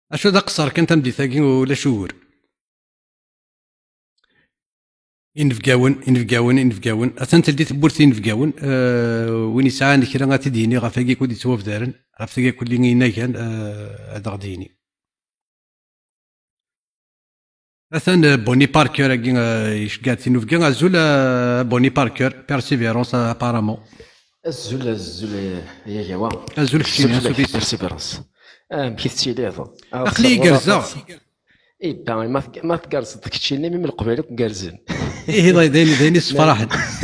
اشو ذا قصر كان تمدي ثاقي ولا شهور إنفقاون أثنت تلدي تبورتي إنفقاون وين يسعى كرا غاتديني غافاكي كودي توف دارن غافاكي كل اللي كان هذا غديني مثلا بوني باركر يشقات إنفقا غازول بوني باركر بيرسيفيرونس ابارامون الزول يا جوا غازول كشيني بيرسيفيرونس كيف تشيلي هذا أخلي قرزا إيه ما تقرز تكتشيني من القبيله كنقرزن إيه دايني صفراحة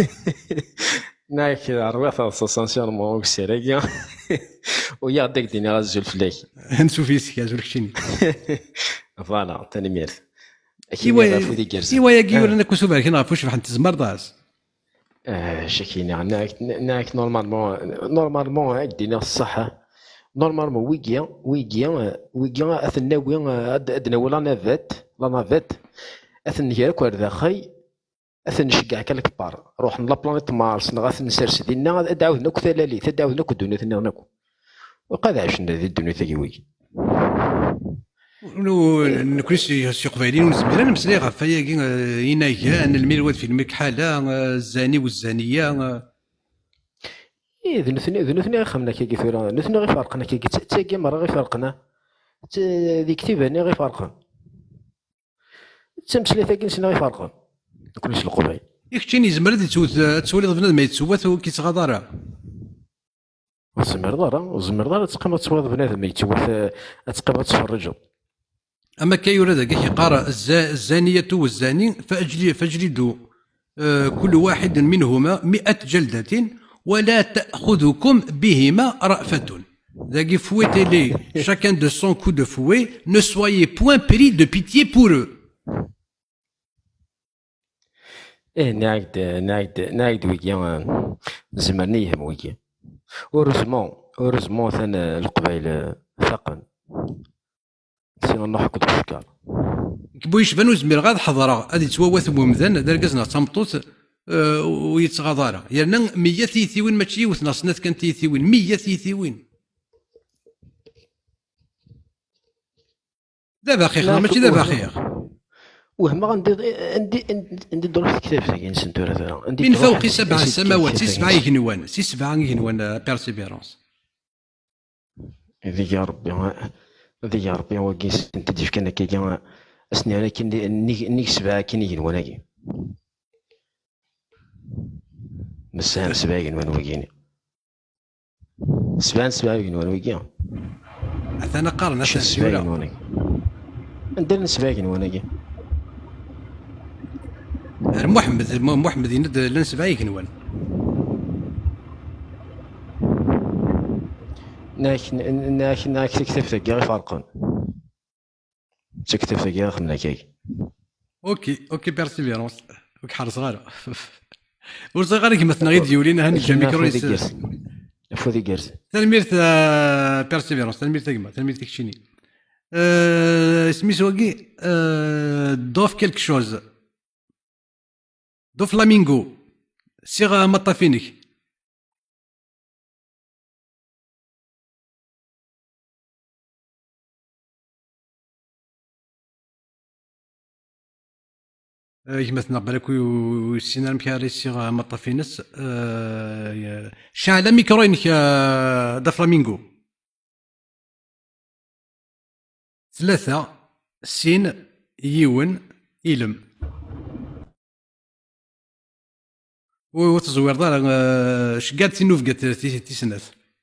نايك عرفت سانسيرمون وكسيريا ويا داك ديني غازول فلاك نشوف يسك غازول كشيني فوالا تاني ميرث إيوا يا كيور أنا كنت سوبر كي نعرفوش بحال تزمر داس شكيني ناك نورمالمون هاك دينا الصحة نورمالمون ويكيا أثناوي أدنا ولا نافات أثن هيرك وردا خي أثن نشجع كالكبار روح لا بلانيت مارس نغاث نسرس دينا دعوذنا كثلالي تدعوذنا كدنيا ثنيناكو وقاد عشنا ذي الدنيا ثقيوي نكون سي قبايلين ونزمير نمسلي غا فيا ينايا ان الميلواد في المكحاله الزاني والزانيه ايه ذنثني خمنا كي كثيرا نثني غير فرقنا كي تاكي مرة غير فرقنا ذي كتيباني غير فرقا تمسلي ثاكي نسنا غير فرقا كلش القبايل يكتشيني زمر تسولي ضفنا ما يتسوات وكيتغادر الزمر تقيم تصوات بنادم ما يتسوات تقيم تفرجوا اما كايورا ذاك يقرا الزانيه والزاني فاجلدوا كل واحد منهما 100 جلدة ولا تأخذكم بهما رأفة. ذاك fouettez les chacun de son coup de fouet, ne soyez point pris de pitié pour eux. إيه ناعد ويكي زمرني يهم ويكي أورزمون ثان القبائل ثقن سينا نحكو الأفكار كبويش بانو زمير غاد حضرا غادي تواوث بومذان داركازنا تمطوط ويتغاضرا يعني 100 تيثيوين ماشي يوث ناصنات كان تيثيوين 100 تيثيوين دابا خير ماشي دابا خير وهم عندي دور في الكتاب تاعي نسنتو هذا من فوق 7 سماوات 7 يغنوان بيرسيفيرونس هذيك يا ربي هو كيس انت ديف كان كي اسني انا كي نيك 7 كي يغنوان مسام 7 يغنوان وكيني 7 يغنوان وكيني انا قارن اسنسيولا ندير 7 يغنوان محمد يند لن 7 يغنوان ناك تكتب غير فرقون تكتب غير خمنا كاي اوكي بيرسيفيرونس وكحر صغار وصغار كيما ثنا غير ديولينا هاني جاميكرويس فودي جيرز تلميذ بيرسيفيرونس تلميذ كيما تلميذ تكشيني سميتو كي دوف كيلك شوز دو فلامينغو سيغ مطافينك كيما بالك ويسينا مكاري سيغ مطافينس شعل ميكروينك دا فلامينغو 3 سين يون إلم وتزوير دار شقاد تنوف قات تيسنات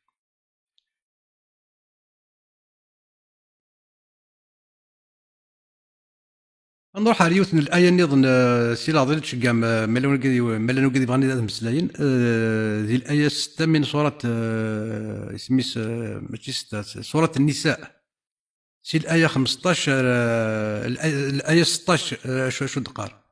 نروح على يوثن الآية نظن سي لاضي تشقام ملانو قدي بغاني هذا مسلاين ذي الآية 6 من سورة سميس ماشي 6 سورة النساء سي الآية 15 الآية 16 شو دقار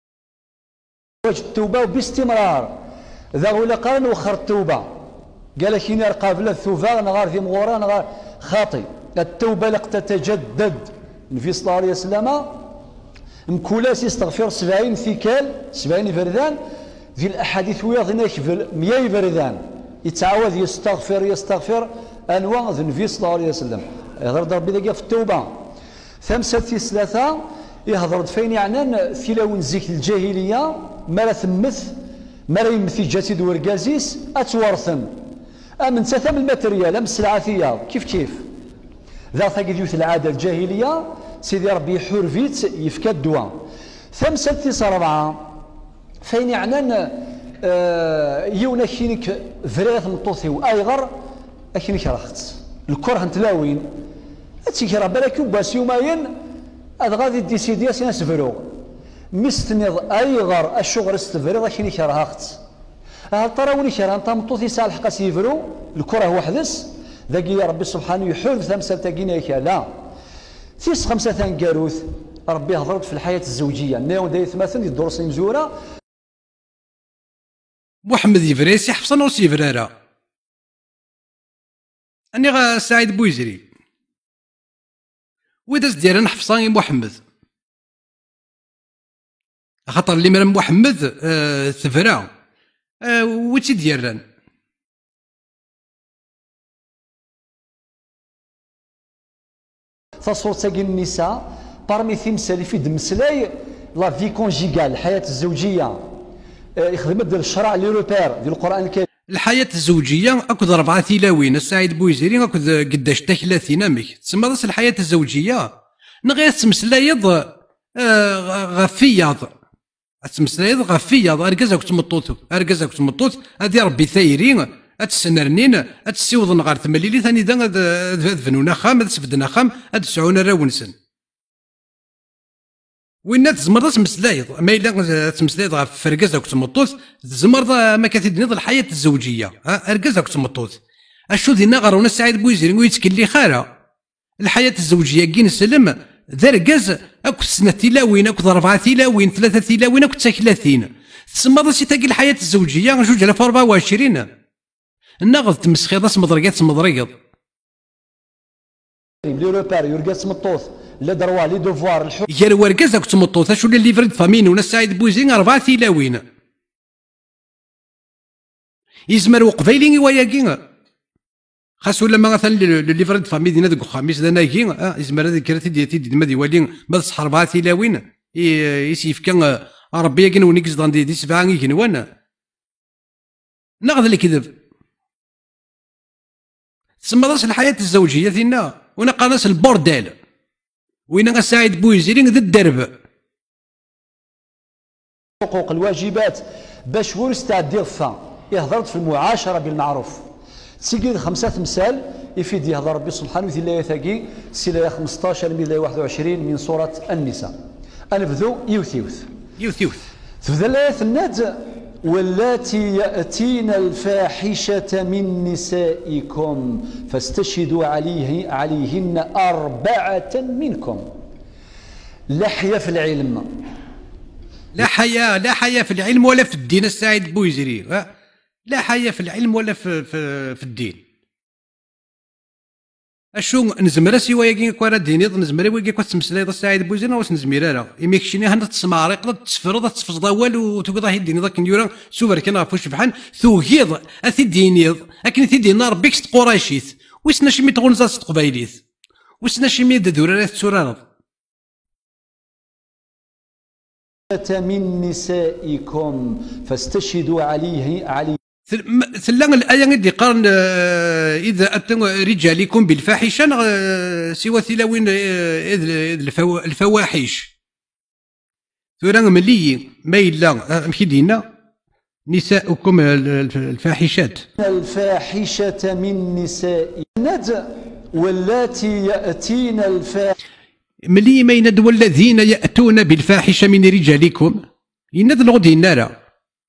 التوبة باستمرار ذا ولا قال وخر التوبة قال لك هنا قابلة الثوبة نغار ذي مغورة نغار خاطي التوبة لق تتجدد النبي صلى الله عليه وسلم مكولاس يستغفر 70 ثيكال 70 فردان ذي الأحاديث ويضناك 100 فردان يتعاوذ يستغفر أنواع النبي صلى الله عليه وسلم يهضر ربي ذاك في التوبة. ثمسة ثلاثة يهضر فين يعني ثلاون زيك الجاهلية ما لا ثمث ما لا يمثي جسد ورقازيس أتورثن أمن ثم الماتريال أم السلعة كيف ذا ثقيد يوث العادة الجاهلية سيدي ربي يحور فيت يفكى الدواء. ثمسة رابعة فين يعني يونا كينك فريغ مطوثي وأيغر أكينك راخت الكره نتلاوين أتيكرا بالك باس يومين هذا غادي ديسيدي سيناس فرو مستنض أيغر الشغل استفرغ أكينك راخت هل ترى وني كرا انت مطوثي صالح قاس يفرو الكره وحدس ذاكي يا ربي سبحانه يحول ثمسة تاكينا لا تيس خمسة ثانكاروث ربي هضرت في الحياة الزوجية ناو دايث مثلا الدروس المزورة محمد يفريسي حفصنا وسيفرارا أني غا سعيد بويزري ويداز ديالنا حفصاني محمد خاطر اللي مرا محمد ثفرا وتي ديالنا تصور تاقي النساء بارمي ثمسالي في دمسلاي لا في كونجيغال الحياة الزوجية يخدم ديال الشرع لي روبير ديال القرآن الكريم. الحياة الزوجية أكد 4 تلاوين السعيد بويزيري أكد قداش تا 30 أمك تسمى راس الحياة الزوجية نغير تمسلايض غفياض تمسلايض غفياض أركزك تمطوط هادي ربي ثايرين أتسنرنين أتسيوضن غير ثماليلي ثاني دا فنونا خام تسفدنا خام أتسعونا راونسن وين تزمر تمسلايض ما إلا تمسلايض غير فركزك تمطوط تزمر ما كتدنيض الحياة الزوجية أركزك تمطوط أشو دينا غرونا السعيد بويزيري ويتكلي خارا الحياة الزوجية كي نسلم ذا ركز أكو سنة تلاوين أكو 4 تلاوين 3 تلاوين أكو 30 تسمى راسي تاقي الحياة الزوجية 2024 النغض تمسخيض اسمضرقات مضرقض لي روبير يرقص مطوث لا دروا لي دوفوار الحب يا ورقازك تمطوث شو اللي فرد فامين ونا سعيد بوزين 4 تلاوين يزمر وقبيلين وياكين خاص ولا ما مثلا اللي فرد فامي دينا دوك خميس دانا كين يزمر هذيك كراتي ديالتي ما ديوالين ما تصح 4 تلاوين يسيف كان ربي كين ونيكس دي 7 كنوان ناخذ اللي كذب تسمى راس الحياة الزوجية فينا ونا قناص البورديل وين سعيد بويزيرين ذا الدرب حقوق الواجبات باش ورستعد يغفى يهضرت في المعاشرة بالمعروف سيقيد 5 تمثال يفيد يهضر ربي سبحانه وتعالى ثاقي سيلا 15 من 21 من سورة النساء أنبذو يوث تبدا الآية الناد واللاتي يأتين الفاحشة من نسائكم فاستشهدوا عليهن 4 منكم. لا حياة في العلم لا حياة في العلم ولا في الدين السعيد بويزري لا حياة في العلم ولا في الدين اشو نزمر سوا ياكي كوا ديني نزمر وياكي كوا تمسلاي السعيد بويزري واش نزمير راه يميكشيني هنا تسماريق تسفرض تفزض اول وتقضى هي ديني ذاك نيورا سوبر كنا فوش بحال ثوغيض اثي ديني اكن ثي دينا ربيك تقراشيت وسنا شي ميتغونزا تقبايليت وسنا شي ميد دورات تسورارض من نسائكم فاستشهدوا عليه ثلا الآية اللي قارن إذا أتى رجالكم بالفاحشة سوى ثلاوين الفواحش ثورا ملي ما إلا مكيدينا نساؤكم الفاحشات الفاحشة من نساء واللاتي يأتين الفاحشة ملي ما يند والذين يأتون بالفاحشة من رجالكم يند الغدي النار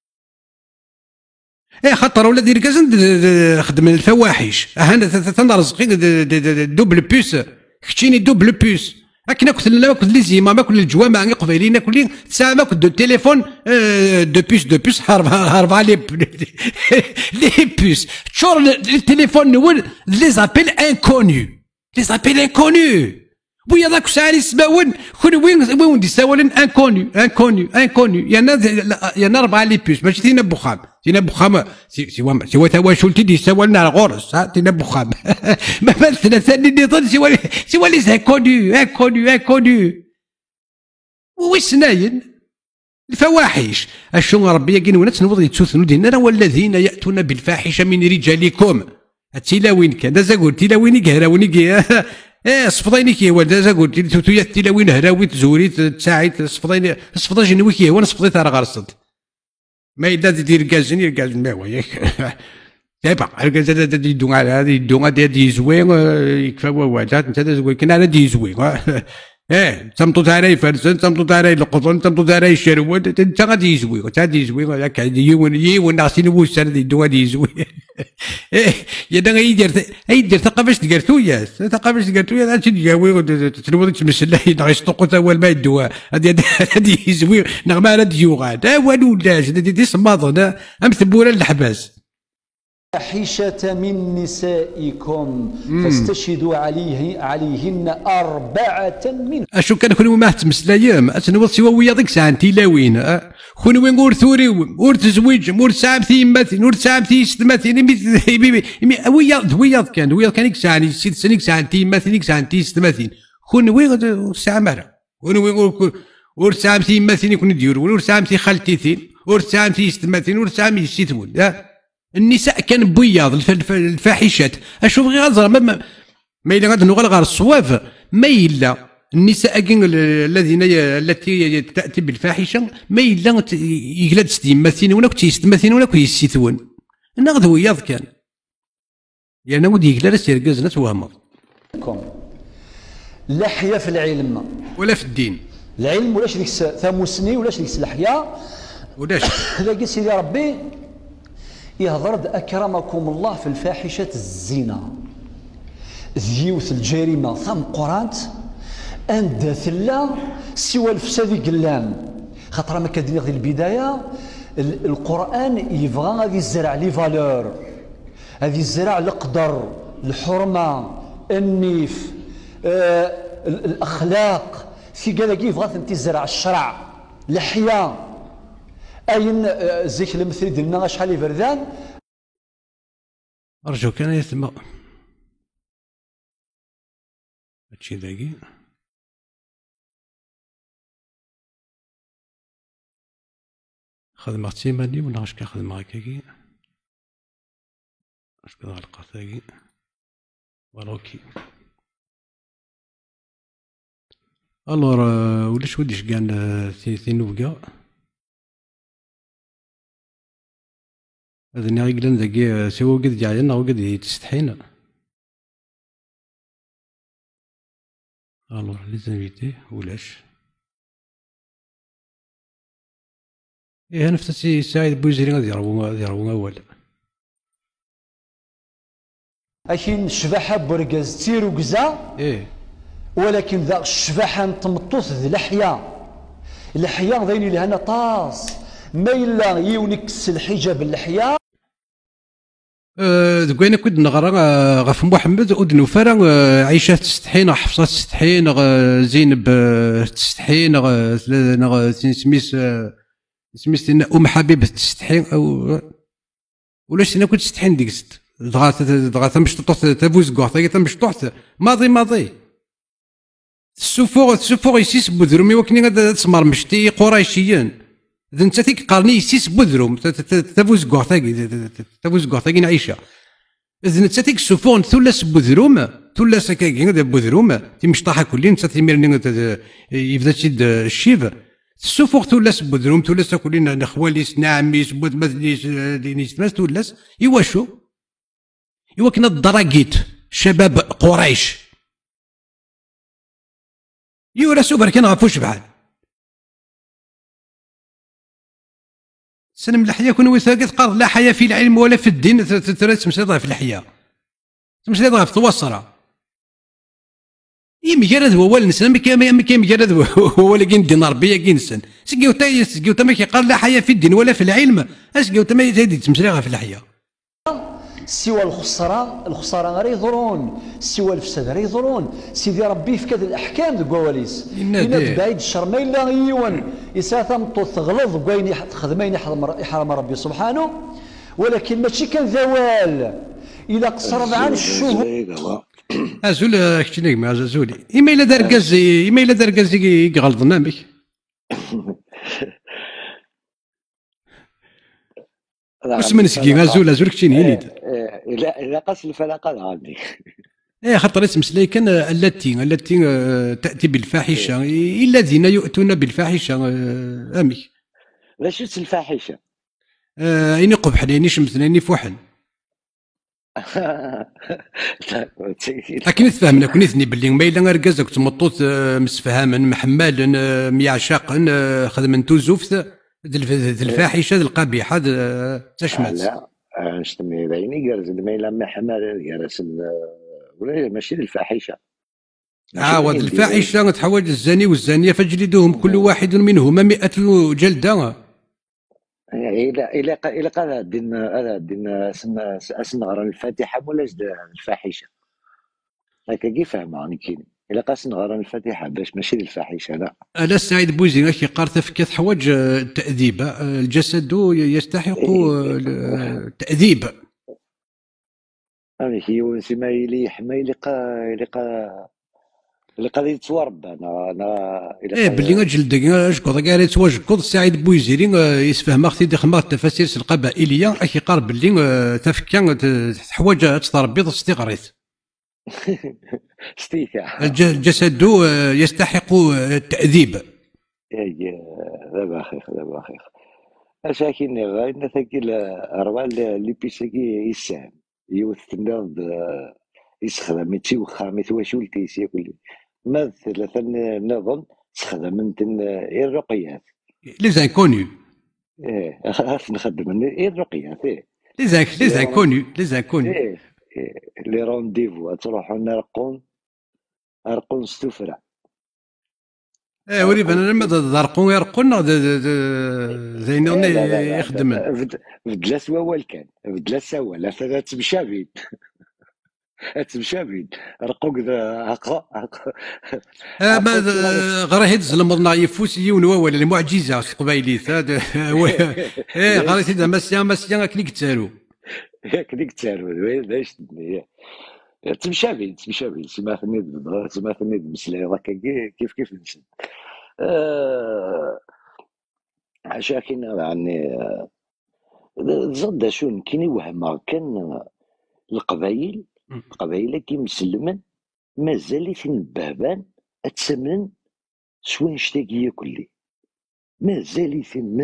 خاطر ولاد ركازن خدم الفواحش انا تنرزقي دوبل بوس خشيني دوبل بوس هكنا كنت لا كنت لي زيما ما كل الجوامع قبيلين كل ساعه ما كنت تليفون دو بوس هربا لي بوس تشور التليفون نول لي زابيل انكونيو بويا ذاك ساعة يسمعون وين دي ساولن انكونيو يعني 4 لي بيس ماشي تينا بوخام سوا تواشلتي دي ساولنا على غورس تينا بوخام ما مثلا ثاني نظن سوا لي انكونيو ويسناين الفواحش اشو ربي يقين وناس نوض يتسوثنوا دينا والذين ياتون بالفاحشه من رجالكم التلاوين كان دازا قلت تلاويني كهراوني صفضيني كي ولد دازا قلت تويا التلاوين هراويت زوريت تساعيت صفضيني صفضا جنوي كي وانا صفضيت راه غرصت ما يدا دير كازن ما هو ياك تابع الكازن يدون على هذه يدون دي زوين يكفى واجات انت زوين كنا على دي زوين تمطو تاراي فرسن تمطو تاراي القطن تمطو تاراي الشرود انت غادي يزوي ياك يون ناقصين وسر يدون غادي يزوي يا دا يدير ثقافه تقرتو يا ثقافه تقرتو يا هادشي دياوي تنوض تمسل ناقص طقوت اول ما يدوا هادي يزوي نغمه على ديوغات والو لاش دي صماض ام ثبوره الحباس فاحشة من نسائكم فاستشهدوا عليهن 4 منكم. اشو كان كل ما تمسلايم اتنوض سوا ويا ديك ساعه تيلاوين خوني نقول ثوري ور تزويج ور سامتي مثل ور سامتي ستمثل ويا كان ديك ساعه 6 سنين ساعه مثل ساعه ستمثل خوني وين ساعه مره ور سامتي مثل يكون ديور ور سامتي خالتي ثين ور سامتي ستمثل ور سامتي ستون النساء كان بياض الفاحشات اشوف غير غزر ما الا غادي نغال غير الصواف ما الا النساء الذين التي تاتي بالفاحشه ما الا يقلد ستيماثين ولا تيستماثين ولا كيستثون انا غدو وياض كان يعني ودي يقلد سيركاز ناس وهمض لا حيا في العلم ولا في الدين العلم ولاش ديك ثاموسني ولاش ديك الحياه ولاش هذا سيدي ربي يهضر أكرمكم الله في الفاحشة الزنا ذيوث الجريمة ثم قرانت أندى ثلا سوى الفساد قلام خاطر ما كدير في البداية القرآن يبغى غادي يزرع لي فالور غادي يزرع القدر الحرمة النيف الأخلاق في كذا يبغى انت تزرع الشرع الحياة أين زيك المثل ديالنا شحال يبردان أرجو كان يسمع هادشي ذاكي خدمة تيماني ولا اش كنخدم هكاكي اش كنغلق ثاكي وروكي الور ولاش وديش كان ثينوكا هذا اللي غيقلن ذاكي سوا قد جاينا وقد يتستحينا الور لي زانفيتي ولاش نفس سعيد بوزيري غادي يرونا اول اكين الشباحه بركاز تيرو كزا ولكن ذا الشباحه نتمطوث ذي اللحيه ضيني لهنا طاس ما إلا يونكس الحجاب اللحيه ذكوينا كنت نغرى غف محمد ودنو فرا عيشه تستحين حفصه تستحين زينب تستحين سميت ام حبيبه تستحين ولاش انا كنت تستحين ديك ست دغا مش طوط تفوز كوع مش طوط ماضي السفوغ يسيس بذرومي وكني غاد تسمر مشتي قريشيين إذا أنت تيك قارني يسيس بذروم تفوز كوع عيشه إذا أنت تيك السفوغ ثلاث بذروم ثلاث كاكين غدا بذروم تيمشطاحه كلين أنت تيميرني يبدا تشد الشيف السفوغ ثلاث بذروم ثلاث كلين خواليس نعميس بود مثليس دينيس ثلاث إوا كنا الدراكيت شباب قريش يوراسو بركان غفوش بعد سلم الحياة كون وثاقت قال لا حياة في العلم ولا في الدين تمسيطها في الحياة تمسيطها في توصرة مجرد هو الانسان ما كاين مجرد هو اللي كاين دين ربي كاين انسان سكيوتا ما كيقال لا حياة في الدين ولا في العلم اسكيوتا ما يزيد تمسيطها في الحياة سوى الخسارة غير يضرون، سوى الفساد غير يضرون. سيدي ربي فكاد الأحكام ذو قواليس إلا تبعيد الشر ما إلا يون يساثا مطو تغلظ وين تخدمين يحرم ربي سبحانه، ولكن ماشي كان ذوال إلا قصر عن الشهور. ازول كتشنيك مع زولي اما الا دار كاز اما الا دار كاز يغلطنا بك. واش من سكي ازول كتشيني نيد لا قص الفلقه غادي. خاطر اسمسلاي كان التي تاتي بالفاحشه الا الذين يؤتون بالفاحشه امي. لا شفت الفاحشه اني قبح لاني شمثني فوحل. لكن تفهمنا كون اثني باللي ما الا ركازك تمطوط مسفهاما محمالا ميعشاقا خدمن توزوفت الفاحشه القبيحه تشمت. لا نشتمي بايني جالس ما الا محمل جالس ولا ماشي الفاحشه. عاود الفاحشه تحوج الزاني والزانيه فاجلدوهم كل واحد منهما 100 جلده. إلا قال الدين أسنغر الفاتحة ولا الفاحشة هكا كيف فاهمة كاين إلا قال أسنغر الفاتحة باش ماشي الفاحشة لا. ألا سعيد بوزين كي قال تفكير حوايج التأديب الجسد يستحق التأديب. هي ونسمى إلي حما اللي قضية تورب انا بلي جلدك اشكو كاع يتواجد سعيد بويزيري يسفهم اختي دخل التفاسير القبائليه اكي قال بلي تفكا حوايج تربي تستغريت. ستيكا الجسد يستحق التأديب. دابا خير اشاكين غاينا ثقيل روا لي بيسكي يسام يوث الناض يسخدم يتوخا متواشول كيسي كل ما ثلاثة نظن تخدمت الرقيات لي زانكونيو. خاص نخدم الرقيات لي زانكونيو لي زانكونيو لي رونديفو تروحوا ارقون ستوفرا. وريب انا لما ضرقون يرقون زين يخدم بدلا سوا كان بدلا سوا لا ثلاث تمشابين تمشابين رقوق هقا غير هيد الزلمضنا يفوس يون ولا المعجزه القبايليت هذا غير هيد مسيا كليك تسالو كليك تسالو باش تمشابين سمعتني بسلاي هكا كيف نسد عشاكين يعني زاد شون كاين يوهم كان القبايل كي مسلمن مازال يتنبهبان اتسمن شوين شتاقيه كلي مازال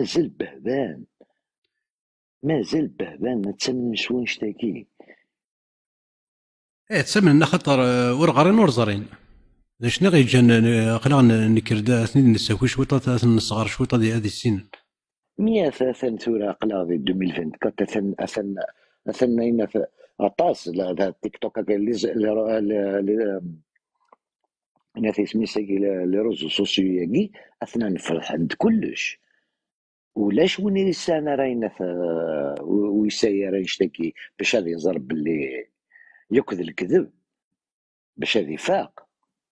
بهبان اتسمن شوين شتاقيه. تسمن خاطر ورغرين ورزرين شنو غيجان قلنا نكردا اثنين نساوي شويطه نصغر شويطه ديال هذه السن 100 ثلاثة ثورة قلاضي 2020 كانت أثنين في عطاس هذا التيك توك اللي ناثي سميساكي لي روزو سوسيو ياكي أثناء نفرح عند كلش ولاش وين السنة راينا ويساير يشتكي باش هذا يزرب باللي يكذب الكذب باش هذا يفاق.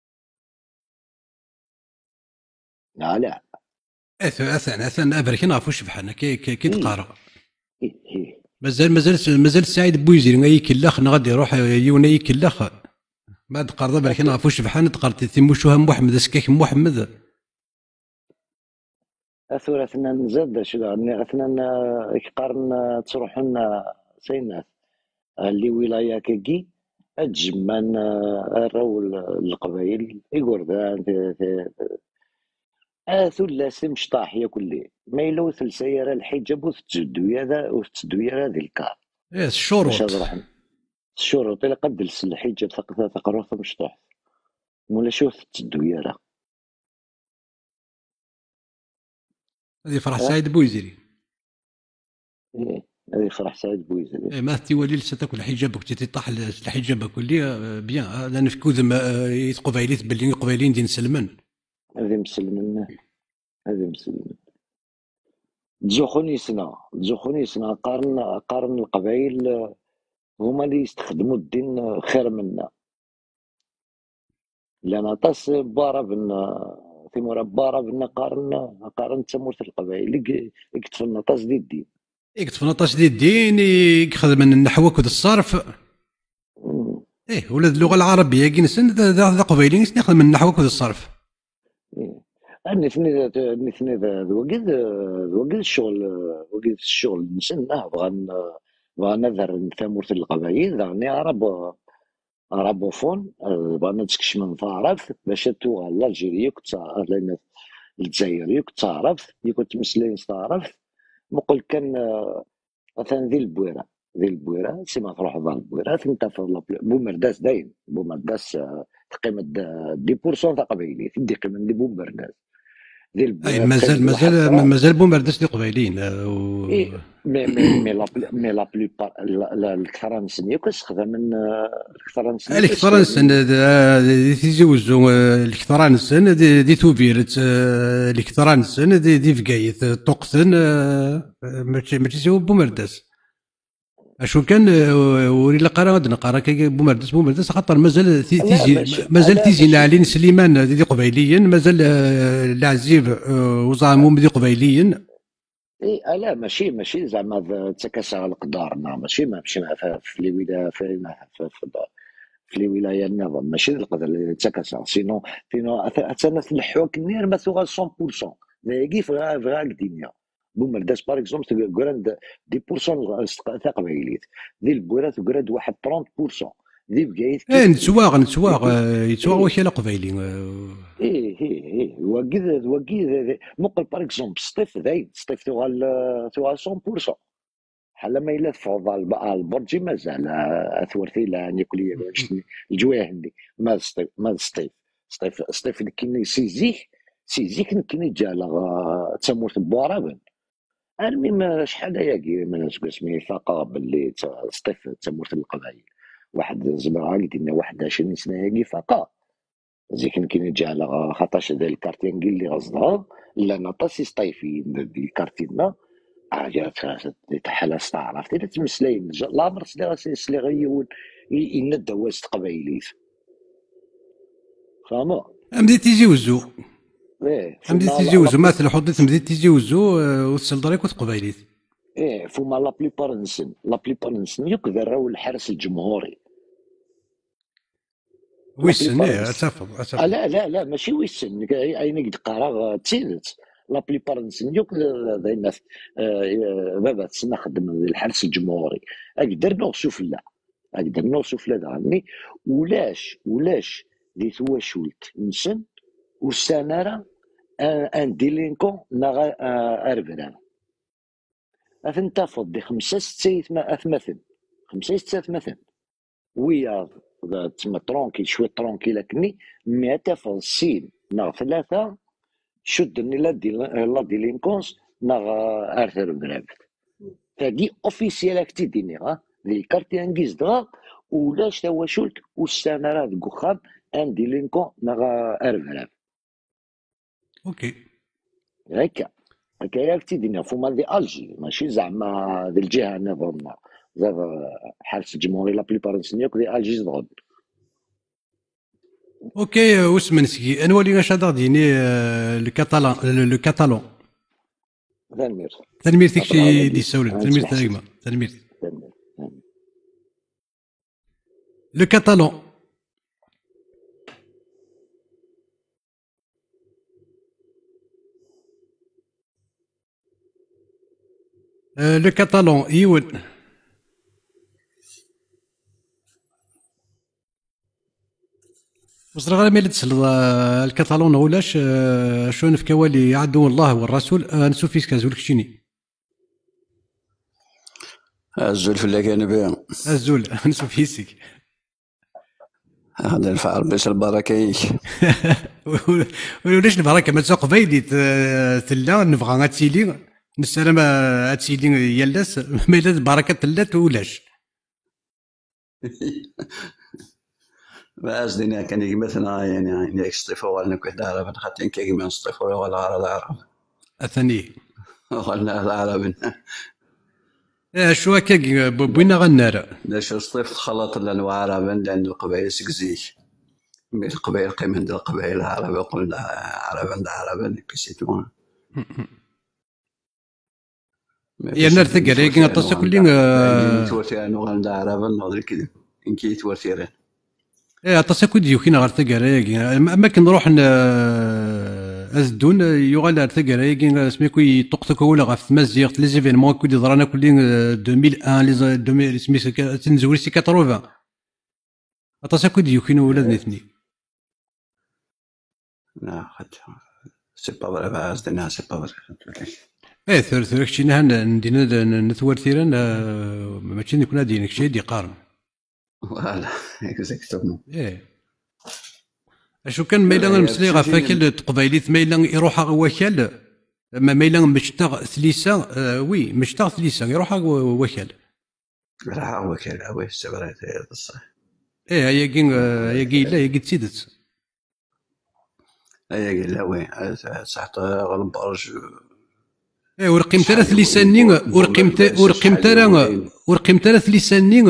لا اثن ابرك نعرفوش بحالنا كي تقارا مازال سعيد بويزير يكلخ غادي يروح يونا يكلخ بعد قرضه برك نعرفوش بحالنا تقرت تيموشوها محمد اسكاك محمد اثور اثنان نزاد شو اثنان يقارن تروح لنا سينات اللي ولايه كي اجمن الرول القبائل يقول ثلاث مشطاحيه كلي ما يلو ثلثير الحجاب وتدوير هذه الكار الشروط اللي قد الحجاب ثقروث مشطوح ولا شوف التدويره هذه فرح سعيد بويزيري. هذه فرح سعيد بويزيري ما تولي لسه تاكل حجابك تطيح الحجاب كلي بيان لان في كوذم قبيليت باللي قبيلين دين سلمان هذه مسلمنا تزوخوني سنا قارن القبائل هما اللي يستخدموا الدين خير منا. لان عطاس بارا بن ثمورا بارا بن قارن تمورت القبائل اللي يكتفن عطاس ديال الدين. يكتب 12 ديال الدين، يخدم النحو كود الصرف. مم. ولاد اللغه العربيه كي نسن ذا قبيلي يخدم النحو كود الصرف. نثني وقيد الشغل نسنه بغا نظهر ثمورت القبائل ذاني عربوفون. بغا نتكش من تعرف باش توغال الجيري كنت لان الجزائري كنت تعرف كنت مسلين تعرف مقول كان مثلا ذي البويره سيما تروح ذا البويره انت في بومرداس داين بومرداس تقيمة 10% تاع قبايلي تدي قيمة دي بومرداس ذي اي البويره مازال بومرداس ديال قبيليين اي مي لا بلوبار الكثر نسني كنستخدم من الكثر نسني الكثر نسن تيجي وزو الكثر نسن دي توفيرت الكثر نسن دي فقايت طقسن ماشي سوا بومرداس. اشو كان وري قرا غادي نقرا كي بومرداس خاطر مازال تيجي نعلين سليمان دي قبيليين مازال العزيب وزعمهم دي قبيليين. اي لا ماشي زعما تكاسى القدار ماشي في الولايه في الولايه النظام ماشي القدر اللي تكاسى سينو انا تلحوا كنير ما ثوغا 100% ذاكي فغا الدنيا بومرداس باغ اكزومبل تقول 10% تاع قبايليت ذي البورات تقول واحد 30% ذي بقايت يتسواغ واش لا قبايلي. ايه وكيد مقل باغ اكزومبل سطيف ذاين سطيف تغال 100% حالا ما الا تفوض البرجي مازال اثورتي لا نيكولي الجوايه عندي ما سطيف كي سيزيك كي جا تموت بوارابن. المهم شحال هياكي من اسمي فاقا باللي سطيف تموت القبائل واحد زبرا قلنا 21 سنه هياكي فاقا زيك كاين جا على خاطرش ذا الكارتين اللي غصدها لا نطاسي سطيفين دي الكارتينا جات تحل استعرفت الا تمسلاين لا عمر سلي غيون يند وسط قبايليت فاهمة بديت تيجي وزو ايه بديت تيجي وزو مثلا حطيت بديت تيجي وزو وتصل دريك وتقبايليت ايه فما لا بليبار نسن يقدر الحرس الجمهوري ويسن اتفق لا ماشي ويسن اين قد قرا تسيدت لا بليبار نسن ذا الناس بابا تسنخدم الحرس الجمهوري اقدر نوصف لا دعني ولاش دي تواشولت نسن والسناره ان ديلينكون نغا اربران اثن تفض دي 5 6 مثلا ويا تسمى ترونكي شويه ترونكي لكني مي تفض سين نغ 3 شدني لا ديلينكونس نغ ارثر برافت فدي اوفيسيال اكتيديني دي الكارتي انجيز دغا ولاش تواشلت والسناره ديك وخام ان ديلينكون نغ ارفراف اوكي هكا اكتيديني فما دي الجي ماشي زعما دي الجهه نظامنا زاد حارس الجمهوري لا بليبار نسنيوك دي الجي زغد. اوكي واسمن سكي انوالي واش هذا ديني الكاتالون تنمير تكشي دي سولة تنمير تاعيما تنمير لو كاتالون لو كاتالون يون وصل غير ملي تسل الكاتالون ولاش شون في كوالي عدو الله والرسول نسو فيس كازول كشيني الزول في اللقان بها الزول نسو فيسك هذا الفعل بس البركة يك ولاش البركة ما تسوق بيدي تلا نبغى غاتسيلي نسلم اتسيلي يلاس ما الا البركة تلات ولاش ما أزدنا كان يجي مثلا يعني يصطفوا ولا كده عرب حتى إنك يجي من يصطفوا ولا عرب الثاني ولا العرب شو هكا بوينا غنار. لاش صيف تخلط لنا وعربا لأن القبائل سكزيك من القبائل قيمة القبائل العربية قلنا عربا كسيتوان يا نار ثقل يا تصل كل تورثيران وغندا عربا نهضر كذا إن كي تورثيران تصل كل يوكينا غير ثقل يا أما كنروح أزدون يغال غير ثقل يا سميكو يطقطق ولا غاف مزيغ لي زيفينمون كل ضرانا كل 2001 لي 2000 سميتو تنزول سي 80 تصل كل يوكينا ولاد اثنين. لا خد سي با فري باز دنا سي با ثور فري ثور كشي ندينا نثور ثيران ماشي نكون دينك شي دي قارن. فوالا اكزاكتومون. اشو كان ميلا المسلي غافاكل تقبايليت ميلا يروح وكال ميلا مشتاق ثليسا وي مشتاق ثليسا يروح وكال. راح وكال وي سبرات بصح. هي كين لا هي تسيدت. هي لا وي صحت غلب برج. ورقيم ثلاث لسانين ورقيم ثلاث لسانين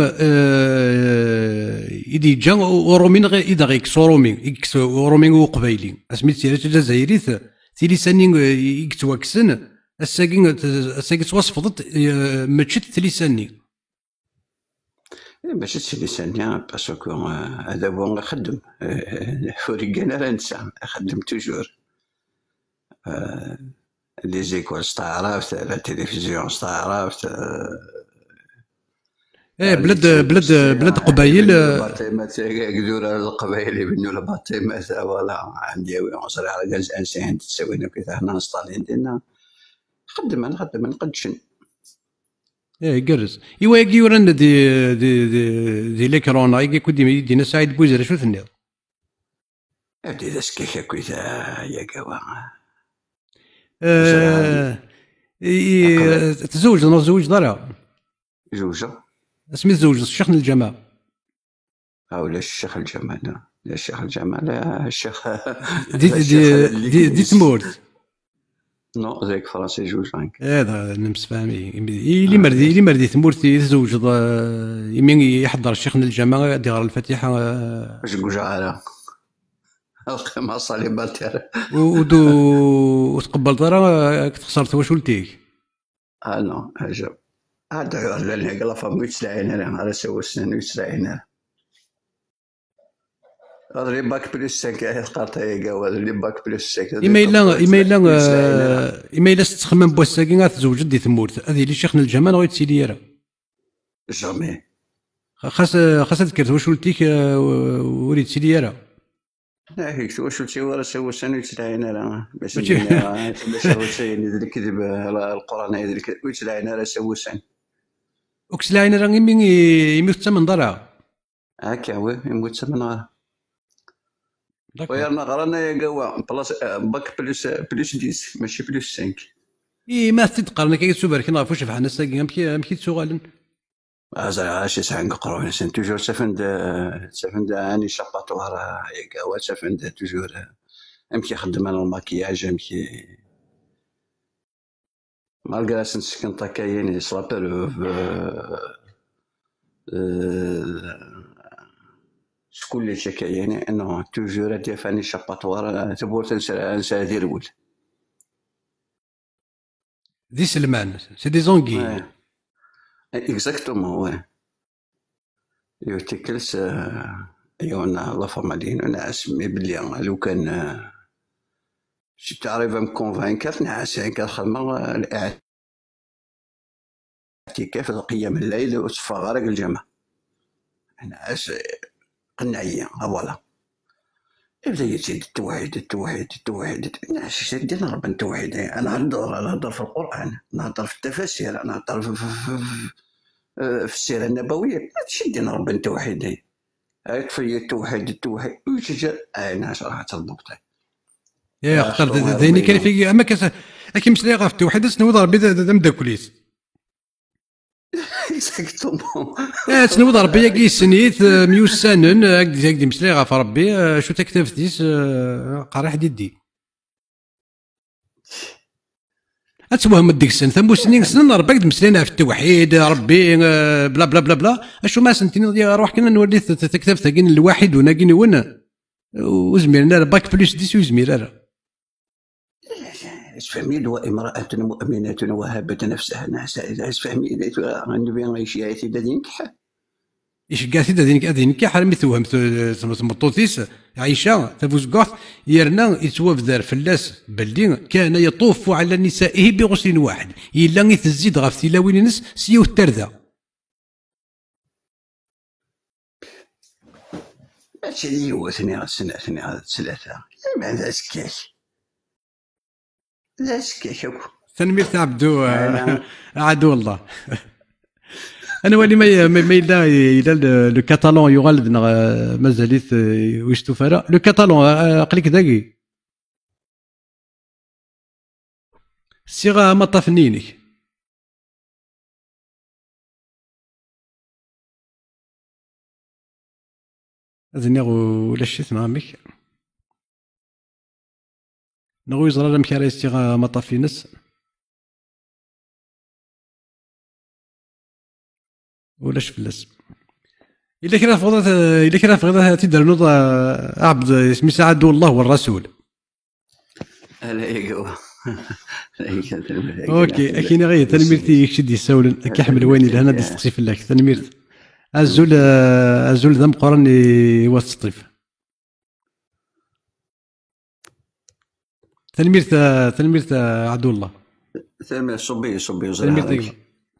إذا جا ورومين غير إذا غيك ورومين وقبايلي اسميت سيرة الجزائري ثي لسانين يكتواكسن الساكين توصفضت ماشي ثليسانين ماشي ثليسانين باسكو هذا هو نخدم فريقنا راه نسى نخدم توجور لي زيكول استعرفت لا تلفزيون استعرفت بلاد قبايل باطيمات قدور القبايل يبنوا الباطيمات فوالا عندي وصري على جالس انسي عندي تسوينا كذا هنا نسطالين دينا نخدم نقدشن يقرز ايوا يجي ورنا دي ليكرونا يجي كودي يدينا سعيد بوزير شو ثنيض ابدي داسكيكا كويتا يا كوا تزوج انا زوج ضرع زوجة اسمي زوج الشيخ الجماعة او لا الشيخ الجمال لا الشيخ الجمال لا الشيخ دي تمورت نو زيك فرنسي جوج عنك هذا نمس فاهمي اللي مردي تمورت يتزوج يمين يحضر الشيخ الجماعة يدير الفاتحة جوج على القيمة صليبات وتقبل ترى خسرت واش ولتيك نو عجب هذا لأن قال فما يتسلعين أنا على سوى السنة يتسلعين أنا هذا اللي باك بلس سانك قارتا يقاو هذا اللي باك بلس سانك إما تخمم بوساكين غتزوج دي تمورت هذه اللي شيخنا الجمال غير تسيلي راه جامي خاص تذكرت واش ولتيك وريد تسيلي راه لا هيك واش ولتي ورا سوى السنة يتسلعين أنا باش يدير الكذب القرآن يدير الكذب يتسلعين راه سوى السنة وكسلاين راه يموت ثمن ضرع هكا وي يموت ثمن ضرع ويرنا غرانا يا قوا بلاص باك بلس 10 ماشي بلس 5 ما تقارن كي تسوبر كي نعرفوا شفحنا ساكي امكي تسوغالن عاش سانك قرون سن توجور سفند اني شاباتوار يا قوا سفند توجور امكي خدم انا الماكياج امكي مالغرا سنسكن طاكاين سلابر شكون اللي شكايني انه توجور ديفاني شاباتوار تبور تنسى دير ول دي سلمان سي دي زونغي اكزاكتومون وي يوتيكلس يونا لا فامالين ناس مي بلي لو كان شي تعرف ام كونفانكر ناس كنخدم الاعتكاف قيام الليل وتفغرق الجامع ناس قنعيه فوالا يبدا يزيد التوحيد ناس شادين نهرب التوحيد انا نهضر في القران نهضر في التفاسير نهضر في السيره النبويه شادين نهرب التوحيد يكفي التوحيد ويتجا ناس راح تضبط يا خطر ذيني كان في اما كي مسلي غاف التوحيد سنوض ربي مداكليس اكزاكتومون سنوض ربي كي سنيت ميوسانن هكذا مسلي غاف ربي شو تكتفتيس قارح ديدي اتوهم ديك السن ثمو سنين سنين ربك مسلينا في التوحيد ربي بلا بلا بلا بلا اشو ما سنتين روح كنا نولي تكتب ثقين الواحد وناقين ونا وزميرنا باك بلوس 10 وزمير تفهمين وامرأة مؤمنة وهبت نفسها نعسى تفهمين النبي غيشي عيتي دينك ايش قالت دينك ادينك حرمي توهم تمطوطيس عائشه تفوز قاف يرنا يتوفذر فلاس بلدي كان يطوف على نسائه بغسل واحد الا تزيد غاف تلاوين نس سيو الترذا ماشي لي هو ثاني ثلاثة ما عندها سكاك لا سكاك تنمير تاع عبدو عدو الله انا ولي ما الا لو كاتالون يغالب مازاليت واش تفرا لو كاتالون قليك داكي الصيغه ما طافنينك اذن ولا شيت معامك نغوي زرا لم كاري الصيغه ما طافينس ولاش فلاس الا كان فغضات تدير نوض عبد اسمي سعد الله والرسول لا يقوى اوكي اكيد غير تنميرتي يكشد يساول كيحمل ويني لهنا دي تقصيف لك تنميرت الزول ذم قراني واسطيف تنميرت عدو الله تنميرت صبي تنميرت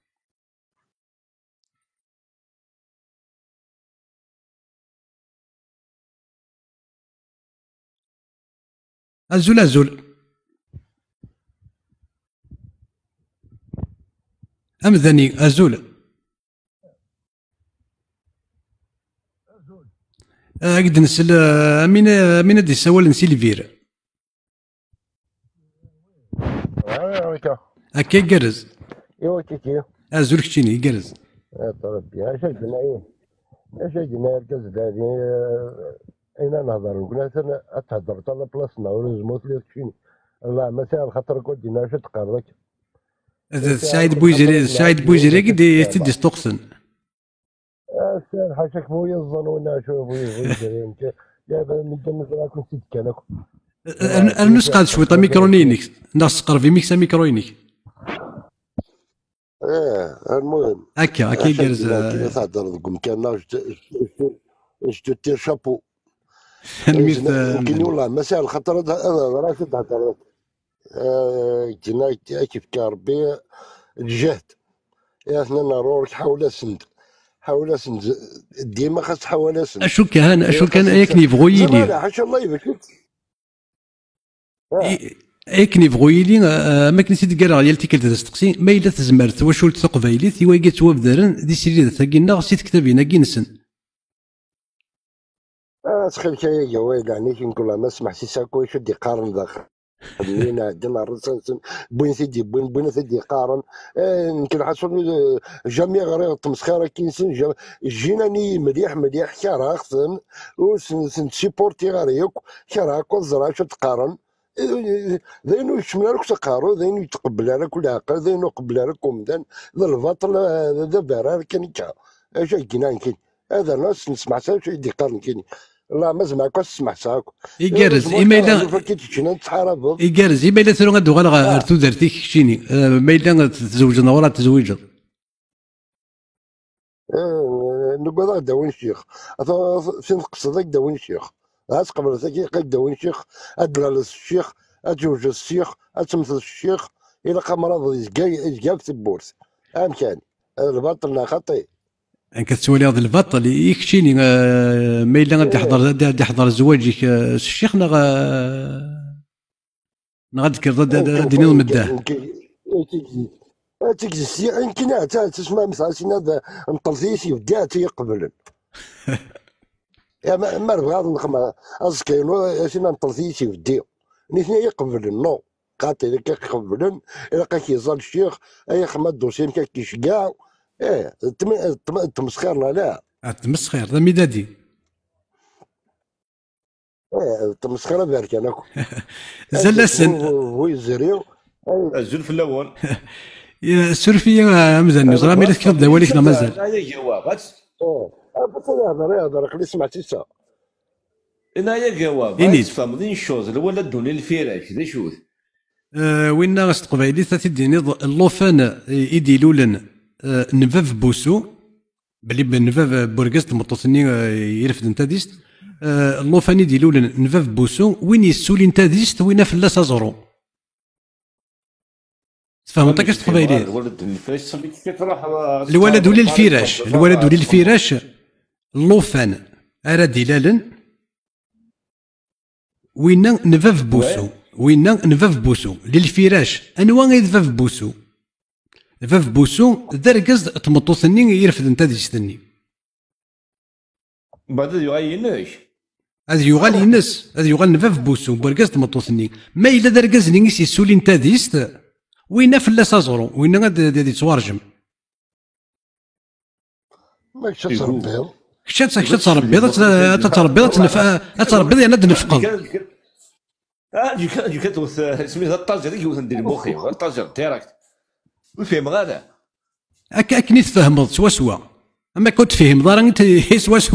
الزول أمذني الزول أقد نسل أمين دي سوال نسيلفير أكي جرز ايوا كيكي الزول كتشيني جرز ربي اش قلنا اش قلنا الكاز دادي اين نهضر قلنا تهضر طال بلاصتنا ولازم تشيني الله مساء الخطر قلت لنا اش تقرك سعيد بوزيري قد تدي ستوقسن السير حاشاك بويا الظنون شوف بويا انت دابا نتجنس راكم سيد كانكم النسخة شويطة ميكرونينيك ناس قرفي ميكسا ميكروينيك المهم هكا جرز تهضر تقول كان اش تير شابو يمكن والله مساء الخطر هذا راك تهضر كنا كيف كربي الجهد احنا نروح حول سند ديما خاص حول سند اشو كان ياكني بغويلي لا حاشا الله يبارك ايكني بغويلي ما كنتي تقرا ديال تيكل تستقسي ما الا تزمرت واش ولت تقبايليت ايوا قالت وابدارن دي سيري ثاقينا غسي تكتبينا كينسن تخيل كايا ويلي يعني كنقول ما سمح سي ساكو يشد يقارن داخل خلينا عندنا الرسالة بوين سيدي بوين سيدي قارن يمكن حصل جميع غير التمسخيره كينسن جيناني مليح كرا خصن وسنسيبورتي غير كرا كل زرا شو تقارن ذينو يشمل لك تقارو ذينو يتقبل لك كل عقل ذينو قبل لك ومدان ذا الباطل ذا برار كان كا اش كاين هذا ناس نسمع سا شو يدي قارن كاين لا ما زعما كاش تسمع ساكو يجرز إما ثرو غادو غير تودرتي كشيني ما إلا تزوجنا ولا تزوجنا نقول هذا داوين الشيخ فين قصدك داوين الشيخ هات قبل ذاك داوين الشيخ ادلال الشيخ اتزوج الشيخ اتمثل الشيخ الى قمر يزقا في البورس كان الباطل خطي كتسولي هذا البطل يكشيني ما الا غادي يحضر زواجك الشيخ غادكر ديني المداه تكزي يمكن تسمع مثلا هذا نطلسيس يبدا يقبل يا ما بغا نخما ازكينو سينا نطلسيس يبدا نيتني يقبل نو قاطي لك يقبل الا كيزال الشيخ اي خما الدوسين كيشكاع تمسخير لا تمسخير هذا ميدادي تمسخير بارك انا زلسن هو يزريو الزول في الاول. السلفيه مزال نزرا ملي تكتب دواليك مازال. هنايا جواب بس يهضر غير سمعتي سا. هنايا جواب تفهمين الشوز الولد دوني الفراش ذا شوز. وين غاس تقبايلي تديني اللوفان يديلولن نفاف بوسو بلي بنفاف بورغاس المطوسني يرفد انت ديست اللوفان يديلولن نفاف بوسو وين يسولي انت ديست وين فلاس ازرو تفهم كاش تقبايلي الولد الفراش صافي كتروح الولد ولي الفراش الولد ولي الفراش اللوفان ارا ديلالن وين نفاف بوسو وين نفاف بوسو للفراش انواع يدفاف بوسو نفاف بوسو دركز تمطوثني يرفد انت ديستني بعد يغيناش هذا يغال ينس هذا يغال نفاف بوسو بركز تمطوثني ما الا دركز ني يسولي انت ديست وين فلاس ازرو وين غادي تورجم ماكش تربيض كشات تربيض تربيض يعني نفقد جيت سميتها الطاجر اللي يوث ندير مخي الطاجر ديريكت وفهم غادا اكني تفهمض سوا اما كنت فهم ضرا انت سوا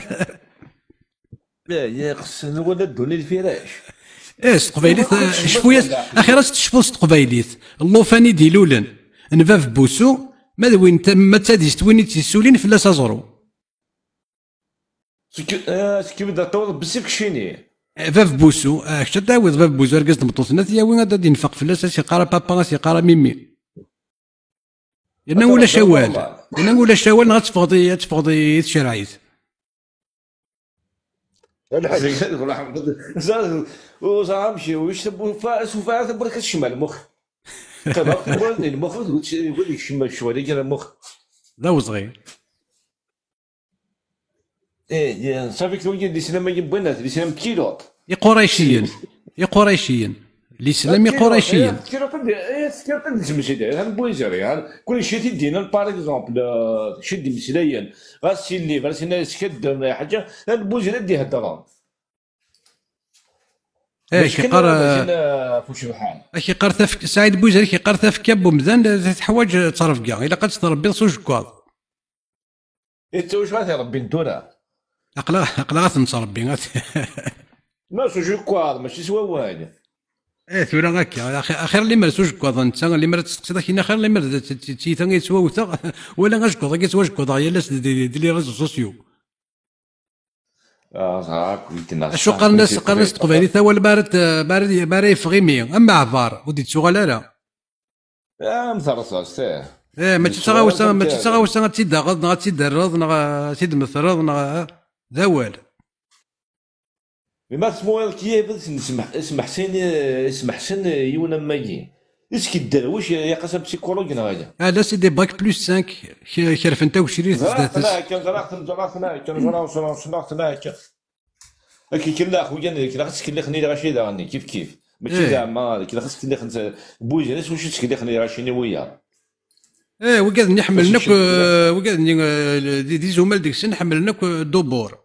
لا يا قص الولد دوني الفراش قبايليت شفويا اخيرا تشوفوا قبايليت اللوفاني ديلولن نفاف بوسو ما وين ما تاديست وين تيسولين فلاس ازرو سكي بدا طول بسيف شيني فاف بوسو كش تعاود فاف بوسو ركز مطوسنا يا وين غادي ينفق فلاس سيقارا بابا سيقارا ميمي لأنه ولا شوال لأنه ولا شوال غتفقدي تشرايز وزعمشي ويش وفاء برك الشمال المخ كذا المخ يقول لك شمال شويه ديال المخ ذا صغير ايه صافي كتوجد الاسلام ما يبغينا الاسلام كيلوط قريشيين الاسلام قريشيين كيلوط تمشي هم بويزري كل شيء تدينا باغ اكزومبل شد مسلايا غاسي اللي غاسي سكد حاجه البويزري دي هضران كيقار فوش الحال كيقار سعيد بوزري كيقار تفكا بومزان تحواج تصرف كاع الا قد تربي سوج كواض انت واش غادي ربي نتورا عقلا غتنصربي ما سوج كواض ماشي سوا واحد ثورا هكا اخير اللي مر سوج كواض انت اللي مر تسقسي داك اخير اللي مر تيتا يتسواوتا ولا غاش كواض كيتواج كواض يا لاس دير لي ريزو سوسيو شو قرناس تقبايلي تا هو بارد يفغيمي اما عفار ودي تشغل لا مثرصاص ما تتغاوسا تيداغض نغا تيدرض نغا تيدمثرض نغا ذوال ما تسمو كيف اسمح حسين يونا ماجي اسكي الدرويش يا قسم بسيكولوجي هذا لا سيدي باك بلس 5 كيرف انت وشريت كي كلا خويا كلا خصك اللي خني غاشي داغني كيف ماشي زعما كلا خصك اللي خنت بوجي ناس واش تسكي اللي خني غاشي ويا وقعدني حملناك وقعدني دي زمال ديك السن حملناك دوبور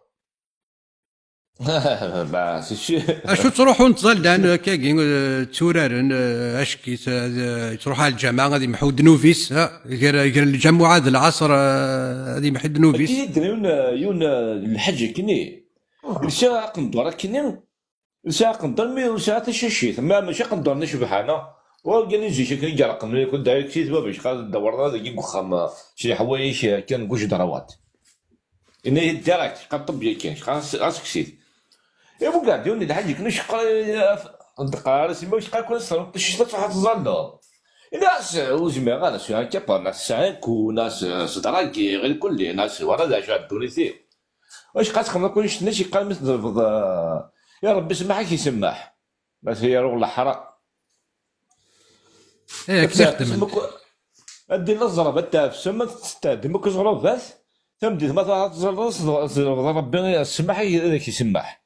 شو تروحوا نتزلدان كاكين تورارن اشكي تروح على الجامعه غادي محود نوفيس غير الجمعه هذا العصر غادي محود نوفيس اكيد يون الحج كني الساعه قندور كني الساعه قندور مي الساعه تششيت ما ماشي قندور نشبحانا وقال نجي شكل جرقم يكون داير كيت باش قال دورنا داك وخام شي حوايج كان كوش دروات اني ديريكت قطب ياك خاصك سيت يا بو قاعدين الحاج كنا شقا سيما واش كون صرت شي تروح تظل ناس وزمي غانا شي هكا ناس ساك وناس صدراكي غير كل ناس ورا دا شاد تونسي واش خمنا كلش نشي قال مثل يا ربي سمحك يسمح بس هي روغ الحرق كتخدم ادي الزرب انت في السما تستخدم كزرب بس تمدي ما تزرب ربي سمح يسمح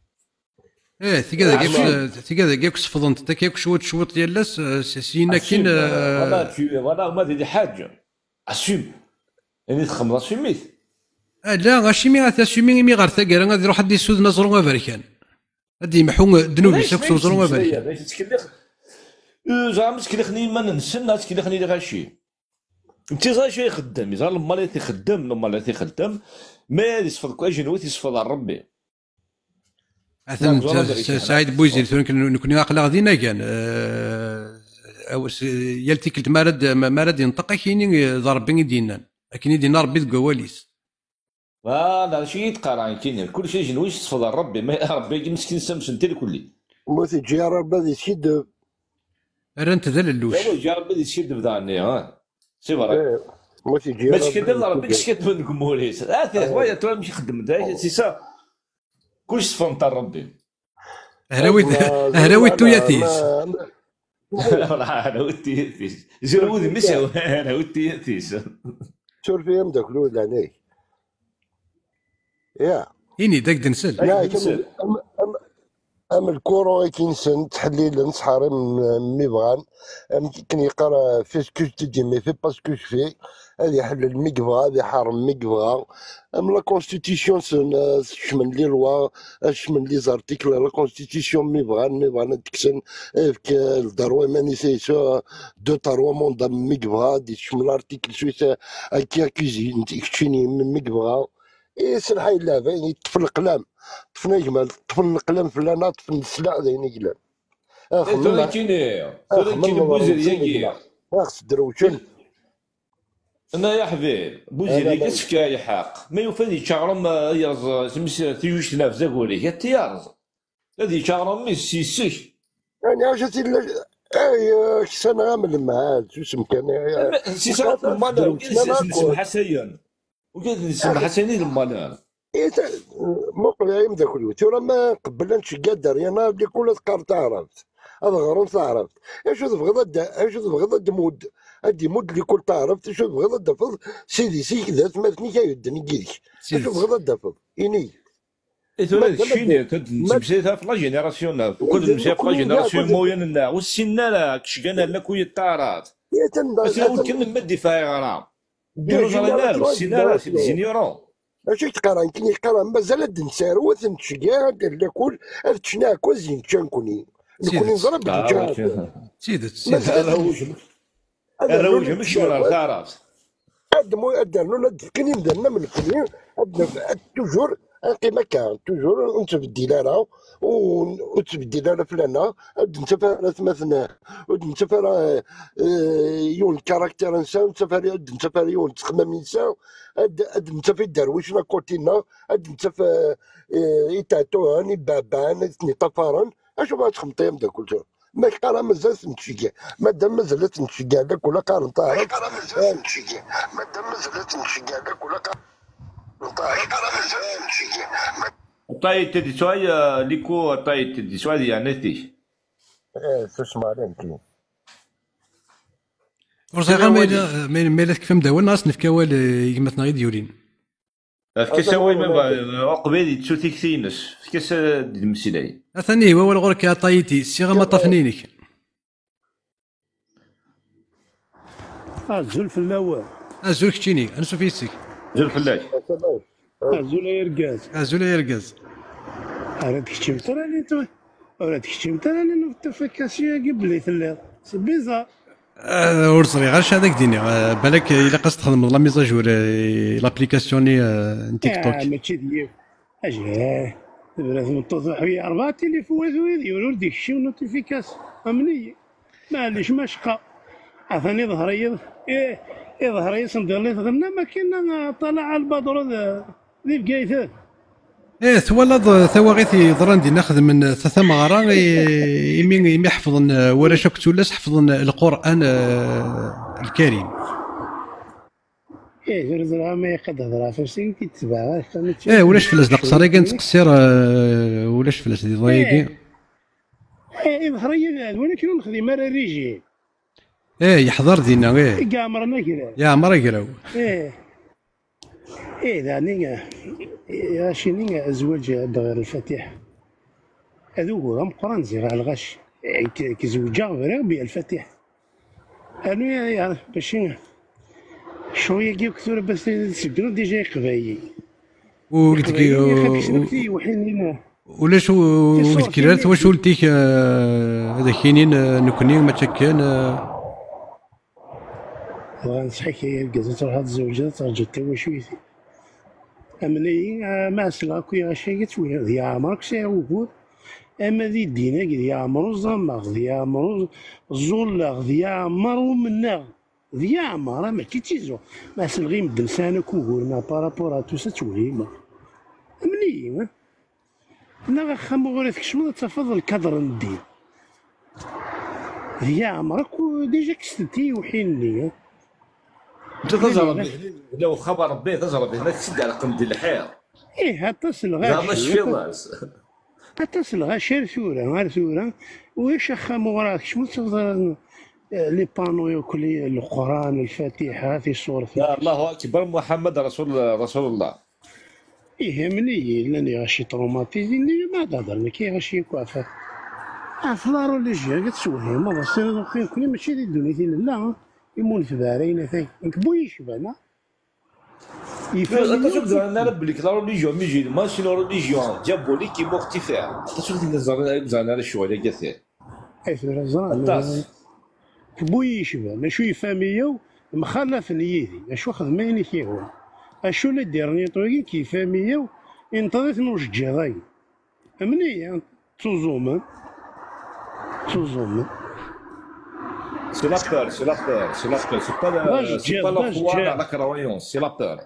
تيكا كيكس فضنت تا كيك شوط ديال سينا كاين فوالا ما دير حاجه اسيم يعني تخمر اسيميت لا غاشي مي غاسيمي مي غير ثقيل غادي يروح دي سود نزرو افريكان غادي يمحو دنوبي ساكسو زرو افريكان زعما مسكين خني ما ننسى مسكين خني غاشي انت زعما شي يخدم زعما لما اللي تيخدم لما اللي تيخدم ما يصفد كل جنوي يصفد على ربي مثلا سعيد بوزير نكون عقل غادينا كان يلتي كلت ما راد ينطق كاينين ضربين دينان لكن يدينا ربي الكواليس فوالا شي يتقرا كاين كل شيء جنوي يصفد على ربي ما ربي مسكين سمس انت الكل موسي جي ربي ذي سيد رانت ذا اللوش هو جا ربي يشد بداني ها سي فري موسي جي ماشي كدير ربي كشكت من الجمهوريس وايا ترى ماشي خدم سي سا كلش صفن تاع ربي هراوي توياتيس هراوي توياتيس جرودي مش هراوي توياتيس شور فيهم داك الولد هناك يا إني داك دنسل أما الكورة كينسن تحليل نصحاري مي بغان كان يقرا فيس كوش تدي مي في باسكو في هذه يحلل مي بغا هذه حارم مي بغا أما لا كونستيتيسيون شمن لي لوا شمن لي زارتيكل لا كونستيتيسيون مي بغان تكسن فيك الدروي ماني سيسو دو تروا موندا مي بغا دي شمن لارتيكل سويسا كي كوزين تكشيني مي بغا إيه سلحي اللعبة يعني طفل القلم طفل يجمل طفل القلم فلانا طفل السلاح ذا يجلم ترى كاين بوزير خاص دروشن انا يا حبيب بوزير كيف كاي حق ما يفادي شعرم يرز سمس تيوش لا في زاكوري يتيارز هذه شعرم ميسيسي يعني عاش اي سنه عامل معاه شو اسم كان سي سا مالا اسم حسين وكيف نسمع حسيني لما إيه موقع يا ذاك الوقت ترى ما قبلناش قدر يا اللي كل ذكرت عرفت هذا غرام تعرفت ايش تبغى مود ادي مود اللي كل تعرفت ايش تبغى دفض سيدي ذات مثني كايدني كيدك ايش تبغى دفض اني هذا الشيء تمشيتها في لا جينيراسيون وكل مشى في لا جينيراسيون موين والسنه لا كشكنا لك ويطارات بس لو كان ما الدفاع غرام ديروا جرينال السنه سينيورون اش تقرا يمكن يقرا مازال دنسار وثنتشكا قال كل هذا تشناك وزين تشانكوني نكون نضرب بالجار سيدت الروج مش ولا الخرافات ادمو ادرنا كاين درنا من الكلين توجور قيمه كان توجور نتبدل انا وتبدل انا فلانا نتفر مثلا نتفر يون كاركتر انسان نتفر يون تخمم انسان نتفر درويش لا كوتينا نتفر يتاتو هاني بابان طفران اش بغا تخمطيم دا كل شيء ما قرا مازال تنتشكى مادام مازال تنتشكى هذاك ولا قارن طارق قرا مازال تنتشكى مادام مازال تنتشكى هذاك ولا قارن طارق قرا مازال تنتشكى طيب تدي شويه ليكو طيب تدي شويه يعني تيش تسمع انت ورزاقا ما كيف مداول ناس نفكاوال يمتنا غير ديورين فكسا وين ما قبيل تشوتي كثينس فكسا المسيلاي ثاني هو ولا غورك طايتي الصيغه ما طفنينك زول في الاول زول كتشيني انا سوفيسك زول فلاش زول يرقاز زول يرقاز راه تكتشم ترى اللي راه تكتشم ترى اللي تفكاسيا قبلي ثلاث بيزار ورصري غير هذاك ديني بالك الا قصد تخدم لا ميزاجور لابليكاسيوني تيك توك ماشي ديال اجي لازم توضح لي 4 تليفونات يقولوا ديك الشيء نوتيفيكاس امنيه معليش ما شقا عفاني ظهري ظهري صندوق لي غنى ما كاين طلع على البادرو ذي بقايثات ثوالد ثواغيثي ضرندي ناخذ من ثلاثة مغارة يمين يحفظن ولا شك ولا حفظن القرآن الكريم. زرزرها ما يقدر هضرها فاش كيتبع ولاش فلاس نقصر كان تقصير ولاش فلاس دي ضايقي. ظهري ولكن نخدم راه ريجي. يحضر دينا كاع مرنا كذا. يا مرة كراو. ذاني شيني الزواج بغير الفاتح هذو هو مقران زير على الغش كزوجة غير بها الفاتح أنا يعرف باش شوية كيو كثر بس تسجلوا ديجا قبايل وقلت ولا شو تصور ذكريات كيما واش ولتيك هذا كاينين نكوني ما تكان نصحك يا الكازا تروح هاد الزوجة ترجع توا شويتي أمني ما سلا كوي غاشي تسوي ذي عمرك سي وجود أما ذي الدينا ذي عمرو الزمغ ذي عمرو الزولغ ذي عمرو مناغ ذي عمر ما تيتيزو ما سلغي مدن سانا كوغورنا بارابورا تو ستولي ما أمني نا خام غوريتك شنو تفضل الكادر ندير ذي عمرك ديجا كستي وحيني انت تزرب لو خبر ربي تزرب هناك تسد على قمد الحير إيه هتصل لا مش في غاشي راس هتصل غاشي ثورة ثورة ويش خام وراك شنو تفضل لي بانو كل القرآن الفاتحة في سورة لا الله اكبر محمد رسول الله إيه مني لاني غاشي تروماتيزيني ما تهضرنا كي غاشي كوافا فلارو اللي جا تسوي ما بصير كل ماشي دي الدنيا لا يمون في دارين ثاني نكبوي شبانا انت شوف انا ربلك لا ريليجيون ميجي ماشي لا ريليجيون جابوا لي كي مختفى انت شوف زعما شويه كثير حيث الزران الطاس كبوي شبانا شو فاميو مخلف نيدي شو خدميني كي هو اشو اللي ديرني طويل كي فاميو انتظرت نوش جاي امنيه تزوما c'est la peur, c'est la peur, c'est la peur. C'est pas la foi à la croyance, c'est la peur.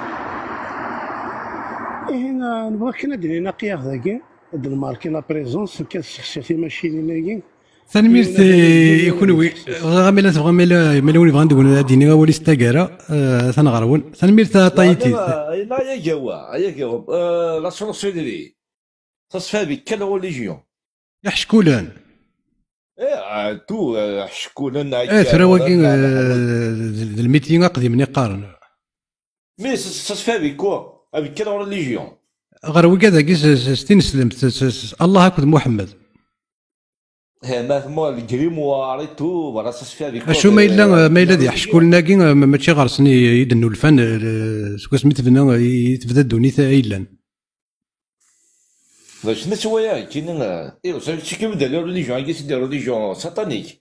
هنا نبغاك ندير نقي ذاك الماركي لا بريزونس كتشخصي ماشي لينا تنميرت يكون وي غامي لا تبغى ميلا ولي بغا ندوي ديني ولي ستاكارا تنغرون تنميرت طايتي لا يا جوا لا سونسيدري تصفى بك كل ريليجيون يحشكولان تو حشكون ترى واكين الميتين قديم قارن مي تصفى بك كوا avec quelle religion غير وكذا كيس ستنسلم الله اكبر محمد ما ثم الجريموار تو ولا تصفى بك شو ما الا دي يحشكوا لنا كي ماشي غارسني يدنوا الفن سكو سميت فينا يتبدا الدنيا ايلان باش نسويا كاين ايوا شي كيبدا لا ريليجيون كي سيدي ريليجيون ساتانيك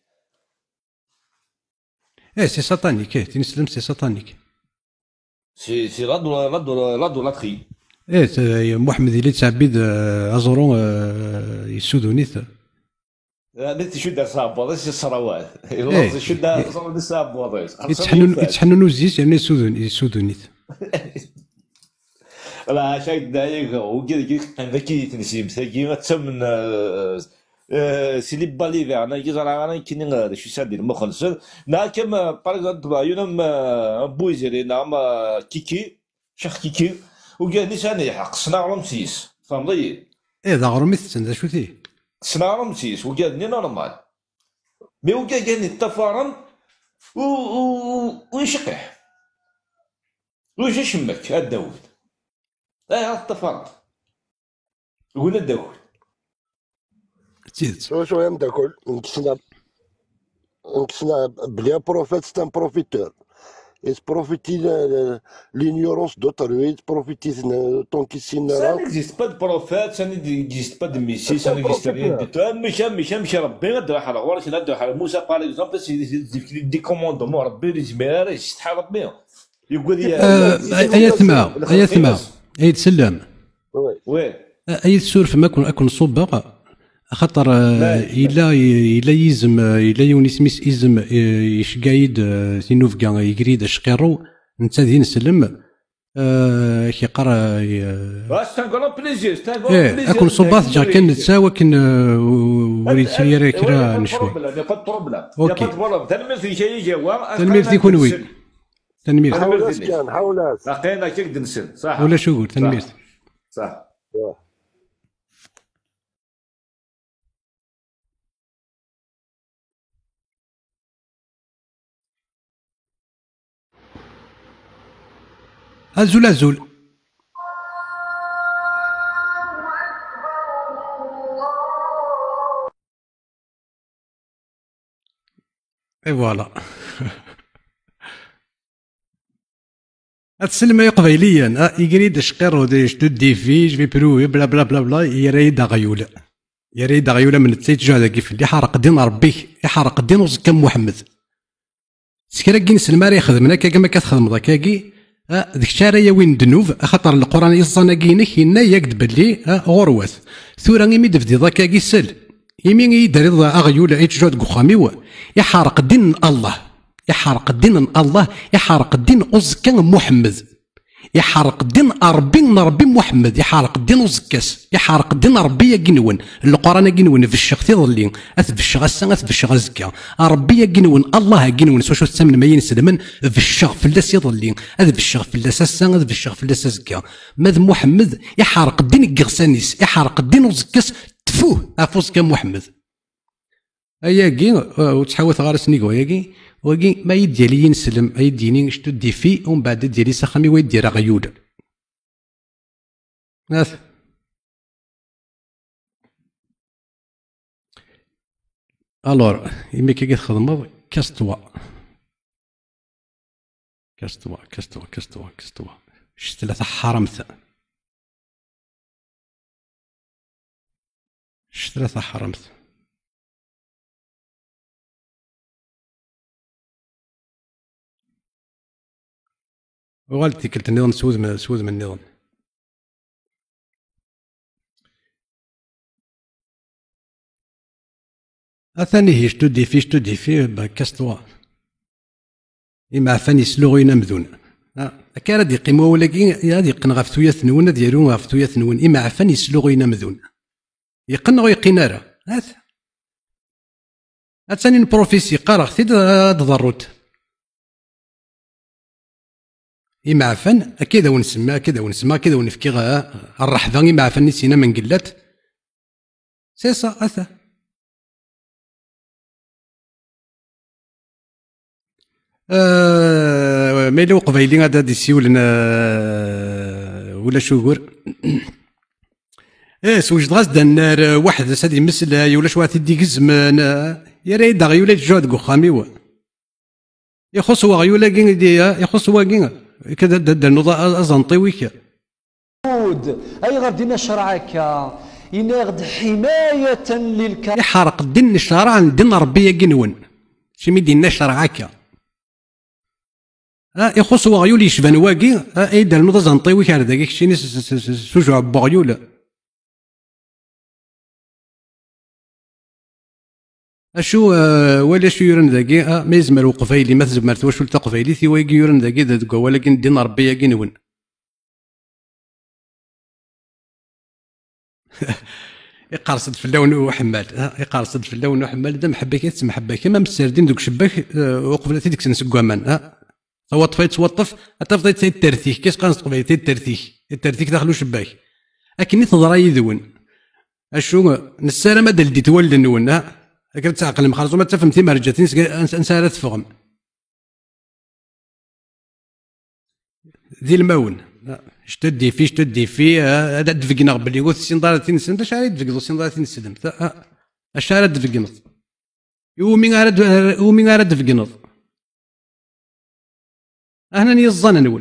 سي ساتانيك تنسلم سي ساتانيك سي لا دولاتري محمد اللي تعبيد ازورون يسودونيث نتي شو دار صابو سي الصروات ايوا شو دار صابو يتحننوا الزيت يعني يسودونيث لا شايف دايق وكذا ذكي تنسيم ثقي تسمن سيلي باليفي انا كيزرع انا كاين شي سادير مخلص نا كما باغ يونم بويزري نعم كيكي شيخ كيكي وقال نسان يحق صنع رمسيس فهمتي ذا غرميث تندا شو ثي صنع رمسيس وقال ني نورمال مي وقال قال التفارم ويشقح ويش يشمك الداود هذا التفاضل يقول الداخل تيت شو يا مداكل نكسنا بلي بروفيت سي ان بروفيتور il profite l'ignorance d'autres, il profite tant qu'il s'y Ça n'existe pas de prophète, ça n'existe pas de messie, ça n'existe rien du tout. مش ربي غدر على غورك غدر على موسى باغ اكزومبل سي دي كوموندمون ربي اللي زمير يستحى ربي يقول ايا ثما اي تسلم وي اي تسولف ما اكون صباغ خاطر الا يزم الا يوني سميس يزم يشقايد تينوفكا يقريد شقيرو انت ذي نسلم كيقرا واش تنقول بليزير اكون صباط جا كان نتساوى كن وريت سير كرا نشوي اوكي تنمير يكون وي تنمير حاولات لقينا كيك نسل صح ولا شو قلت تنمير صح ازول اي فوالا السلمة قبيليا يقريد شقير وديش تدي فيج في بروي بلا بلا بلا بلا يريد غيولة يريد غيولة من التيت جهد كيف اللي حرق دين ربي يحرق دين وزكا محمد سكرا كي نسلم راه يخدمنا كاكا ما كتخدم ذاكاكي ديك الشارع وين دنوب خاطر القران يصانا كينك هنا يكذب بلي غروات ثورا يمي دفدي ذاكاكي سل يمي يدري اغيول عيت جهد قخاميو يحرق دين الله يحرق دين الله يحرق دين وزكا محمد يحرق دين ربي محمد يحرق دين وزكاس يحرق دين ربي يقنون القران يقنون في الشيخ تيضلين اث في الشيخ السنه اث في الشيخ زكا ربي يقنون الله يقنون سوشو تسمن ماين سلمن في الشيخ فلاس يضلين اث في الشيخ فلاس السنه اث في الشيخ فلاس زكا ماذ محمد يحرق دين قرسانيس يحرق دين وزكاس تفوه افوز كان محمد اياكي وتحاول غير سنيكو ياكي وكي ما يديالي ينسلم يديني شتو دي في ومن بعد ديالي سخامي ويدير غيود ناس الور يمي كي تخدمض كاستوا شت ثلاثة حرمت وغالتي كلت النظام سود من النظام أثاني هي شتو دي في كاستوا إما عفاني سلوغينا مذون كان هادي يقيموا ولكن هادي يقن غاف توياث نون هادي يرون غاف توياث نون إما عفاني سلوغينا مذون يقن غو يقينا راه أثاني البروفيسي قارغ ثيد ضروت إما عفن أكيد ونسمى أكيد ونفكي الرحبة إما عفن نسينا من قلات سيسا أثا ميلو قبيلين هذا دي سيولنا ولا شوغور سوجد غاز النار واحد سادي مسلا ولا شو تدي قزمان يا ريت غيولا جود قخامي يخص وغيولا كين يخص واكين كذا النوضة أزنطيويك أي غير دينا شرعك يناغد حماية للك يحرق دين الشرع عن دين ربي جنون شمي دينا شرعك يخص وغيول يشبان واقي اي دار النوضة أزنطيويك على ذاك شيني سوجع بغيولا اشو ولا شو يورن ذاكي ما يزمر وقفايلي ما تزمرت واش ولتا قفايلي ثي وايكي يورن ذاكي ذاك ولكن دين ربي ياكي نون يقارصد في اللون وحمال يقارصد في اللون وحمال دا محبك تسمح بك ما مسردين دوك شباك وقبلتي ديك سنس كوامان توطف حتى فضيت الترثيك كيس قانص قبيلتي الترثيك داخلو شباك اكني تضرا يذون اشو نسالة ما دلدي تولد نون لكن تعقل مخلص وما تفهم ثي مرجتين انسانات فغم ذي المون شتدي في هذا دفقنا بلي قلت سندارتين سنت اش عاد دفقوا سندارتين سلمت اش عاد دفقنا ومين عاد دفقنا هنا نيظن نول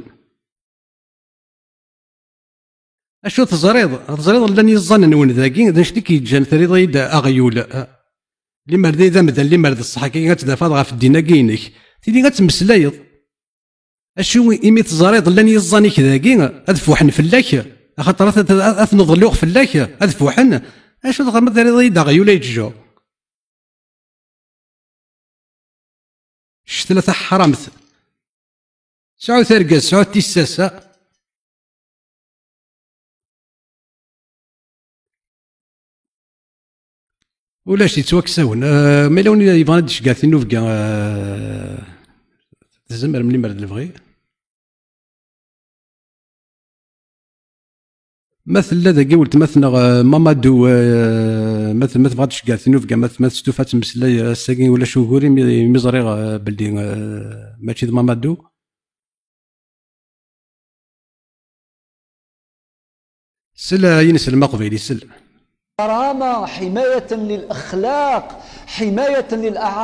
اشو تزريض لاني يظن نول ذاكي ذا شتي كيجان ثريض يدا اغيول اللي مرد إذا مثلا اللي مرد الصحة كي غتدافع غا في الدين كاينك تيدي غتمسلايض اشو إمي تزريض لاني يظني كذاكي أدفوحن فلاك خاطر أثنض اللوغ فلاك أدفوحن اشو تغير مثلا يدا غيولا يتجو ثلاثة حرامت سعود ثرقاس سعود تيساسة ولا شي توكساون ما لون يبغى ندش كاع نوفكا تزمر ملي مرد البغي مثل ذا قلت مثلا مامادو مثل ما تبغى كاع نوفكا مثل ستوفات مسلاي الساكين ولا شوغوري مزريغ بلي ماشي مامادو سلا ينسل مقبيلي سل كرامة حماية للأخلاق حماية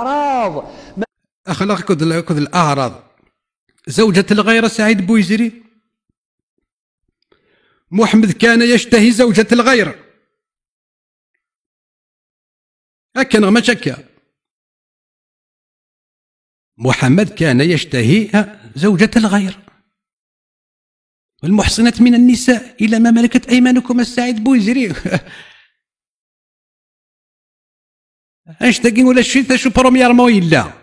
للأعراض أخلاق كذ الأعراض زوجة الغير سعيد بويزري محمد كان يشتهي زوجة الغير. هكا ما شكا. محمد كان يشتهي زوجة الغير. والمحصنات من النساء إلى ما ملكت أيمانكم السعيد بوزري. اش تاقين ولا شي شو بروميير مو إلا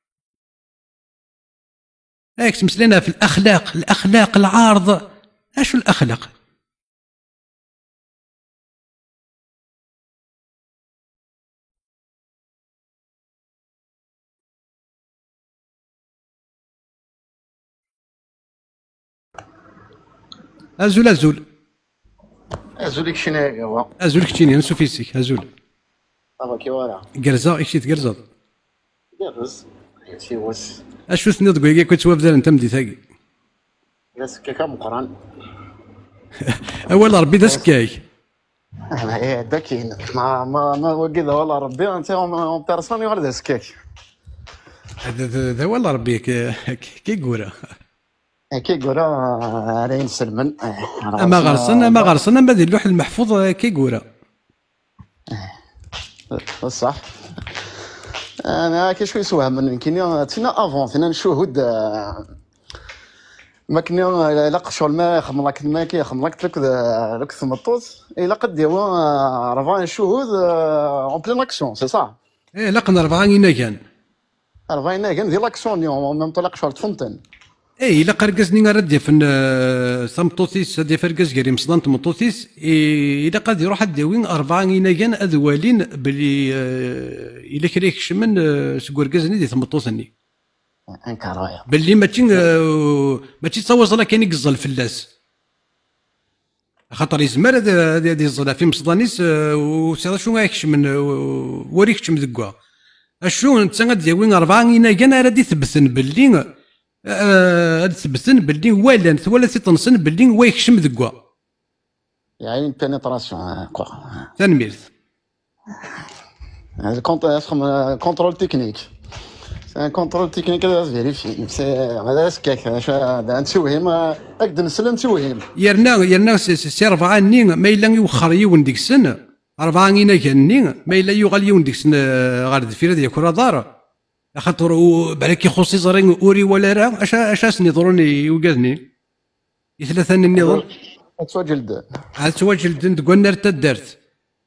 هاك مسلينا في الأخلاق العارض. اشو الأخلاق؟ أزول أزولك شنو هو؟ أزولك تشيني نسو فيسيك أزول. كي ورا. قرزا إيش تقرزا؟ قرز. شي وس. أشو ثنيض قوي كنت توافد أنت مدي ثاقي. بس كيكا مقران. أول ربي ذا سكاي. إيه داكين ما وكذا والله ربي أنت اون بيرسوني ولا سكاك. هذا والله ربي كي قورا. كي قورا علي سلمن. أما غرسنا ما ذي اللوح المحفوظ كي قورا. صح. انا كي شوي سوهم من كينيا تينا افون فينا نشوهد ما كنا لا شغل ما يخمم لك ما كيخمم لك ثمطوط الا قد يوا رفع نشوهد اون بلين اكسيون سي صح. إيه لقنا 40 كان. 40 كان ديال لاكسيون اليوم ما مطلق شغل تفونتن. اي الا قرقزني غردي في سمطوطيس هادي فرقز كريم مصدان تمطوطيس الا قد يروح داوين 40 كان اذوالين بلي الا كرا يكشمن سكوركزني دي تمطوطني انكرايا بلي ماشي تصوص كاين يقزل فلاس خاطر يزمر هذه الزلا في مصدانيس وسير شنو يكشمن وريك تشم دكوا اشو انت غادي 40 كان راه دي ثبتن بلي تثبتن باللي ولا تيطنسن باللي هو يكشم ذكوا يعني بينيتراسيون كوا تنميرت هذا كونترول تكنيك سي كونترول تكنيك هذا فيريفي سي هذا سكاك هذا نتوهم اقد نسلم نتوهم يرنا سي 4 نين ما الا يوخر يون ديك السن 40 كان نين ما الا يغال يون ديك السن غير دفير ديال كره دار خاطر بالك يخصي زرين اوري ولا راه اش سنيضروني يوقاذني ثلاثه النظام تواجلد عاد تواجلد تقول نار تدارت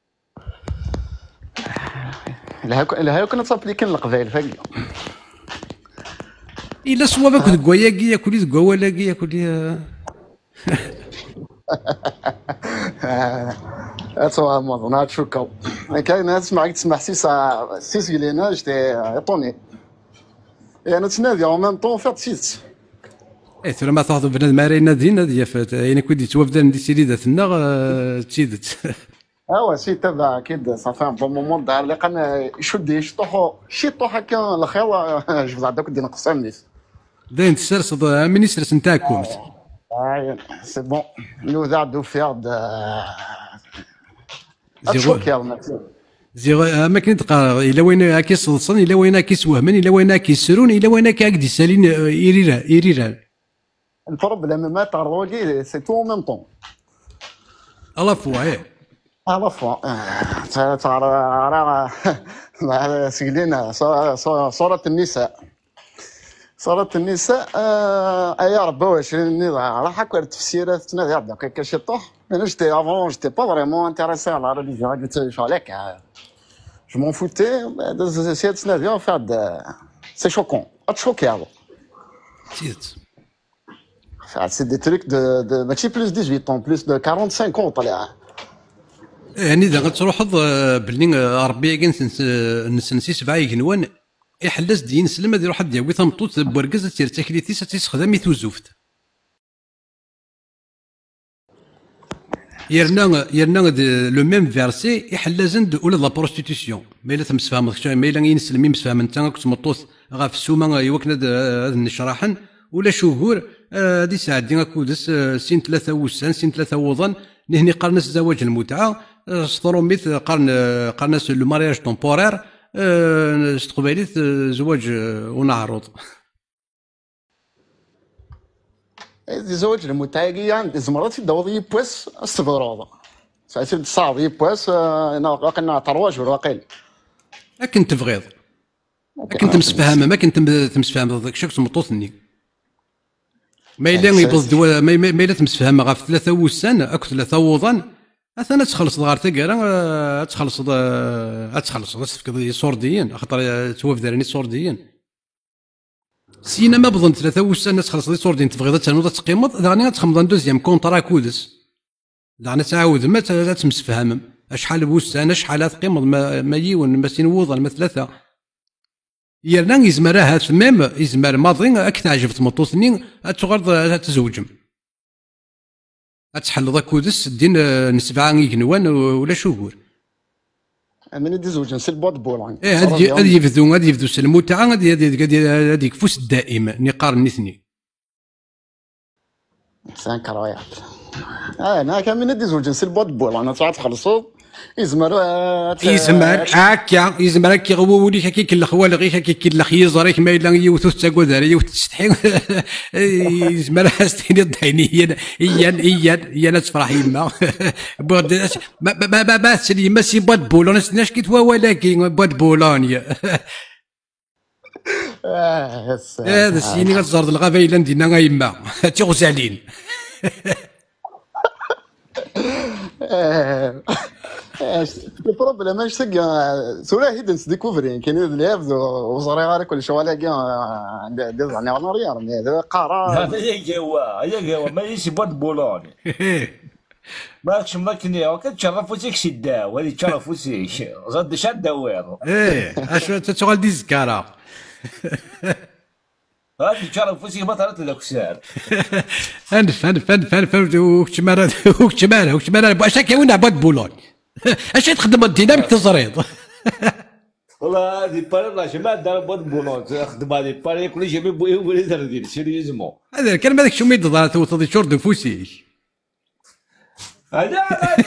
لها كنا تابليكين القبائل فاقي الا صوابك تقوا ياكي ياكل تقوا ولا ياكل اتوا ما تشوكو كاين ناس معك تسمع سيس لينا جتي يطوني يعني تنادي اون ميم طون فات سيت ايه ترى ما تاخذ بنادم مارينا دينا ديال فات يعني كنت توافد ندي سيريداتنا تشيدت اوا سي تبع اكيد صافي ان بون مومون دار اللي قال يشد يشطحو شي طوح هكا الخير جبد عندك دي نقص نيس داين تسرس مينيسترس نتاعكم سي بون نو ذا دو فير زيرو ما كنت تقرا الا وين هاكي صلصن الا وين هاكي سوهمن الا وين هاكي سرون الا وين هاكي هكدي سالين يريران البروبليم ما تروجي سي تو ميم طون الله فوا ايه الله فوا ترى سجلنا صورة النساء ايا 24 راح اكبر تفسيرات تنادي عندك هكا شي طوح انا جيتي افون جيتي با فريمون انتريسي على ريليجيون قلت شو عليك جو مون فوتي سي تنادي فاد سي شوكون اتشوكي هذا سيت سي دي تريك دو ماشي بلوس 18 طون بلوس دو 45 طلع يعني اذا غتروح باللي ربي كاين نسنسي 7 كنوان يحلس دين سلم هذا يروح ديال ثمطوط بوركز تير تكليتيس تيستخدم توزوفت يرنا لو ميم فيرسي يحلازن ولا لا بروستيتيسيون ما الا تمسفهمك ما الا ينسلم يمسفهم انت كنت مطوط غا في السومه يوكنا هذا النشراحن ولا شهور هذه ساعه دينا كودس سين 3 وسان سين 3 وضن نهني قرنس زواج المتعه سطروميت قرنس لو مارياج تومبورير استقباليت زواج ونعرض زوج المتايقيان زمرات دوض يبوس استفروض ساعتين صعب يبوس انا واقلنا ترواج والواقيل ما كنت تبغيض ما كنت مسفهمه ما كنت تمسفهم ضدك شكس مطوطني ما الا يبض ما الا تمسفهمه غير 3 وسان اكو 3 وضن انا تخلص غير تقرا تخلص تفقد صورديين خاطر توقف دارني صورديين سينا ما بظن 3 وسان تخلص صورديين تبغي تنوض تقيمض دغني تخمض دوزيام كونطرا كودس دغني تعاود ما تمسفهم شحال بوسان شحال تقيمض ما يون ما سين وضن ما 3 يرنا يزمر هاد تمام يزمر ماضي راك تعجبت مطوطني تغرض تزوجم تحل ذاك كودس دين نسبعه يقنوان ولا شوكور من يدي زوج نسل بود بولان هادي يفدو المتعه هادي يكفوس الدائم نقارن اثنين سان كرايات انا كان من يدي زوج نسل بود بولان تخلصوا يزمر هكا يزمر هكا غولي هكا كل خوال غير هكا كل خيزر ما الا يوثو تساقود على يوث تستحي يزمر استيني الضحيني هي انا تفرح يما ما سلي ما سي بواد بولون ناش كي توا ولكن بواد بولونيا هذا السيني غتزرد الغابه دينا يما تيغزالين البروبليم ماش تلقى سوري هيدنس ديكوفرين كاين الياف وصري غير كل شويه كاع ديز يعني انا ريال هذا قرار هذا هي قوا ما يجي بود بولوني ماكش ماكني كتشرفوا فيك شي داو هذه تشرفوا فيك زاد شاد داوير اش تشغل دي زكاره هادي تشرف فيك ما طرات لك سعر فن وكتمار اش كاين عباد بولون اش تخدم الديناميك تزريض والله هذه باري الله جماعه دار بود بولون تخدم هذه باري كل شيء بوي ولي دير سيريزمون هذا كان هذاك شوميد توصل شورد فوسي هذا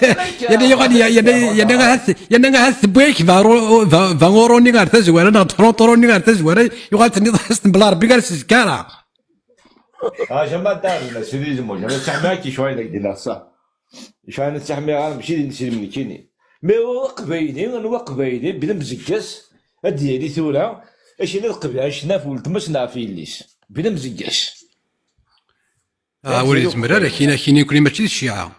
يعني غاث بويك فاوروني غير تزوار انا ترونطروني غير تزوار يغال تني ضحست بلا ربي قال سكاره جماعه دار سيريزمون جماعه تحماكي شويه داك ديال الصح شويه نتحمي غنمشي نسير من كيني مي هو قبايلي بلا مزكاس ديالي ثوره اش انا القبيله شنا في ولد ما شنا في الليس بلا مزكاس وليد زمرار كاين يكون ماشي الشيعه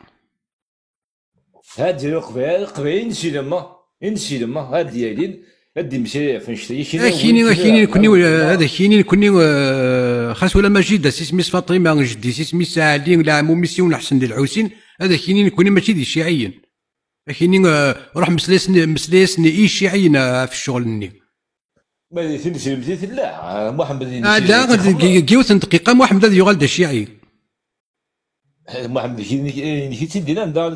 هادي قبايل نسي لما هاد ديالي هادي مشي فين شتي كاين كوني هذا كاين كوني خاص ولا مجيد سميس فاطمه جدي سميس علي لا عمو ميسيون حسن ديال الحسين هذا كاين كوني ماشي ديال الشيعيين كاين روح مسليسني اي شيعيين في الشغل ني ما تنسي لا محمد لا كيوث دقيقه محمد هذا يغال الشيعي محمد كي تدينا دار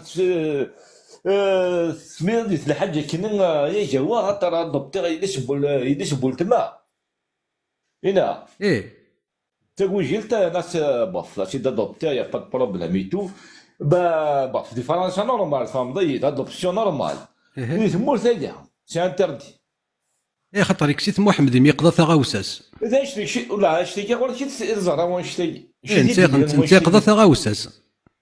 سمير ديال الحاجه كنا يا جوا ترى ضبطي يدسبول تما هنا تقول جلت ناس باف لا سي ضبطي يا با بروبليم ايتو باف دي فرنسا نورمال فام ضيت ادوبسيون نورمال ثمور ثانيه سي انتردي خاطر كسيت محمد يقضى ثغاوساس اذا شتي ولا شتي كيقول لك الزهره وين شتي انت قضى ثغاوساس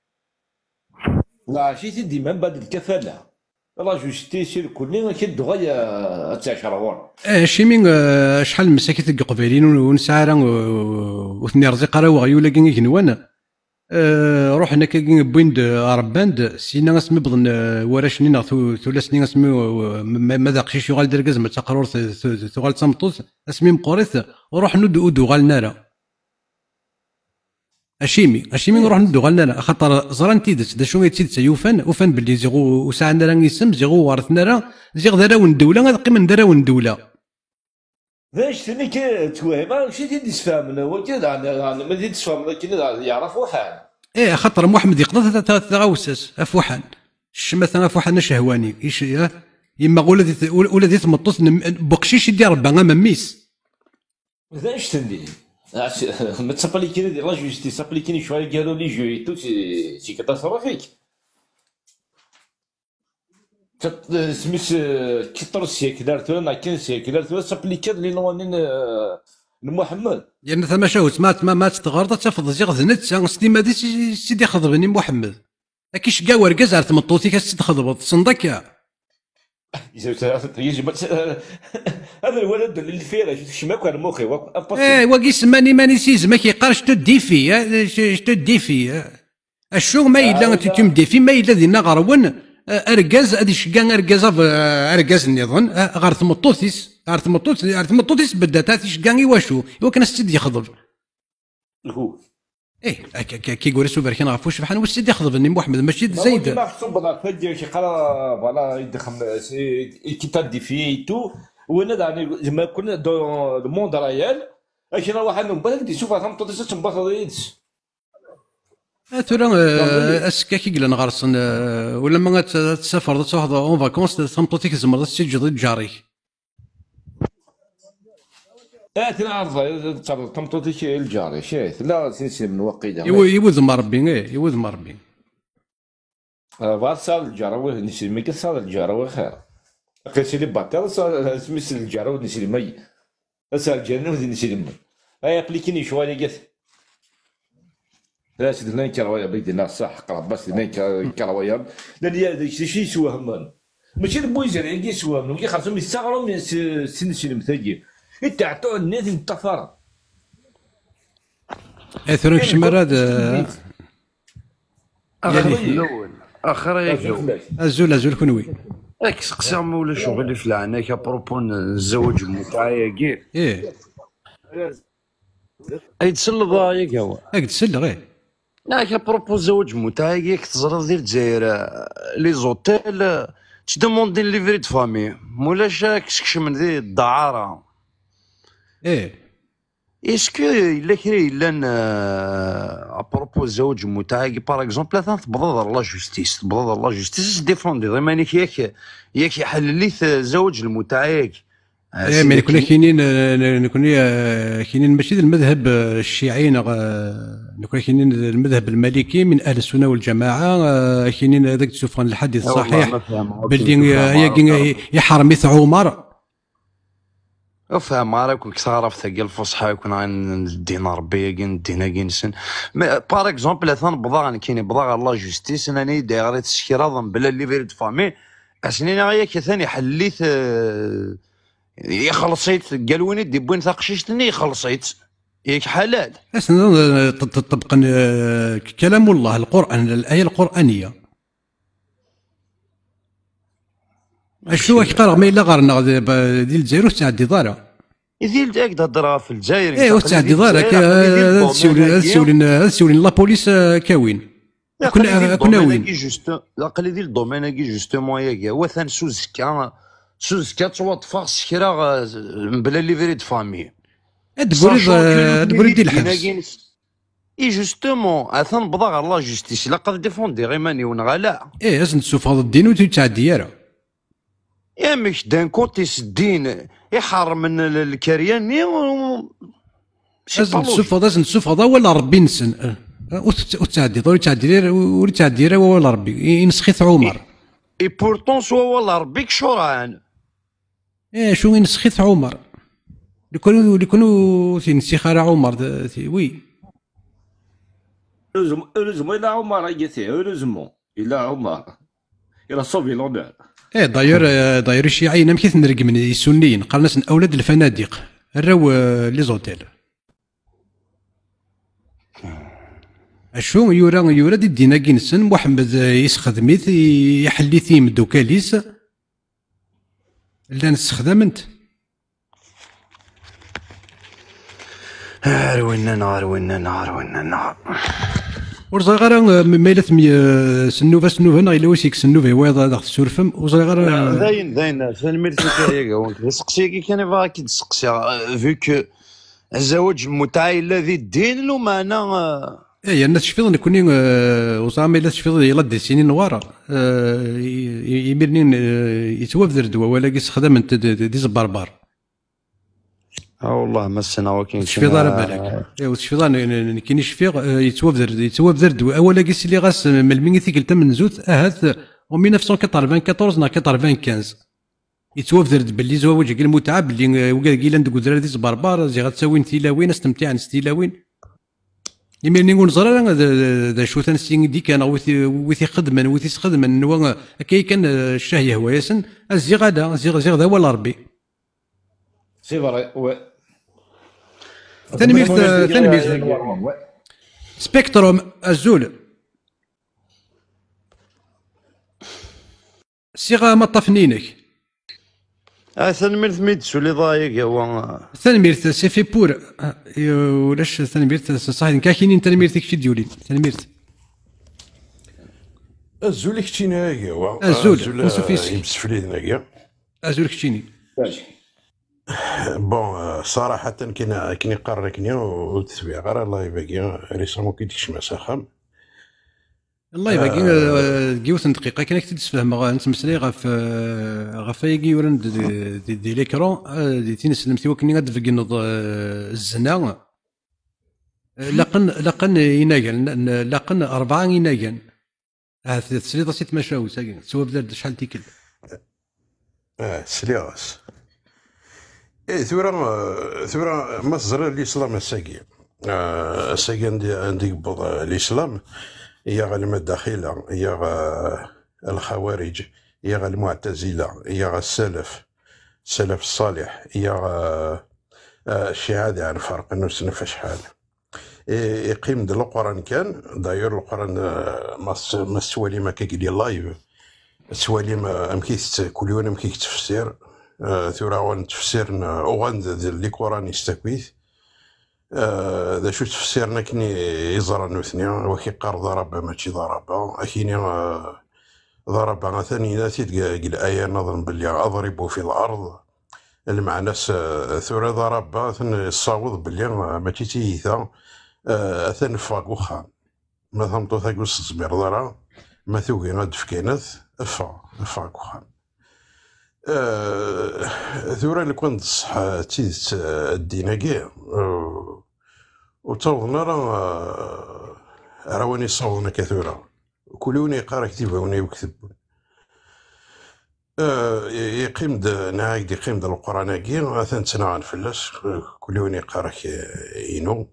لا شي ديما بعد الكفاله راجل شتي سير كلنا كدو غايا 10 ور شي من شحال مساكن قبيلين ونسعر وثني رزق راه غيولا كين كنوانا روحنا كين بويند رباند سينا اسمي بضن وراشني ناخذ ثلاث سنين اسمي ما ذاقش شي غال دركز ما تقرر ثغال تمطوس اسمي مقورث وروح ندو غالنا اشيمي نروح ندو غالنا خاطر زران تيدت دا شو تيدت يوفان باللي زيغو وسعنا راه يسم زيغو ورثنا راه زيغ دراون دوله غادي قيم دراون دوله باش ثاني توهم شي تيدي تفهمنا وكذا ما تيدي تفهم لكن يعرف وحال خاطر محمد يقضى تغوسس افوحان مثلا افوحان شهواني يما ولدي تمطوس بقشيش يدي ربا ميس هذا اش تندير ما تسابليكيني ديال لا جوستي سابليكيني شويه قالوا لي جويتو سي كاتاستروفيك سميت 14 سيكل دارت ولا 15 سيكل دارت سابليكاد لي لوانين محمد يعني ثما شاوت ما تغرض تفض زي غزنت سيدي دي سيدي خضبني محمد كيش كاع ورقاز على تمطوتي كاس تخضب صندك هذا الولد اللي فيه شماك على مخي واقي سماني ماني سيز ما كيقارش تدي فيه تدي فيه الشغل ما الا تمدي في ما الا دينا غرون اركاز هذه شكان اركاز النظام غير تمطوتيس غير تمطوتيس بدات شكان يواشو كان السيد يخضب هو كي يقول سوبر كان غافو سبحان والسيد يخضب ني محمد ماشي زايد ما خصو بلا فدي شي قرا فوالا يدخل كي تدي فيه تو وانا داني زعما كنا دو الموند ريال اش راه واحد من بالك تشوف تمطوتيس تنبسط يدس ترى اسكا كي قلنا غارسن ولا ما تسافر تروح اون فاكونس تمطوتيك زمر تسجل جاريك تنعرف تمطوتيك الجاري شايف لا سنسي من وقيده يوذ مربي يوذ مربي فارسال الجارو نسي مي كسال الجارو خير قيسي لي باتال سميس الجارو نسي مي اسال جنن نسي مي اي ابليكيني شويه قالت لا سيدنا كراويه بيدي الناس صح قرب بس سيدنا كراويه لان شي يسوهم ماشي البويزر يجي يسوهم وكي خاصهم يستغروا من سن المثاجي انت عطوه الناس الطفره اثرك شمراد الاول اخر ازول كنوي راك سقسي مولا شغل في العناك ابروبو الزواج المتعه كي اي تسلط ياك هو تسلط غير ياك ابروبو الزواج المتعه كي تزرد ديال الجزائر لي زوتيل تدوموندي ليفري دو فامي مولاش كشكش من ذي الدعاره اسكو الا كري لان ابروبو الزواج المتعاقي باغ اكزومبل تبضض لا جوستيس تبضض لا جوستيس ديفوندي ديما ياك يحل لي الزواج المتعاقي مي كنا كاينين ماشي المذهب الشيعي كنا كاينين المذهب المالكي من اهل السنه والجماعه كاينين هذاك تشوف الحديث الصحيح باللي يحرمث عمر افهم راك كنت تعرف ثقيل الفصحى كنا ندينا ربي ندينا كينسن باغ اكزومبل مثلا بضاغ كاين بضاغ لا جوستيس انا داير تسكيرا بلا ليفري دو فامي اسنين غيا كثاني حليت يخلصيت قال وين دي بوين ثقشيشتني خلصيت ياك حلال اسنا طبقا كلام الله القران الايه القرانيه اشنو كيقرا ما الا غارنا ديال الجزائر وتعدي دارا ديال داك تهضر في الجزائر وتعدي دارا سولين لا بوليس كاوين كنا وين العقل ديال الدومين كي جوستومون ياك هو ثان سوزكا توظف سكرا بلا ليفري دو فامي تقولي ديال الحبس جوستومون اثن بضا لا جوستيس لا قد ديفوندي غير ماني ونغالا لازم تشوف هذا الدين وتعدي راه يا مش دان كوتيس الدين يحرم من الكرياني لازم تشوف هذا ولا ربي نسن وتعدي تعدي ولا ربي ينسخيث عمر اي بورتون سوا ولا ربيك شوران شو ينسخيث عمر لكونو تنسخ على عمر وي لازم الى عمر يجي لازم الى عمر الى صوفي لونر داير الشيعيين ما كيف نرق من السنيين قال ناس اولاد الفنادق راو لي زوتيل اشو يورا دي دينا كينسن محمد يستخدميت يحلي ثيم دوكاليس لا نستخدمنت عرونا ورزا غير ميلات سنوفا الا وسيك سنوفا ويضا داخل السورفم وزا غير داين سلميرتك ياك سقسي كان باغي تسقسي فيك الزواج المتعه الذي الدين له معنى الناس شفيض نكوني وصامي لا شفيض يلا دي سنين ورا يمرني يتوفر دوا ولا يستخدم انت دي زبربار والله ما السنه وكاين شفيض على بالك شفيض كاين شفيض يتوفر دوا اولا كيس اللي غاس من المينيتيك من زوت هات و 1994 نا 95 يتوفد باللي زواج كاع المتعه باللي وكا كيلا ندك دراري ديز بربار زي غتساوين تيلاوين استمتع نستيلاوين يميرني نقول زرا ذا شو تنسين دي كان ويثي خدما ويثي خدما نوا كي كان الشهيه هو ياسن الزي غادا زي ذا ولا ربي سي فري وي تنمير سبيكتروم الزول صيغه ما طفنينك ثنميرت ميدسو اللي ضايق هو تنميرت سي في بور ولاش تنميرت صحيح كاينين تنميرتك شي ديولين تنميرت الزول كتشيني هاكي هو الزول نسوفيسي يمسفلين هاكي الزول كتشيني بون صراحة كاين يقركني وتتبع غير الله يبقى ريسامو كي ديكش مساخم الله يبقى كيوث دقيقه كان تتفهم نتمسلي غف يجي ورن دي ليكرون دي تنسلمتي وكني غاد في نوض الزنا لقن يناقل لقن 4 يناقل تسليطه سيت مشاو ساكن سوا بلاد شحال تيكل سليغاس ثورة مصدر الاسلام الساقي الساقي عندي قبض الاسلام هي غا الداخله هي غا الخوارج هي غا المعتزله هي غا السلف الصالح هي غا الشيعة دي عن فرق نوسنا في شحال يقيم ديال القران كان داير القران ما سوالي ما كيدير لايف سوالي ما مكيت كل يوم مكيت تفسير ثورة وان تفسير اوغاند ديال لي قران يستكويت ذا شو تفسيرنا كني يزرى نوثني وكي قار ضربة ماشي ضربة أكيني ضربة ثاني ناسي الآية نظن باللي أضربوا في الأرض المعنى ثورة ضربة ثن الصاوض باللي ماشي تيثا ثن فاق وخان ما ثمطو ثاقو الصبير ضرا ما ثوقي غاد فكينث فاق وخان ثورة اللي كنت صح تيت الديناكي وتصوضنا رواني صوضنا كثورة كلون يقرا كتيبون يكتبون يقيم نهاية يقيم القرآن كي مثلا تنعن فلاس كلون يقرا ينو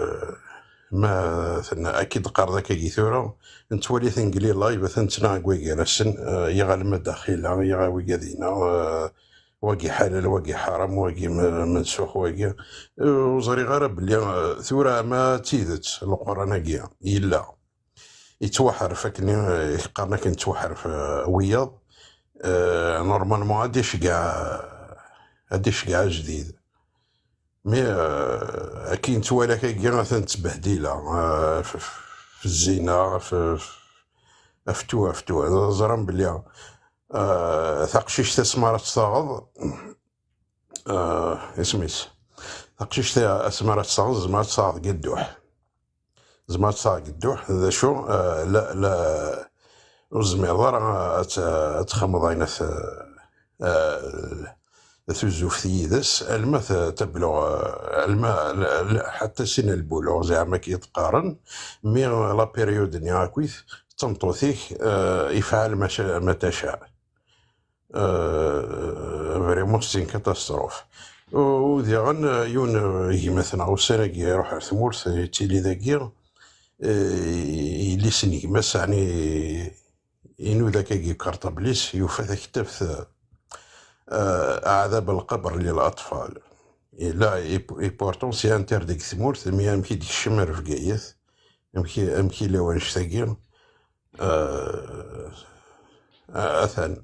ما ثنا اكيد قرضك كي ثورة نتولي ثنقلي لايف مثلا تنعن كويكي رسن يغال داخل يغاوي كذينا واقي حلال واقي حرام واقي منسوخ واقي وزري غير بلي ثورة ما تيدت القرآن كي إلا يتوحر فكني يقارنا كان يتوحر في وياض نورمالمون هاديش كاع جديد مي اكيد توالا كي مثلا تبهديله في الزينه في فتوى زرم بلي ثقشيش تسمارة تصاغض اسميس ثقشيش تسمارة تصاغض زما تصاغض قدوح زما تصاغض قدوح ذا شو لا وزميضار تخمض عينا ثوزو في ثيدس الماء تبلغ الماء حتى سن البلوغ زعما كيتقارن مي لا بيريود نياكويث تمطوثيك يفعل ما تشاء فريمون سين كاتاستروف وذي غن يون يجي مثلا وسنة يروح على ثمورث تيلي ذاكير يلي سنيك مس يعني إنو ذاك يجي كارطابليس يوفى كتاب عذاب القبر للأطفال لا اي بورتون سي انترديك ثمورث مي يمكي ديك الشمر في قايث يمكي لوانش ثاقير أثن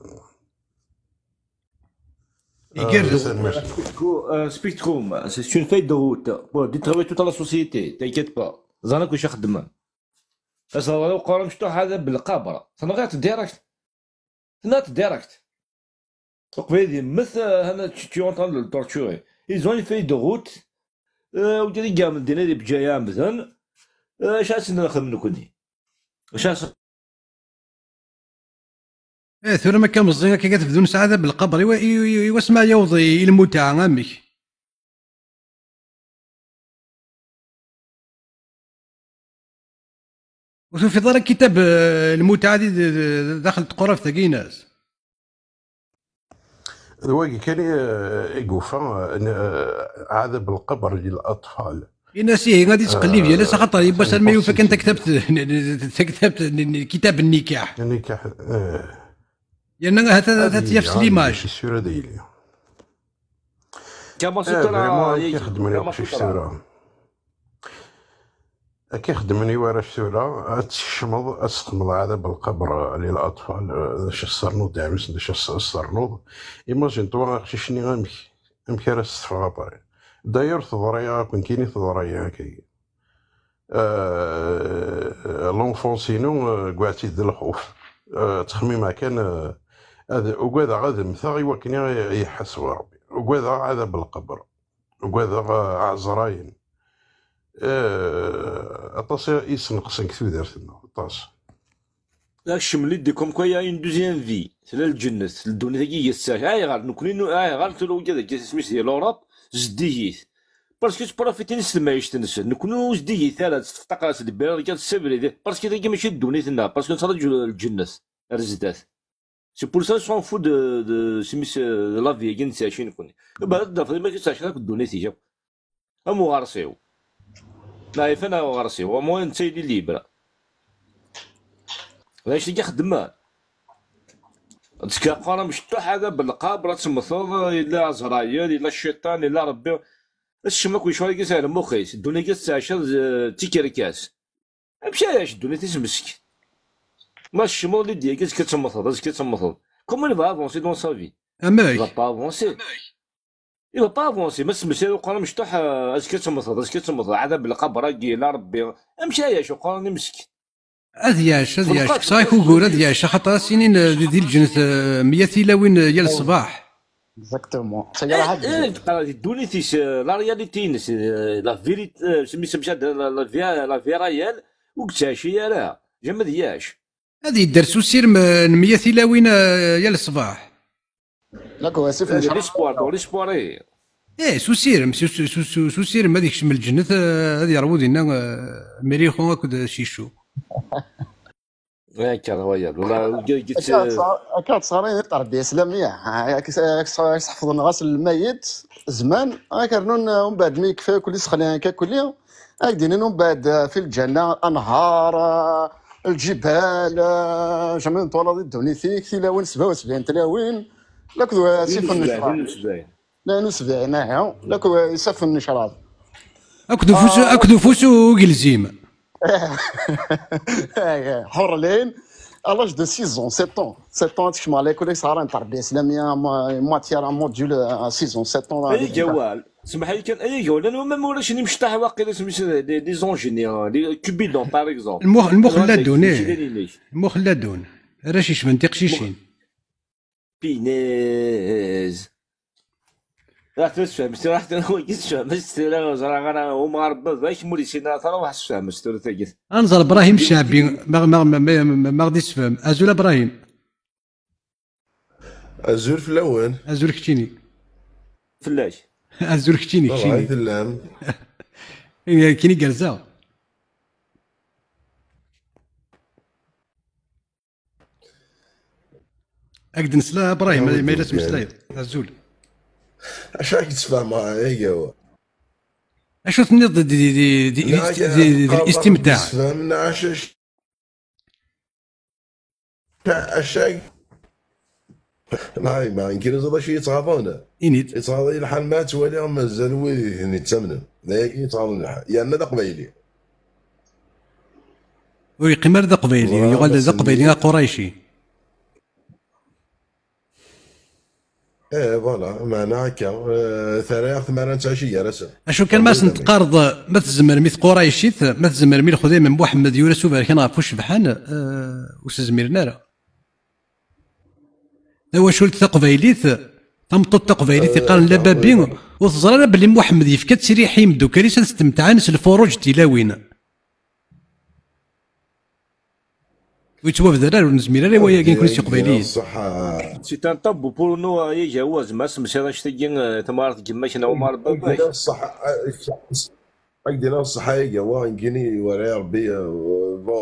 Spectrum, c'est une feuille de route pour détruire toute la société, t'inquiète pas. زانك واش يخدم اصلا لو قارن مفتوح هذا بالقابره صنغات ديريكت وقبيل مثل هنا tu entends le torturer ils ont une feuille de route وديري كاع من دينا اللي بجايه مثلا اش نخدم نكوني اش ثورة ما كان مزيان كي كتبدو سعادة بالقبر واسمع يوضي المتعة عمك وفي دار كتاب المتعة داخل تقرا في ثقي ناس الواقي كان يقوفا عذاب القبر للاطفال. الناس هي غادي تقلب ديالها خاطر يبا سلمى يوفى انت كتبت كتاب النكاح. النكاح لان هذا تيفس ليماج. الصوره ديالي كما سطر كيخدم لي في الصوره كيخدمني ورا الصوره تشمض تخمض عذاب القبر للاطفال. اش الصرنوض دعمس اش الصرنوض ايماجين طوا شني غامك راه الصفاطه داير تضريا كون كاينين تضريا هكايا لونفونسينو كواعتي د الخوف تخميمها كان هذا وكذا غادي مثاغي وكن يحس ربي وكذا عذاب القبر وكذا عزراين اطاس يسنقسن كثو دارتنا اطاس لا الشملي ديكم كويا اون دوزيام في سلا الجنة الدنيا هي الساعة هاي غير نكونين هاي غير تلو كذا جالس سميت ديال لوروب زديت باسكو تبروفيتي نس ما يشتنس نكونو زديت ثلاث تفتقر تدبر كاع السبري باسكو هذيك ماشي الدنيا باسكو نصرجو الجنة رزدات سي بور سا سون فو دو سميت لا في كاين ساشي نكوني بعد دافع ما كيساش هاك الدنيا تيجا امو غارسيو لا فانا غارسيو مو انت اللي ليبرا واش اللي خدمان تكاقرا مشطوح هذا بالقابره تمثل الا عزرايل الا الشيطان الا ربي الشمك كل شويه كيسال مخيس الدنيا كتعشر تيكركاس مشاش الدنيا تسمسك ما الشمو اللي ديالك كتمثل كومون il va avancer dans sa vie اماك il va pas avancer il va pas avancer ما سمسي وقرا مشطوح اش كتمثل عذاب بالقبره الا ربي مشاش وقرا مسكين اذياش صايك وقول اذياش خاطر سنين ديال الجنة 100 تلاوين ديال الصباح اكزاكتومون الدنيا تيس لا رياليتي نس لا فيريتي سميتها مشات لا في ريال وكتاشي راه جا ما دياش هذه الدرس وسير 100 تلاوين ديال الصباح لاك هو اسف ليسبوار ايه سوسير سوسير ما ديكش من الجنة هذه يروض لنا مريخو هكذا شيشو هاكا هوايا ولا قلت كانت صارين التربيه اسلاميه يحفظون غسل الميت زمان كانوا ومن بعد ما يكفى كل سخلين كل دينين ومن بعد في الجنه انهار الجبال جميع طول الدنيا فيك تلاوين 77 تلاوين لك سيف النشرات لا 72 لك يسف النشرات اكدو فوسو وجلزيم حر لين الاج دو 6 ans 7 ans تشمع على كل صار تربيه اسلاميه ماتير موديول 6 ans 7 ans اي جوال سمح لي كان اي جوال انا ما مولاش ني مشطح واقيلا سميت لي زونجينيور لي كوبيدون باغ اكزومبل المخلدون راشيش من تقشيشين بينيز راح تفهم راح تفهم راه هما ربا باش مولي سينا ترى واحد تفهم ثلاثه انزل ابراهيم الشعبي ما غاديش تفهم ازول ابراهيم ازول في الاول ازول كتيني فلاش ازول كتيني والله ثلام كيني كرزا اقد نسلا ابراهيم ما الا تمسلاي ازول اش راك تفهم هي هو اشو تنض دي الاستمتاع فهمنا اش لا ما يمكن زاد شي يتغاضون انيت يتغاضى الحال مات ولا مازال وين يتمنن لا يتغاضى يعني هذا قبيلي ويقيم هذا قبيلي يقال هذا قبيلي قريشي فوالا معنا هكا ثريا ثمانية عشية رسم اشو كان ما تقارض ما تزمر مثل قريشيت ما تزمر ميل خذي من محمد يونس وبارك نعرفو شبحان وسزميرنا راه هو شو تقبيليت تمطط تقبيليت قارن لا بابين وتزرى بلي محمد يفكت سريحي مدوكالي تستمتعانس الفروج تلاوين ويتوافد راه نزمير راه ويا كاين كلشي قبيليين سي تان طب بور نو يجاوز ما سمسيراش تجي تمارت جماش انا ومار باش الصح عندنا الصحايقه وانكني ورايا ربي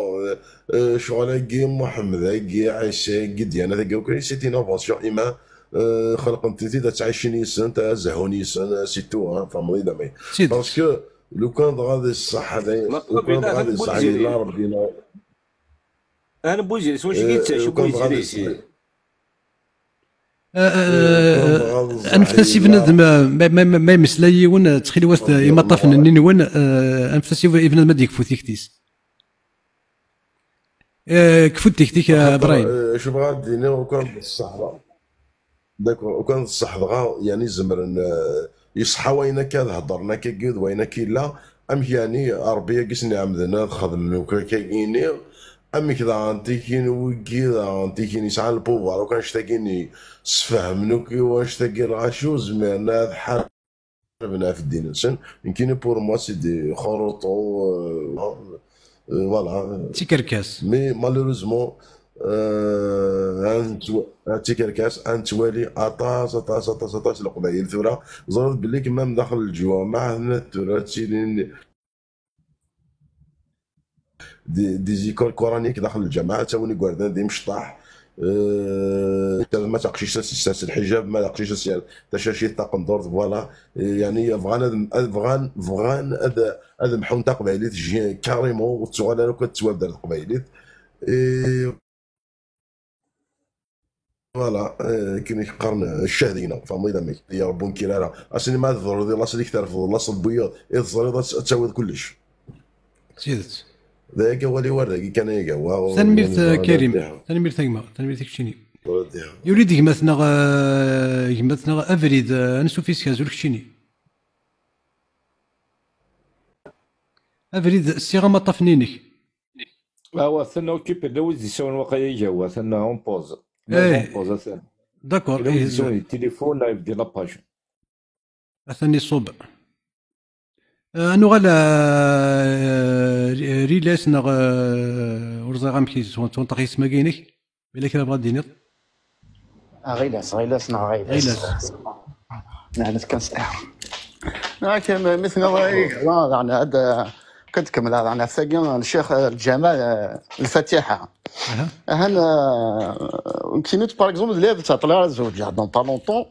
بون شغل كي محمد كي عايشه قد انا ذاك كل سيتي نوفاسيون اما خلق انت تعيش نيسان تزهو نيسان سيتو فهمتي دابا سيدي باسكو لو كان غادي الصح هذا لو كان غادي الصح لا ربي انا بوجريس واش قلت شو بوجريس انفاسي بنادم ما يمسلاي ون تخيل واس اما طاف نين انفاسي بنادم ما ديك فوتيكتيس كفوت تيك ابراهيم شوف غادي وكان الصح داكور وكان الصح دغا يعني زمر يصحى وين كنهضرنا كيقود وين كيلا ام يعني ربي قسني عمدنا خدم وكايني ام كذا انتي كاين وكذا انتي كاين يسعى البوفوار وكان شتاكيني سفهمنو كي واش تاكي غاشو زمان هذا حال بنا في الدين الانسان يمكن بور موا سي دي خروطو فوالا تيكركاس مي مالوروزمون تيكركاس توالي اطاس القبائل ثورة زرت بلي كما من داخل الجوامع هنا التراث دي زيكول كورانيك داخل الجامعه تاوني كواردان دي مشطاح ما تقشيش سياسه الحجاب ما تقشيش تشاشي طاقم دور فوالا يعني فغان هذا محون تاع قبائليت جي كاريمون وتسوال انا كنت تواب دار قبائليت فوالا كاين يقارن الشاهدين فهمتي دامي يا ربون كيرارا اصلي ما تضر ديال لاص اللي كتعرفوا لاص البيض الزريضه تساوي كلش سيدت ذاك هو اللي ورا كان يقوا تنمير كريم تنمير ثقمه تنمير تكشيني يولي ديك مثلا افريد نسو فيس كازول كشيني افريد الصيغه ما طفنينك ثنا اوكيبي لوز يسون واقيلا جوا ثنا اون بوز بوز ثنا داكور التليفون لايف ديال لاباج ثاني صوب انو غالا ريلاس نغ ورزا غامكي تونطاقي اسما كاينك الا كان بغا دينيض غيلاس نغ غيلاس نعم كنسطح لكن مثل يعني هذا كنت كمل هذا انا ثقيل الشيخ الجمال الفاتحه انا كنت باغ اكزومبل اللي تطلع زوج دون با لونطون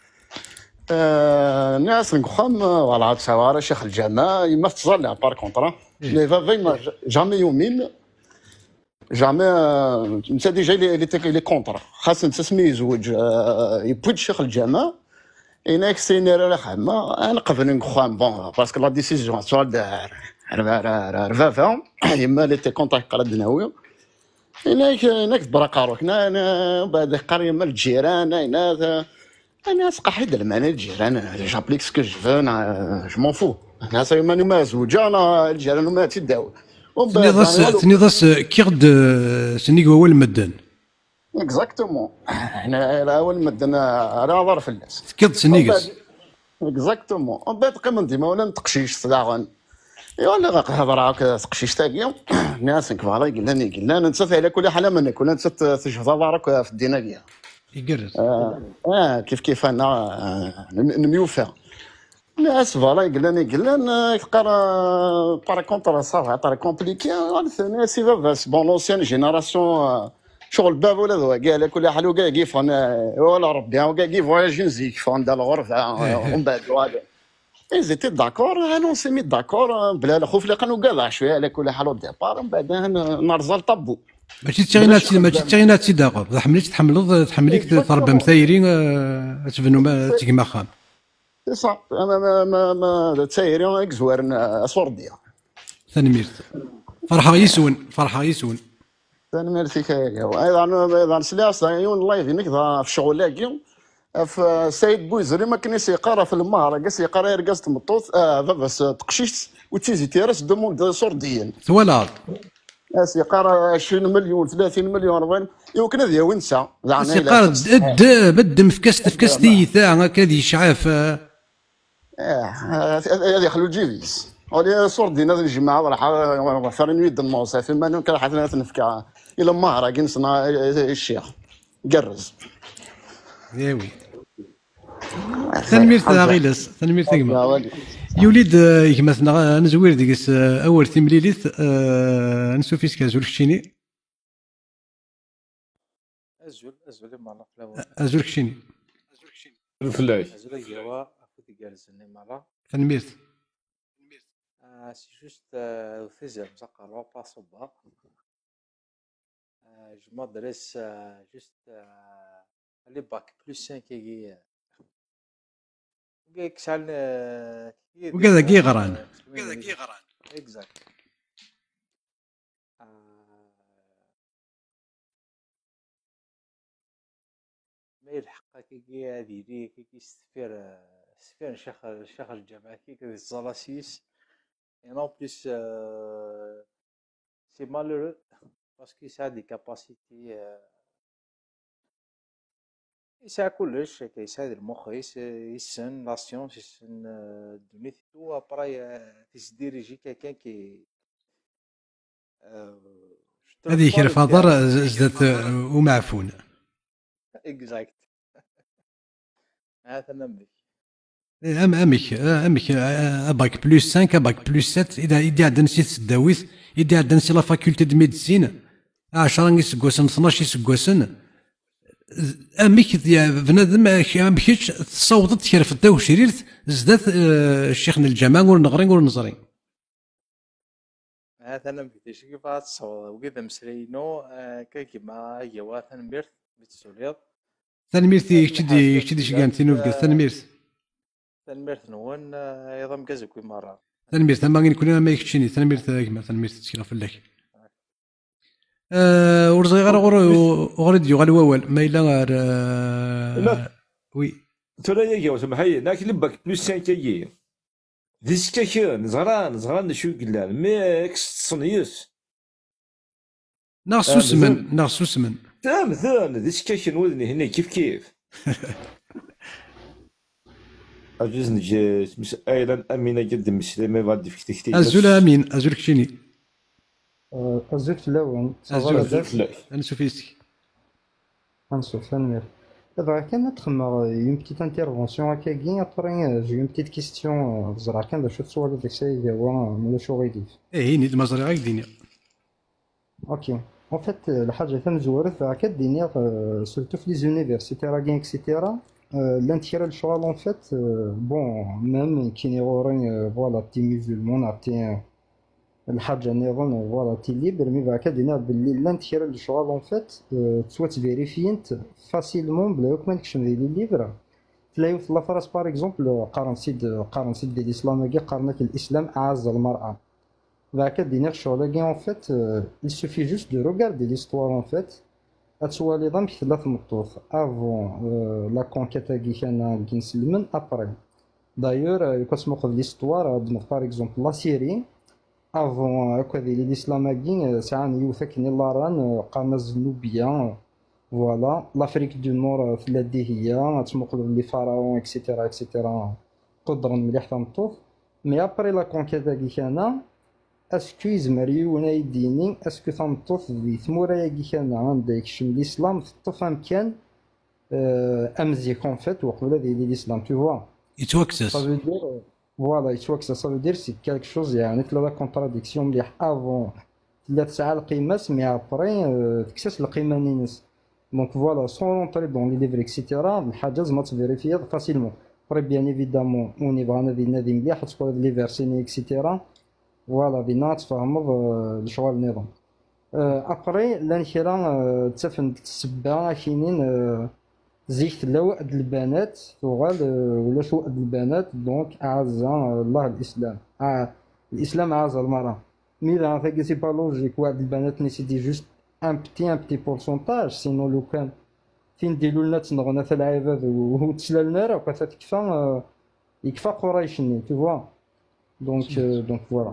الناس نخم فوالا تصاور شيخ الجامع يما تصلي بار كونطرا لي فافي جامي يومين جامي انت ديجا لي كونطرا خاص انت سمي يزوج يبوج شيخ الجامع هناك سينير راه خدمه انا قبل نخم بون باسكو لا ديسيزيون سوال دار رفافا يما اللي تي كونتاكت قرا الدناوي هناك تبرق روحنا انا بعد قريه مال الجيران هنا انا سقحيد المعنى الجيران جابليك سكو جو فو جو مون فو انا سي ماني ما زوجه انا الجيران ما تداو تنيضاس كي غد سنيك هو المدن اكزاكتومون انا اول مدن راه ظرف الناس كي سنيكس اكزاكتومون ومن بعد قيم ديما ولا نتقشيش صداعا ولا غنهضر هكا تقشيش تاكيا الناس كبار قال لنا نتسف على كل حال منك ولا نتسف تشوف ظهرك في الديناريه يقرز كيف انا نميوفا الناس فوالا قال لنا تقرا بار كونتر صافي ترى كومبليكي ثاني سي فاس بون لونسيان جينيراسيون شغل باب ولا ذو كاع على كل حال وكاع كيف ولا ربي وكاع كيف فواياج نزيك فان دار الغرفه ومن بعد هذا ils étaient d'accord on s'est mis d'accord بلا الخوف اللي كانوا كاع شويه على كل حال الديبار ومن بعد نرزل طبو ماشي تغينات داغ حمليك تحمليك تربى مثايرين تبنوا تيما خام صح ما تسايرين اكزوارن اسورديه ثاني ميرت فرحه يسون ثاني ميرت فيك ايضا سلاس عيون الله يغنيك في شغلاكي في سيد بويزري ما كان يقرا في المهره قاس يقرا يرقص تمطوط بس تقشيش وتيزي تيرس دوموند سورديين ثوالار يقرا 20 مليون 30 مليون 40 يمكن هذا وينسى يقرا بدم في كاس تاع هكا ذي شعاف هذه خلو جيفيس ولي سوردين هذا الجماعه راح فرن يد الموصى في ما كان حتى نفكا الى مهره كنسنا الشيخ قرز ياوي تنمير غيلس تنمير ثقمه يوليد مثلا نزوير ديك اول تمليليت نسو فيس كازول كشيني ازول ازول كشيني الفلاش Azul Yawa, أخذ جالسني مرة. تنميرت. C'est juste au faiseur, ça carlo pas صبا. Je m'adresse juste à l'époque plus 5 qui كسال وكذا كي غران. exact. ما يلحق كي هذه لي كي سفير شيخ الجامعة كي الزلاسيس et en plus c'est malheureux parce qu'il a des capacités يسعى كلش كيساعد المخ يسن لا سيونس يسن دونيتو ابراي تيسديريجي كاكا كي هذه كير فضر زدت ومعفون. اكزاكت هذا نمك امك باك بلس 5 باك بلس 7 اذا عندنا شي تداويت اذا عندنا شي لا فاكولتي دو ميديسين 10 يسكوسن 12 يسكوسن امك بنادم امكيتش تصوتت كير في الداو شريرت زدات الشيخنا الجماعه ونغرين ونزرين هذا نمك تيش كيف تصوت وكذا مسرينو كيما هي واثن بيرت بتسوليض تنميرتي كتدي شكانتينو بكا تنميرت تنميرت نون ايضا مكازكوي مره تنميرت ما كنا ما يكتشيني تنميرت كيما تنميرت تشكيلا فلاك ورزي غير ديو غير الوال ما الا غير وي ترى يا وسمح لي لكن لبك بلس 5 كي ديسكاكي نزغران شو قلنا ميكس تصنيوس ناقص سوسمن مثلا ديسكاكي نودني هنا كيف أجلس نجي أيضا أمينة جدا مسلمة بعد في كتير أزول أمين أزول كشيني أزول فلاون أزول فلاش أنا سوفيستي نشوف نمير دابا كان تخمر اون بتيت انترفونسيون هكاكي ابري جي اون بتيت كيستيون زرا كان باش تصور داك الشيء هو ولا شو غيدير نيت مازال غير الدنيا اوكي en fait الحاجه ثم زوارت راه كدينيا سورتو في لي زونيفرسيتي راكين اكسيتيرا l'intérêt du choix en fait bon même qui n'est rien voilà t'es musulman t'es الحاجه نظن فوالا تي ليبر مي بعد كدينا باللي l'intérêt du choix en fait تسوا تفيريفينت فاسيلمون بلا يوك مالكش ديال لي ليفر تلاقيو في لافراس باغ اكزومبل قارن سيد ديال الاسلام كي قارنك الاسلام اعز المراه بعد كدينا الشغل كي en fait il suffit juste de regarder l'histoire en fait أتسوالي ضم ثلاث مطوط افون لا كونكيتا كي كان كنسلمن ابري دايور كاسمو في ليستوار دمت باغ اكزومبل لا سيري افون هكا ديال الاسلام ساعان يوثكني لاران قارنا الزنوبيه فوالا لافريك دو نور في اللاذهيه تمقلب لي فراون اكسيتيرا اكسيتيرا قدرا مليح تمطوط مي ابري لا كونكيتا كي كان اسكو يزمر يونا يديني اسكو تنطوف ذي ثمورا كي كان عندك شم الاسلام تطوف امكان امزيك اون فيت وقبل ديال الاسلام تو فوا يتوكسس فوالا يتوكسس سا فو دير سي كالك شوز يعني تلا كونتراديكسيون مليح افون تلا تسعى القيمه مي ابري تكسس القيمه نينس دونك فوالا سون رونتري دون لي ليفر اكسيتيرا الحاجه زعما تفيريفيا فاسيلمون بري بيان ايفيدامون اوني بغانا نادي مليح تقول لي فيرسيني اكسيتيرا فوالا دينا تفهمض الشغل النظام ابري لانكرا تفهم السبه كاينين زيك لوعد البنات تغال ولا شو البنات دونك اعز الله الاسلام الاسلام اعز المراه ميدا فاكي سي با لوجيك وعد البنات ني سيدي جوست ان بتي بورسونتاج سينو لو كان فين ديروا لنا تنغنا في العباد وتسلالنا راه كتكفى يكفى قريش تو فوا دونك فوالا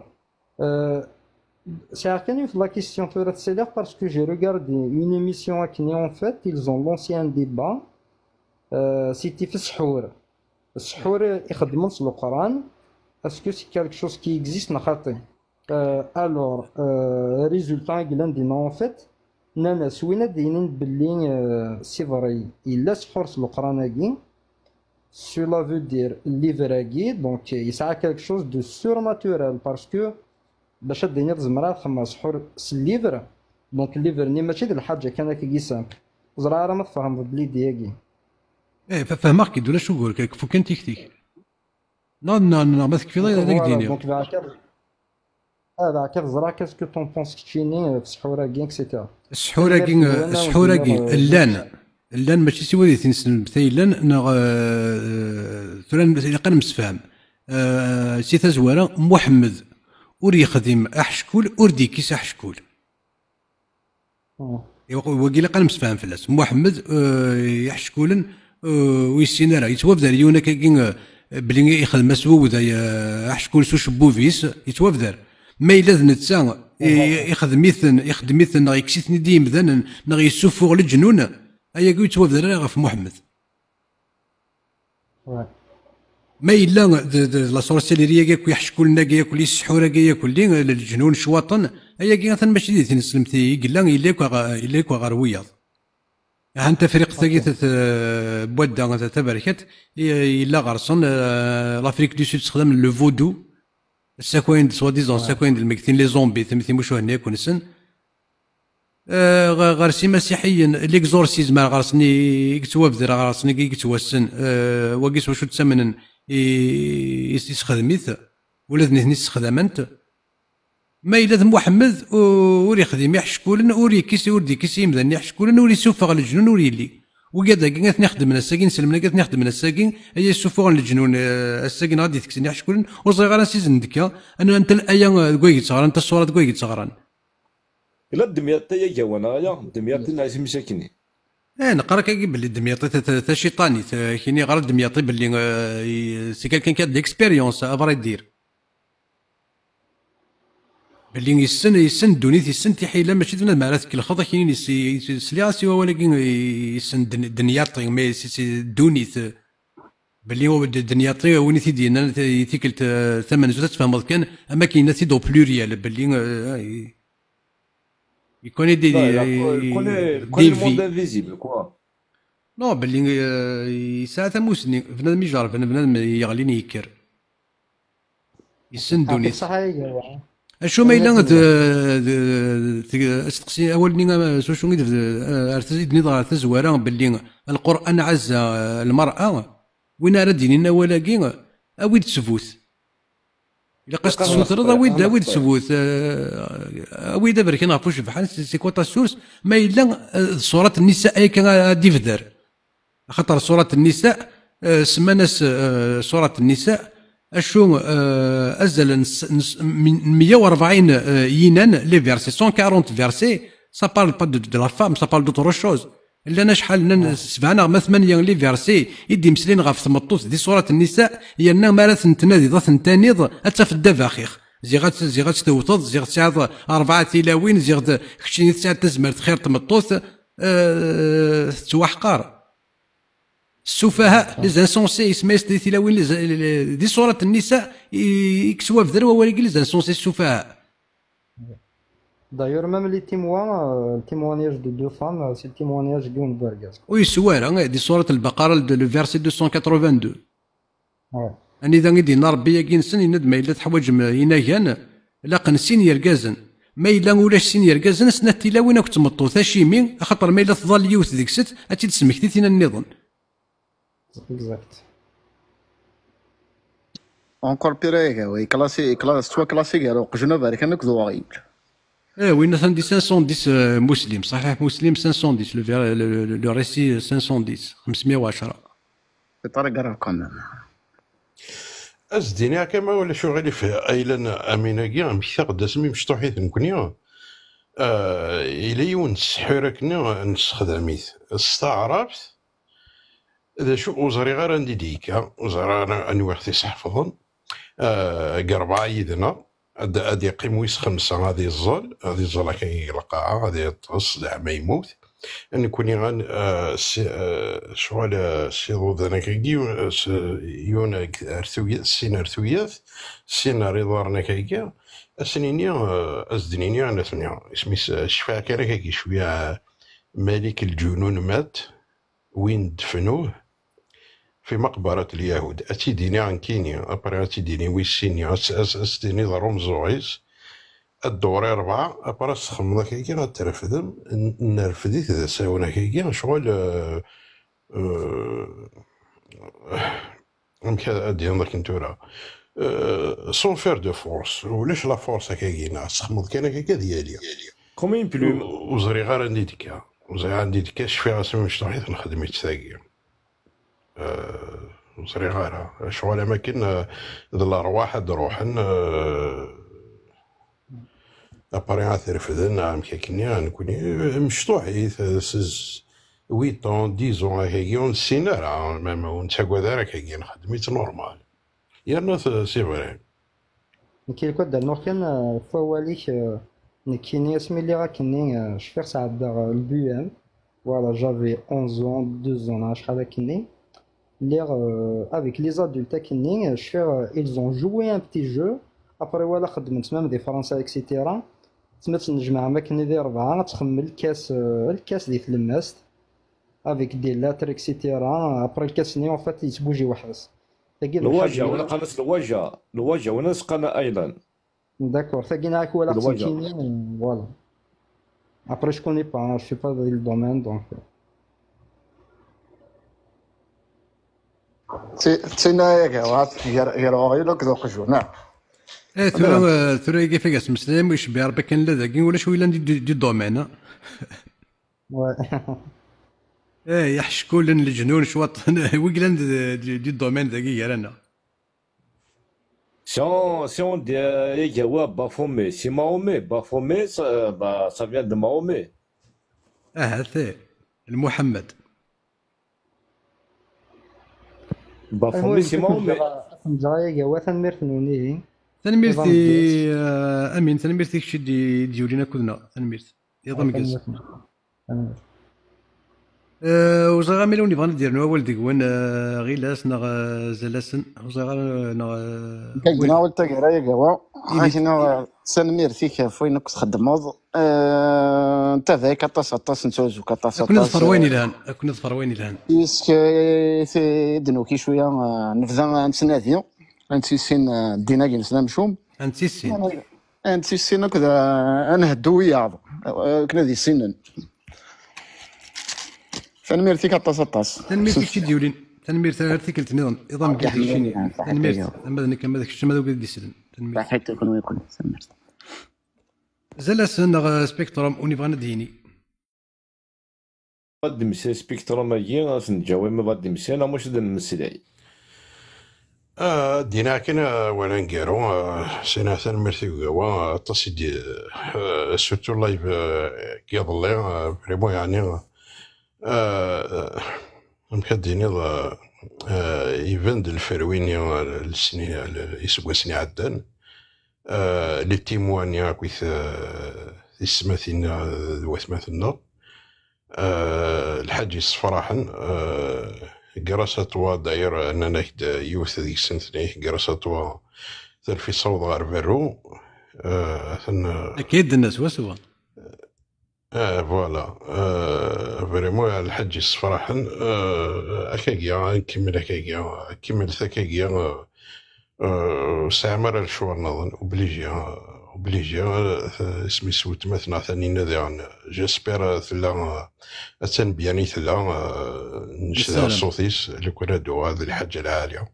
c'est Arkane la question sur le salaire parce que j'ai regardé une émission à Kenya en fait ils ont lancé un débat c'était في السحور يخدموا في القرآن est-ce que c'est quelque chose qui existe نخاطي alors résultat قلنا دينا en fait نانا سوينا داينين باللي سي فري الا سحور في القرآن كي cela veut dire livre donc يسعى quelque chose de surnaturel parce que باش الدنيا تزمرها تخمم سحور الليفر دونك الليفر ني ماشي ديال الحاجه كان كي سامبل زرا راه ما تفهم بلي دياكي فهمك كي دولا شو يقول لك فو كان تيكتيك non ما تكفي هذاك فوالا الدنيا. دونك هذا كتزرع كاسكو طون بونس كيتشيني في السحوراكين اكسيتيرا. السحوراكين اللان ماشي سوى ذي تنسن مثيلا نا ثران اللي قال مسفهم سي تزوارا محمد ور يخدم احشكول ور ديكيس احشكول وقيلا قال مسفهم فلاس محمد يحشكولن ويسينا راه يتوافدر يونا كاين بلي يخدم مسبوب ذا احشكول سو شبوفيس يتوافدر ما إلا نتسا يخدميثن نغ يكسيتني ديم ذن نغ يسفوغ الجنون أيا قوي توافدر غف محمد ما إلا لا سورسيليريا كاك يحشكوا لنا كاك يسحورا كاك الجنون شواطن أيا كي مثلا ماشي دي تنسلمتي قلا إلاك وغير وياض أنت فريق ثقيت بودا تباركت إلا غرسن لافريك دو سود تستخدم لو فودو الساكوين سوا ديزون الساكوين المكتين لي زومبي ثمثي مشو هنا كونسن غارسي مسيحيا ليكزورسيزم غارسني يكتوافدر غارسني يكتوسن واقيس واش تسمن يستخدميث ولا ذني استخدامنت ما إلا محمد ور يخدم يحشكولن ور يكيسي ور ديكيسي يمدن يحشكولن ور يسوفغ الجنون ور يلي وكذا كي نخدم من الساكين سلمنا كي نخدم من الساكين هي يسوفغ الجنون الساكين غادي تكسني يحشكولن وصغير انا سيزن دكا انا انت الايه كوي تصغر انت الصوره كوي تصغران الا دمياط يا جوانا يا دمياط ناس مساكنين نقرا كي باللي دمياطي تا شيطاني كيني غير دمياطي باللي سي كالكان كاد ليكسبيريونس افري دير باللي يسن دونيت يسن تحيلا ماشي دنا معرات كل خطا كاين يسلي ولكن يسن دنياطي ما دونيت باللي هو دنياطي وين تيدينا تيكلت ثمن زوج تفهم كان اما كاين تي دو بلوريال باللي يكون دي الموند انفيزيبل كوا نو باللي ساعه موسني بنادم يجرب بنادم يغليني يكر يسن دونيت شو ما إلا تقسي أول نيغا شو نيد أرتزيد نظام تزوارا باللي القرآن عز المرأة وين أردينينا ولكن أويد تسفوت إلا قصت تسوترض أويد تسفوت أويد برك نعرفوش بحال سي كوا تا سورس ما إلا صورة النساء أي كان ديفدر خاطر صورة النساء سماناس صورة النساء اشو ازل من 140 ينان لي فيرسي 140 فيرسي سا بارل با دو لا فام سا بارل دوطر شوز الا انا شحال سبعنا ما 8 لي فيرسي يدي مسلين غاف ثمطوس دي صوره النساء هي انا مارث تنادي ضث تانيض حتى في الدفاخيخ زيغات توطد زيغ تسعد 4 تلاوين زيغ كشتي تسعد تزمر خير تمطوس توحقار السفهاء لي زانسونسي يسميس دي تلاوين دي صورة النساء يكسوا في ذروة ولكن لي زانسونسي السفهاء دايور ميم لي تيموانياج دو دو فام سي تيموانياج دون بورغاس وي سوار دي صورة البقرة لو فيرسي 282 اني اذا غادي نربي ياكينسن يندم الا تحوايج يناكان لا قنسين يركازن ما الا ولاش سين يركازن سنه تلاوين كنت مطو ثاشيمي خاطر ما الا تظل يوث ديك الست اتي تسمكتينا النظام Exact. Encore pire, oui, soit classique, alors que je ne vais rien que vous voyez. Oui, nous avons dit 510 musulmans, صحيح مسلم 510, le récit 510, 510. C'est pas grave quand même. أزديني كما ولا شو غادي في أيلنا أميناكي مشتاق داسمي مشطوحيت نكونيا إلى يون سحيركنا نستخدميت استعرفت إذا شو وزري غير عندي ديكا وزري أنا وقت يحفظن قربعة يدنا أدي يقيم ويس 5 هذه الزل كي القاعة هذه الطقس دع ما يموت أن كوني غان شغل سيضو ذانا كي يونا سين أرثويات سين رضارنا كي أسنيني أزدنيني أنا سنيا اسمي شفاء كي شوية ملك الجنون مات وين دفنوه في مقبرة اليهود أتيديني عن كينيا أبرا أتيديني ويسيني أستيني ضروم زوعيز الدوري 4 أبرا استخمضا كيكي غترفدم نرفديت إذا ساونا كيكي شغل هذا ادي عندك انتورا سون فير دو فورس ولاش لا فورس هكاكينا تخمض كان هكاكا ديالي كومين بلوم وزري غير عندي ديكا وزري عندي ديكا شفي راسي مش نحيط نخدم تساقي وزري غير شغل اماكن ذا الارواح روحن اباري عثرفدن عام كاكني نكوني مشطوحي 8 طون 10 هكاكي ونسينا ما ونتاكوا دارك هكاكي نخدميت نورمال يا سي فري كي كود نور كان فواليك كيني اسمي اللي راكني شفير ساعة دار البي ام فوالا جافي 11 ans 12 ans شحال كني اللي افيك لي زادولت كني شفير ils ont joué un petit jeu ابري ولا خدمت مام دي فرنسا اكسيتيرا تما تنجمع ماكن دي 4 تخمل الكاس دي تلماست افيك دي لاتر اكسيتيرا ابري الكاس ني اون فات يتبوجي وحدس الواجهه ولا قناص الواجهه وناس قناه ايضا داكور ثاقينا هاك ولا خصني فوالا ابري جو كوني با جو با دو دومين دونك تينا ياك غير غير ذوق جونا ثورا كيفاش مسلم ويش بيربي كان لا ذاكي ولا شويه دي دومين يحشكوا لنا الجنون شوط ويقلن دي دومين ذاكي رانا Si on dit Baphomet, c'est Mahomet. Baphomet, ça vient de Mahomet. هذا المحمد Baphomet, c'est Mahomet. جاي وثن مرثنوني تنميرتي امين تنميرتي كشي ديولينا كلنا تنميرت يضم كاس وزغا ملي نبغى ندير نوال ديك وين غيلاس نغ زلاسن وزغا نغ كاينا ولتا كرايا كوا عايشنا سنميرتي فين كنت خدموض انت ذاك طاس نتوزو كطاس كنا ظفر وين الهان يسك دنوكي شويه نفذا نتناديو انتيسين دينا جلسنا مشوم انتيسين كذا انا هدو وياض كنا ذي سنن تنميرتي كطاس تنميرتي كشي ديولين تنميرتي كلت نظام كاع تنميرتي اما كان هذاك الشيء ما دوك دي سلم تنميرتي حيت يكون تنميرت زلاسن سبيكتروم ونبغى ندهيني غادي نمشي سبيكتروم هي نتجاوب ما غادي نمشي انا واش نمسلاي دينا كنا ولا نقارو سنة تنميرتي كوا تصدي سورتو لايف كيضلي فريمون يعني مكديني ايفند الفرويني السنين يسوى سني عدان لي تيموانيا كويث اسماثينا ذواتماثنا الحاج الصفراحن قراسة توا داير اننا يوث ذيك السنتني قراسة توا في صوت غير برو اكيد الناس وسوا فوالا فريمون الحاج الصفراحن اكاكيا نكمل اكاكيا كملت اكاكيا سامر الشوار نظن وبليجيا اسمي سوت مثلا ثاني نذيان جاسبير ثلا التنبياني ثلا نشدا صوتيس لو كنا دو هذه الحاجه العاليه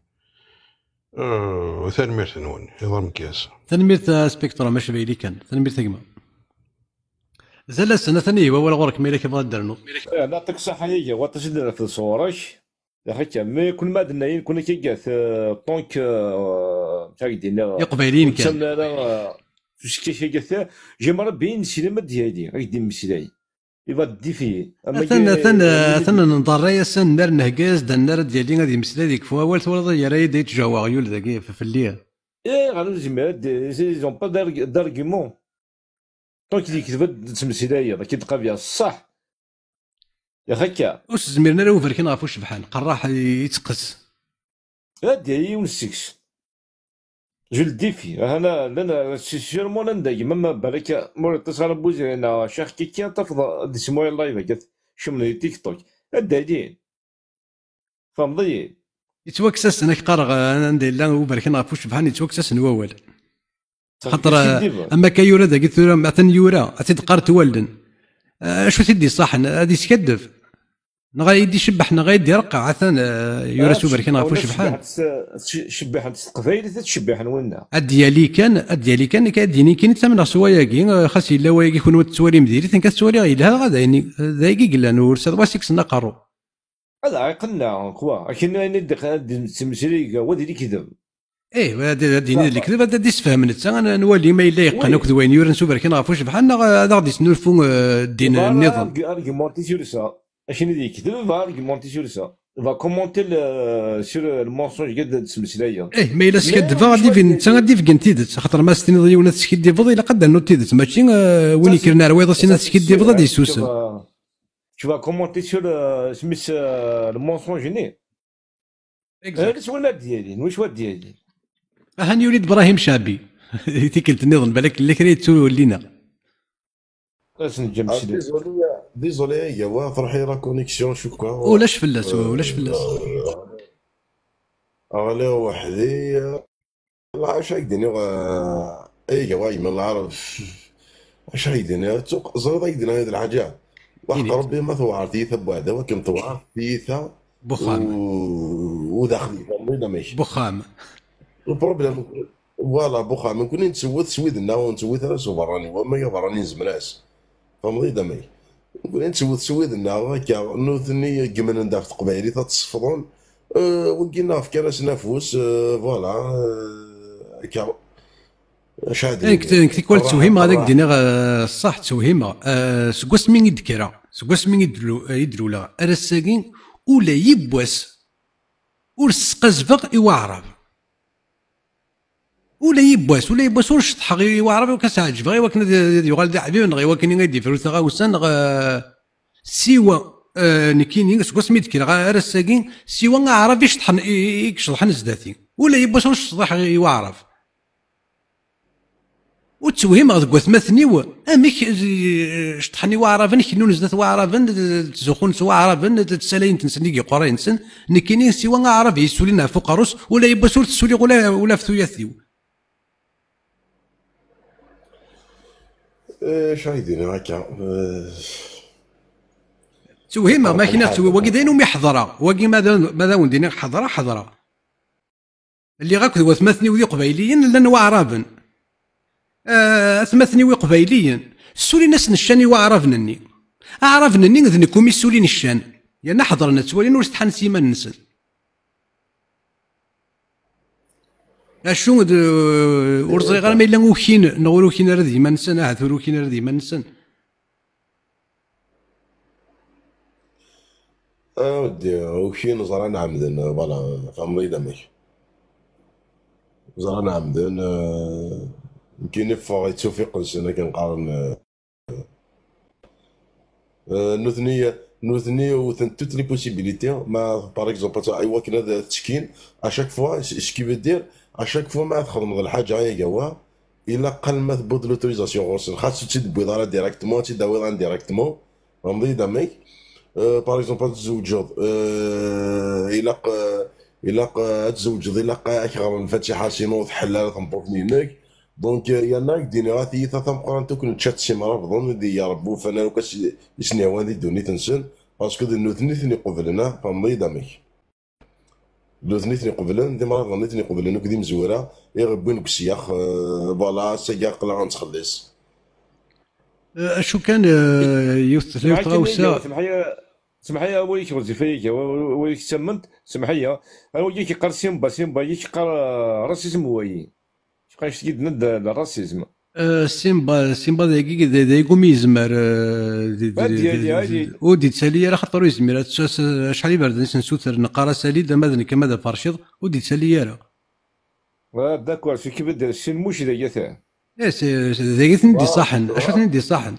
وثاني ثنون يضم كاس تنميرت سبيكترا ماشي بعيد كان تنميرت ثقمه زال السنه ثانيه ولا غورك ميلك يبغى درنو نعطيك الصحه هي وتسدنا في صورك يا اخي مي كل ما درنا كنا كيقاث طونك تاع دينا يقبلين كان سمنا فاش كيقاث جي مربين السينما ديالي غادي نمسلاي يبغى دي فيه ثنا نضر يا سن نار نهكاز دنار ديالي غادي يمسلا ديك فوال ثورة يا راي ديت جوا غيول ذاك في الليل غادي نجمع زون با دارغيمون طونك ديك كتبت تمسلاي كي تلقى بها الصح يا خكا واش زميرنا راه وفر كي نعرفو شبحان قراح يتقس هادي ونسكس جو الديفي انا سيرمون نداي ماما بالك مور اتصال بوزي انا شيخ كي تفضل اسمو اللايف قالت شمل تيك توك هادي فهمتي يتوكسس انا قرغ انا ندير لا وفر كي نعرفو شبحان يتوكسس نواول خاطر اما كيورا دا قلت له مثلا يورا تيدقر تولدن اش تدي صح هادي تكذب نغا يدي شبح نغا يدي رقع عثان يورسو بركي نغا فوش شبحان شبحان تقبايل تشبحان ونا اديالي كان كاديني كاين تمنى سواياكي خاص الا واياكي يكون تسوالي مديري ثانك تسوالي غير هذا غدا يعني ذاكي قلا نورس هذا واسيكس نقرو هذا عقلنا كوا لكن ندخل تمثيلي ودي اللي كذب ايه هذا ديني اللي كذب هذا ديس فهمت انا نولي ما الا يقنا كذا وين يورنسو بركي نغا فوش بحال هذا غادي نلفو الدين النظام ارغيمونتي سور سا اشنو اللي يكذب ارغيمونتي سور سا va commenter sur le mensonge قد تسمسلايا ايه ما الا سكدفا غادي فين انت غادي في كنتيدت خاطر ما ستني ضيونا تسكدي فضي الا قد انو تيدت ماشي وين يكرنا رويضه سينا تسكدي فضا دي سوسن tu vas commenter sur سميس المونسونج ني اكزاكت ولا ديالي واش واد ديالي هاني وليد ابراهيم شابي تيكلت نظن بالك اللي كريت لينا ديزولي يا وا تروحي لا كونيكسيون شو كوا ولاش فلاس غالي وحدي الله واش هيديني اي واي ما نعرف واش هيديني زرد هيديني هاد الحاجه واحد ربي ما ثوار تيثا بوحده ولكن ثوار تيثا بخام وداخلي فهمتني ماشي بخام البروبليم فوالا بخام نكون نتسوث سويدنا ونتسوث راس براني وما براني نزمناس فهمتني دامي نكون نتسوث سويدنا هكا نوثني كمن ندافع قبايلي تتصفضون وكينا في كراس نفوس فوالا هكا شادي كنت كوال توهيمه هذاك دينا صح توهيمه سكواس مين يذكرها سكواس مين يدلو لا ارساكين ولا يبواس ورسقزفق يوعرب ولا يبواس ور شطح غير يوعرب وكاس عجب غير وكنا يغال دي حبيب غير وكنا يدي فلوس غاوسان سيوا نكيني سكواس مين يذكرها ارساكين سيوا عرب يشطحن يكشطحن زداتي ولا يبواس ور شطح يوعرب وتوهم غد قوثمثني اميك شطحني واعرفن كنو نزدت واعرفن تزخون سوا عرفن تسالين تنسني قرين سن نكيني سوا عرف يسولينا فوق روس ولا يبا سول تسولي ولا فتوياثيو شايدين هكا توهم ما كاين واقي داينهم يحضرها واقي ماذا وندينا حضره اللي غاك قوثمثني وذي قبايليين لان واعرفن اثمثني وقبايليا سولي ناس نشاني وعرفنني عرفنني ذنكم يسولي نشان يعني حضرنا تسولي نور استحان سيما نسن اشو ورزي غير ما الا وكين نقولو كين ردي ما نسن اعثرو كين ردي ما نسن ودي وكين زرانا عمدن فوالا فهمني دمي زرانا عمدن يمكن يفوق توفيق السنة كنقارن نوثني وثن توت لي بوسيبيليتي ما باغ اكزومبل ايوا كنا التشكين اشاك فوا اش كيف دير اشاك فوا ما تخدم هاد الحاجه يا كوا الا قل ما تبوض لوتوريزاسيون غوص خاصو تدبوض على ديريكتومون تداوي على ديريكتومون فهمتي دامي باغ اكزومبل تزوجد الا تزوجد الا كغرا الفاتحه سينو تحلال تنبوطني هناك دونك يانا ديني غاتي ثلاثة مقارنة كون تشات سي مرافضون دي يا ربو فانا لو كاش يسنيوان دي دوني تنسن باسكو دي ثني قبلنا فهمتي دامي ثني قبلنا دي مرافضون ثني قبلنا كدي مزوره يغبون كسياخ فوالا ساكا قلا غنتخلص شو كان يوث غوسا سمحي يا وليك غزي فيك وليك تسمنت سمحي يا وليك يقرا سيمبا يقرا راسيزم وي شقاش تقيد ند الراسيزم سيمبا دايقوم يزمر ودي تسالي راه خاطر يزمر شحال يبرد نسوتر نقرا سالي ماذا كماذا فرشيض ودي تسالي راه داكور في كيف دير السين موش دايا تاع دايا ندي صحن اش ندي صحن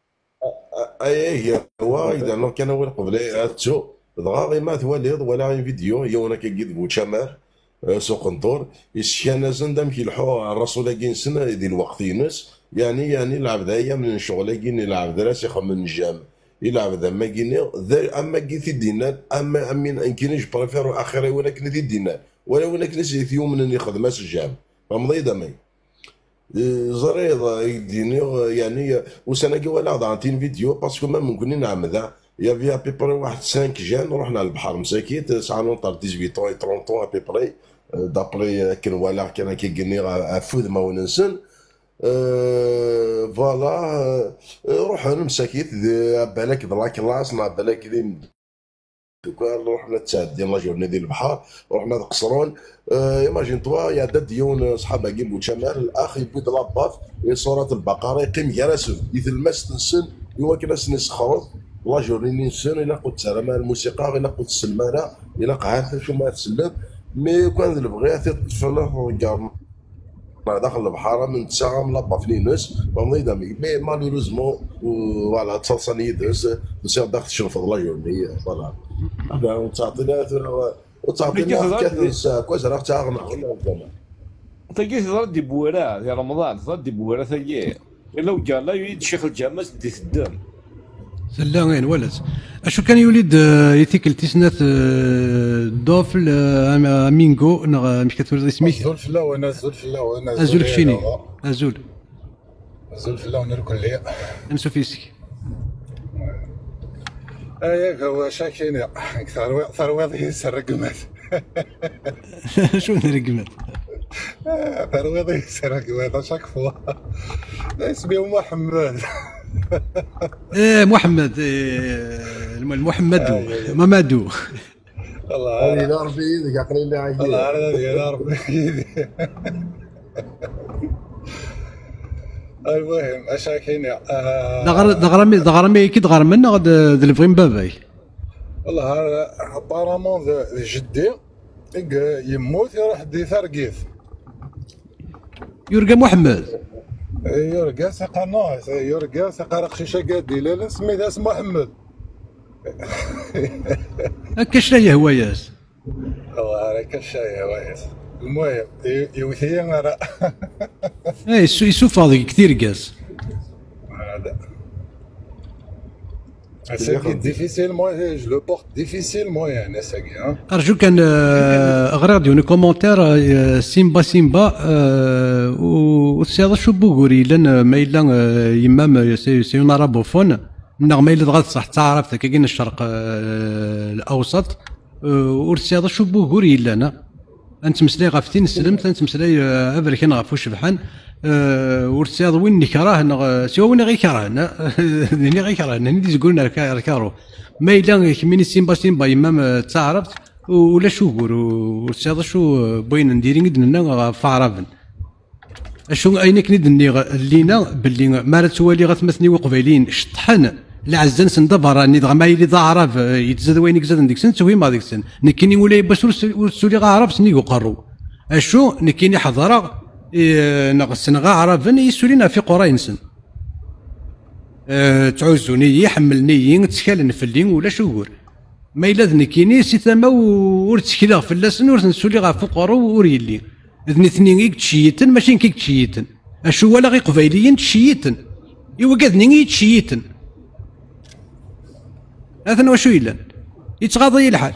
هي هو اذا كان اول قبل تشو دغا ما تولد ولا فيديو يونا كيد بوتشامر سوق نطور يسكان زندم كيلحو الرسول كينسن ديال الوقت ينس يعني العبد هي من الشغل كين العبد راس يخمم الجام العبد ما كيني اما كي دينار اما امين كاينش بريفيرو اخر ولكن في دينار ولا ولكن يوم من يخدم الجام فمضي دمي زريض يديني يعني وسناكي ولا ضعتين فيديو باسكو ما ممكن نعمل ذا يافي ابيبري واحد 5 جان رحنا للبحر مساكيت ساعه نطر 18 طون 30 طون ابيبري دابري كان ولا كان كيقني فود ما وننسن فوالا روحنا مساكيت بالك لا كلاس ما بالك ذي دوكا رحنا تعدينا لا جورني ديال البحر رحنا لقصرون ايماجين توا يا ديون صحابه كيبو شمال الاخ يبود لاباط صورة البقره يقيم جراسو يثلمس تنسن يواكل نسخرط لا جورني نسن الى قلت مع الموسيقى الى قلت السلمانه الى قعدت شو ما تسلم مي كان البغيات تفلح كار داخل البحر من تسعه ملابا في نينوس ومضي دامي مي مالوروزمون فوالا تصلصني درس تصير داخل تشوف لا جورني فوالا وتعطينا كاث كويس راه تاغنا تلقيت ردي بوراء في رمضان ردي بوراء ثقيل لو قال لا يريد شيخ الجامع دي الدم سلام ولد اشو كان يولد يثيكل تيسنات دوفل امينغو مش كتولد اسمي زلفلا وانا زلفلا وانا ازول فيني ازول زلفلا وانا الكليه انسو فيسك اياك هو شاكين ثرويض سرقمات شو نرقمات ثرويض سرقمات شاك فوا اسمي محمد ايه محمد محمد مامادو الله هذه دار في ايدك عقلي اللي عايش الله هذه دار في ايدي المهم اشاكين دغرمي كي دغرمن غاد دلفغين باباي والله هذا ابارامون جدي يموت يروح دي ثرقيث يرقى محمد يرقى سقى ناس يرقى سقى رقشيشه قادي لا سميت اسم محمد هكا شناهي هواياس والله هكا الشاي هواياس المهم يوثي انا اي يسوف فاضي كثير قاس هذا ساكي ديفيسيلمون جو لو بورت ديفيسيلمون يعني ساكي ارجو كان اغرا ديوني كومونتير سيمبا وسياض شو بوغوري لان ما الا يمام سيون رابوفون ما الا غاد صح تعرف كاين الشرق الاوسط ورسياض شو بوغوري لنا انت مسلاي غافتين سلمت انت مسلاي ابركن غافو شبحان ورسياض وين كراه سوا وين غير كراهنا ني غير كراهنا ندي تقولنا كارو ما الا كميني سيمبا يمام تعرفت ولا شو قول ورسياض شو بين نديرين قدنا فعرفن اشو اينك ندني لينا باللي ما توالي غتمثني وقبيلين شطحن العزان سندبر اني دغ ما يلي ضعرف يتزاد وين يزاد ديك السن توي ما ديك السن نكيني ولا باش ورسولي غعرف سني وقرو اشو نكيني حضره نغسن غعرفن يسولينا في قرى ينسن تعوزوني يحملني تسكالن فلي ولا شهور ما الا نكيني سي ثما ورتسكلا في اللسن ورسولي غا فقرو وريلي ذني ثنين تشيتن ماشي كيك تشيتن اشو ولا غي قبيليين تشيتن يوقدني تشيتن هذا وشو يلان يتغاضي الحال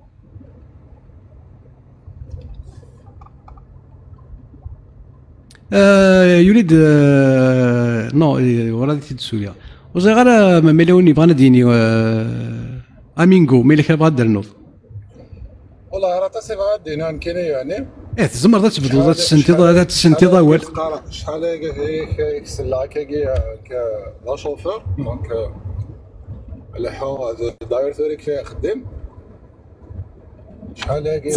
يريد نو ورا ديت سوريا وزي غير ملوني بغانا ديني امينغو ملي بغا دير نوض والله راه تاسي بغا دينا كاين يعني تزمر تبدو تسنتي ضوال شحال هيك سلا كي لا شوفور دونك لحو داير ثوريك فيها خدم شحال هاكي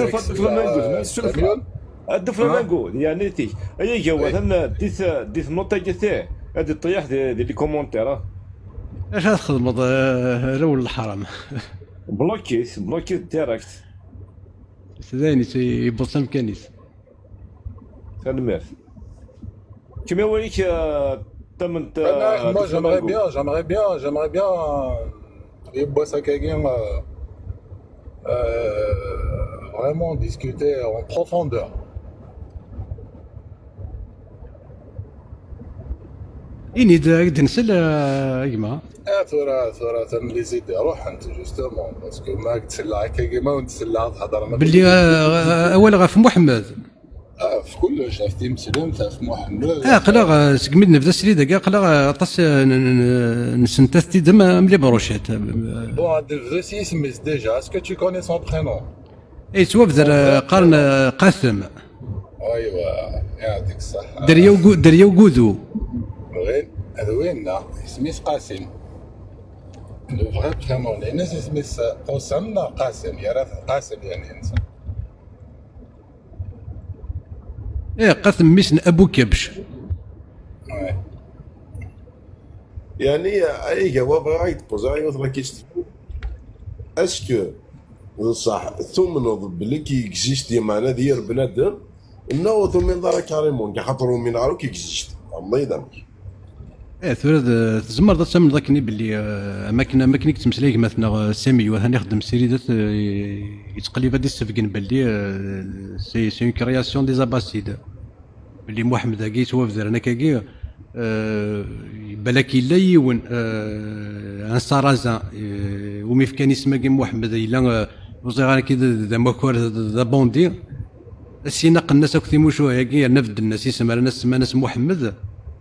الدفله ما نقول يعني تي اي جوات انا ديت نوطه جثاه هذه الطياح ديال لي كومونتير اش تخدم رول الحرام بلوكيت ديريكت سداني سي بوصل كنيس خدمات كيما وليك تمنت moi j'aimerais bien يبغى ساكاكين vraiment discuter en profondeur. إني دا نسل يما. ثورة تنليزيدي روح أنت جوستومون باسكو ما تسلع كيما ونتسلع تهضر باللي أول غاف محمد. في كلش، في تيمسلم، في محمد. قلا سقميد نبدا سريده كاع قلا طاس نسنتثتي دم ملي بروشيت. بون هاد الفريسي يسميس ديجا، اسكو tu connais son prénom؟ اي سوافذر قارن قاسم. ايوا يعطيك الصحة. دريا وقودو. وين؟ هذا ويننا؟ يسميس قاسم. لو فغي بريمون الناس يسميس قسم قاسم، يا قاسم يعني انسان. قاسم ميسن ابو كبش. يعني اي جواب رايت بوزاي ولا كيست اسكو صح ثمن بلي كي اكزيستي معنا ديال بنادم انه ثم نظر كاريمون كخاطرو من عارو كي اكزيست الله يدمك. ثورة تزمر تسمن ذاكني باللي اماكن كتمسلاي مثلا سامي وهاني يخدم سيريدات يتقلب هادي السفكن باللي سي اون كرياسيون دي زاباسيد باللي محمد كي توافذر انا كاكي بالك الا يون ان سارازان وميفكاني اسمه كي محمد الا وزير كي ذا مكور ذا بوندي السيناق الناس كثيمو شو هكي نفد الناس يسمى ناس محمد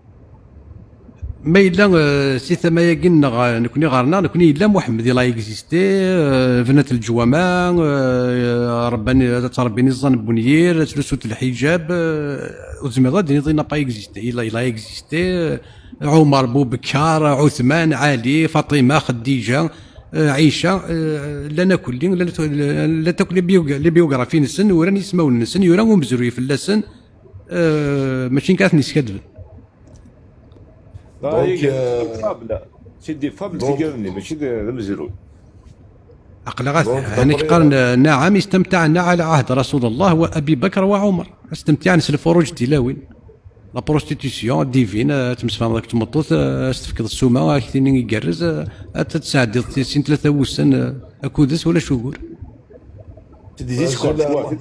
ما الا سي ثما ياكي نكوني غارنا نكوني الا محمد لا اكزيستي فنات الجوامع رباني تربيني الظن بنيير تلوسوت الحجاب وزميضه ديني با اكزيستي الا اكزيستي عمر بوبكر عثمان علي فاطمه خديجه عيشه لا ناكل لا تاكل لي بيوغرافي نسن ورا يسماو النسن يورا ومزروي في اللسن ماشي كاثني سكدب. دونك فابلا سيدي فابل تيقرني ماشي مزروي. عقل غاث هاني قرن نعم استمتعنا على عهد رسول الله وابي بكر وعمر استمتعنا الفروج التلاوين لا بروستيتيسيون ديفين تمسفهم ذاك تمطوط استفكد السومه كثير يقرز تتساعد سين 3 وسن اكودس ولا شوكور دي ديسكورد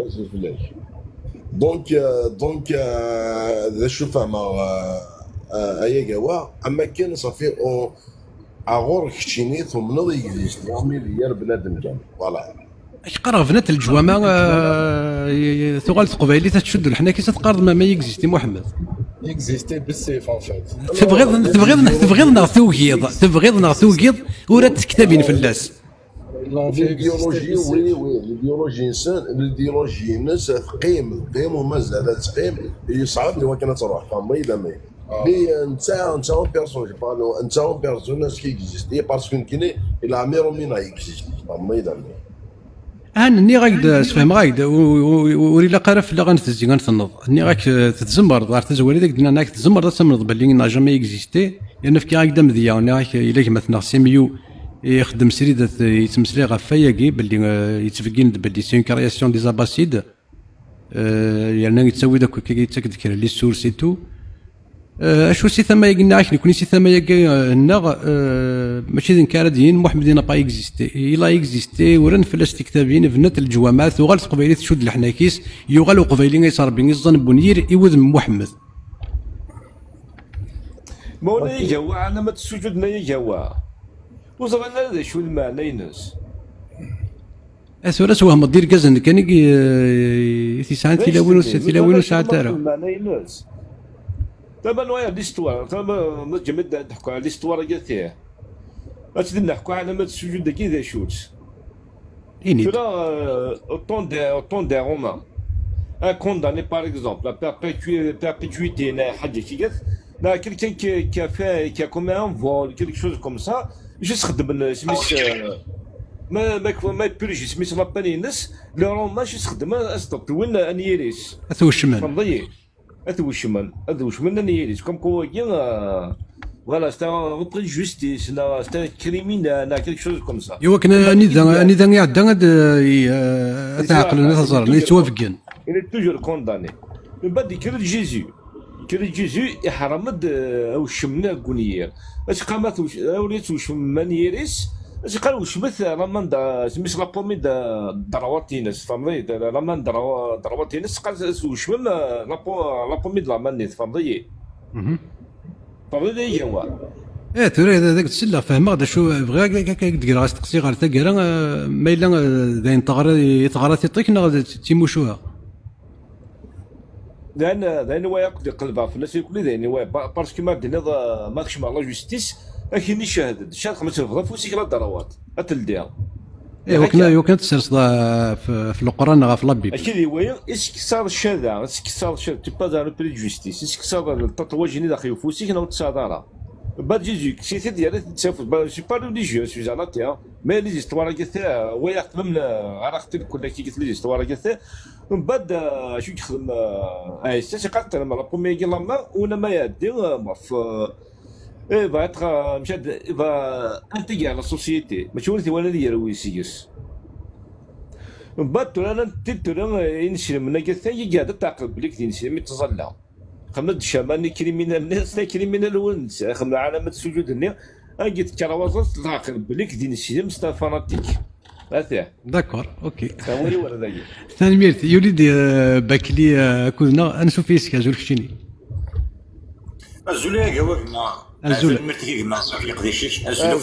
دونك ذا شوف مع ايا كوا اما كان صافي اغور كشيني ثم نضي اكزيست رغم اللي بنادم كامل فوالا اش قرا بنات الجوامع ثقال قبايلي تشد الحنا كي تقارض ما يكزيستي محمد يكزيستي بالسيف ان فيت تبغيضنا ثوقيض ورا تكتبين في اللاس البيولوجي وي البيولوجي انسان البيولوجي الناس تقيم ومازال تقيم يصعب لي وكان تروح فما الا مي لي انت بيرسون جو بارلو انت بيرسون ناس كي اكزيستي باسكو كاين الى ميرو مين اكزيستي فما الا مي هاني غاك تفهم غاك وري لا قرف لا غنتزي غنتنض هاني غاك تتزمر دار تزوري داك دينا ناك تزمر تسمرض باللي نا جامي اكزيستي لان في كي غاك مذيا غاك الا مثلا سيميو يخدم سريده يتمسلي غا فياكي باللي يتفكين باللي سي اون كرياسيون دي زاباسيد يعني يتسوي داك كي تذكر لي سورس اي تو اشو سي ثما قلنا عاش يكون سي ثما النغ ماشي ذين كاردين محمدين با اكزيستي الا اكزيستي ورن فلاش كتابين بنات الجوامع وغال قبيلي تشد الحناكيس يغال قبيلي يصار بين الظن بنير يوذ محمد مولاي جوا انا ما تسجد ما يجوا وزغنا هذا شو المعنى ينس اسورا سواه ما دير كازن كان يثي ساعه تلاوين وساعه ترى المعنى ينس دابا نوايا ليستوار دابا نجمد نحكوا على ليستوار قالتيه غادي نحكوا على ما السجود كي ذا شوت لا autant des romains un condamné par exemple la perpétuité حاجه كي قالت لا quelqu'un qui a commis un vol quelque chose comme ça juste خدم سميت ما يبريش سميت لاباني الناس لي روما جست خدم استوب وين انيريس اثو الشمال فضيع هذا واش من نيريس كوم كو فوالا ستا ريبري جوستيس ستا كريمينال كيلك شوز كوم سا ايوا كنا اني يعدى تعقل نظر اللي توافقين il est toujours condamné من بعد كريت جيزو يحرمد او شمنا كونيير اش قامت وليت واش مانيريس اش قال واش مثل رامان سميت لابوميد درواتينس فهمتي رامان درواتينس قال واش من لابوميد لامانيت فهمتي فهمتي جوا ترى هذاك السله فهمها هذا شو بغا كدير راس تقسي غير تاكرا ما الا داين يتغرى تيطيك تيموشوها لان هو يقدر يقلبها في الناس الكل لان هو باسكو ما دينا ما كشم الله جوستيس اكيد شاهد خمس رفضه فوسيك لا ضروات اتلديها ايوا كانت تسرس في القران في لابي اكيد هو اسكسار الشاذع اسكسار الشاذع تي با دار بري جوستيس اسكسار التطواج اللي داخل فوسيك نو تصادرها بعد جيجي سيتي ديال تسافر سي با ريليجيو سي زعما مي لي زيستوار كاع هو يخدم عرفت كل كي قلت لي زيستوار كاع من بعد شو يخدم سي قاتل لا بروميير كي لا ولا ما يدي في va être مشات va intégrer la société ماشي ولدي ولا ديال ويسيس من بعد انا تترى ينشر من كثاي قاعده تعقل بليك ينشر متظلى خمد الشمال كريمينال الناس كريمينال ونس خمد علامه السجود هنا اجيت كراوزات تعقل بليك ينشر مستوى فاناتيك هذا داكور اوكي ثاني ولا ذاك ثاني ميرت يولد باكلي كنا نشوف فيسك زول كشيني الزول جوابنا الزول مرتي ما يقديش الزول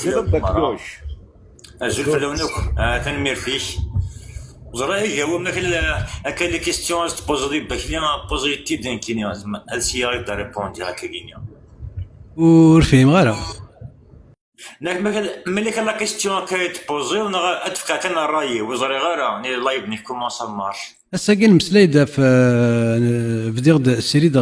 في لونك تنمير فيش زرا جاوبنا كان لي كيستيون تبوزي باكلي بوزي تيدين كينيا هاد الشيء غير ريبوندي هكا كينيا ورفهم غير ناك ملي كان لا كيستيون كيتبوزي ونا اتفكا كان الراي وزري غير ني لايف ني كومون سا مارش هسا كاين مسلايد في دير السيريد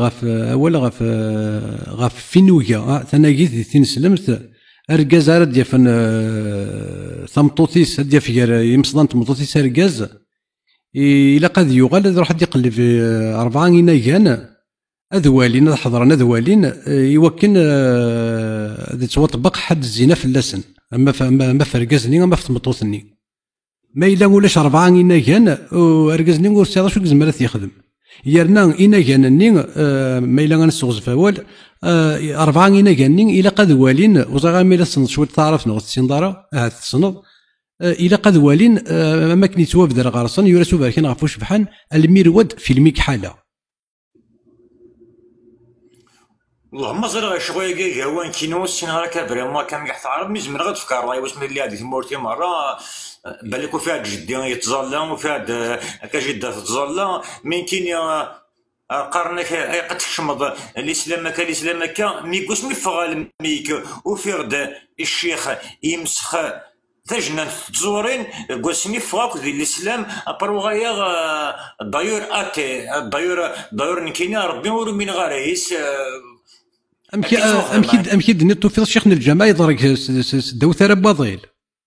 غاف فينويا ثناقيت تنسلمت اركاز راه ديفن ثمطوطيس ديال في يمصدان تمطوطيس اركاز الا قد يغال يروح يقلب في 4 ينايان اذوالين حضرنا اذوالين يوكن توطبق حد الزنا في اللسن اما في اركازني اما في تمطوطني ما إلا ولاش 4 ينايان وركزني ورسي شو كزمرات يخدم يرنا ينايانني ما إلا غنسوغ فوال 4 ينايانني إلا قد والين وزغا ما إلا تصنت شويه تعرف نغ السنداره تصنت إلا قد والين ما كني توافد غارصن يوراسو باركين غفوش بحال الميرود في المكحاله اللهم زرع شويه كاع هوان كينو السيناريو كبريمون كان يحث عرب ميزمن غير تفكر راي واش من اللي هذه مورتي مره بالك وفي هاد جدي يتظلى وفي هاد كجده تتظلى من كاين قرنك قد تشمض الاسلام كان ميكوش ميفغال ميك وفي غدا الشيخ يمسخ تجنن تزورين قوسني فاك ذي الاسلام ابروغايا دايور اتي دايور نكينا ربي ورو من غاريس امكي نيتو في الشيخ الجماعه يضرك دوثر باضيل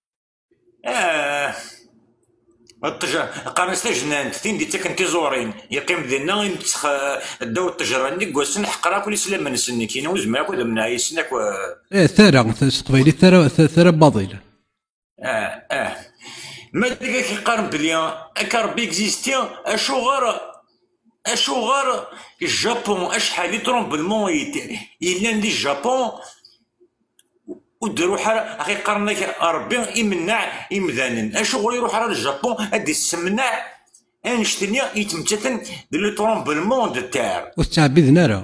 قارن استجنان تين دي تكن تزورين يقيم ذينا يمسخ الدو التجراني قوسن حقراك والاسلام نسني كاين وزماك ولا من عيسناك ثرى قبيلي ثرى باضيل ما ديك كيقارن بلي كربي اكزيستي اشو غار الجابون اشحال يترومبلمون يلا ندي الجابون وديرو حرا اخي قرنك ربي يمنع يمذانن اشو غير يروح على الجابون ادي السمنع انشتني يتمتثن لو ترومبلمون دو تير وتعبدنا راه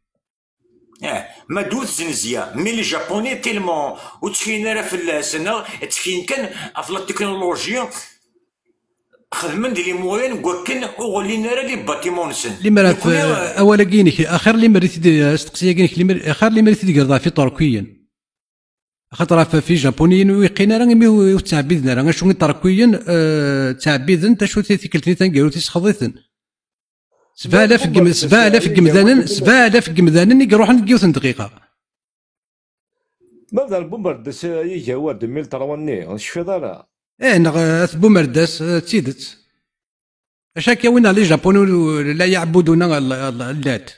ما دوت زنزيا مي لي جابوني تيلمون وتفين راه في السنه تفين كان في لا تكنولوجيا خدمن ديال لي موين كوكن وغولينا راه لي باتيمون نسن لي اولا كاينك اخر لي مريت استقسيه كاينك اخر لي مريت تقرا في تركيا خاطر في جابونيين ويقينا راه مي تعبيدنا راه شنو تركيا تعبيدن تا شو تيكلتني تنقالو تيسخضيتن 7000 قمدانن يروحوا نديوث دقيقه ماذا البومبردس يجي هو 2003 شفي دارا نغ بومبردس تيدت اشاك وين لي جابوني لا يعبدون اللات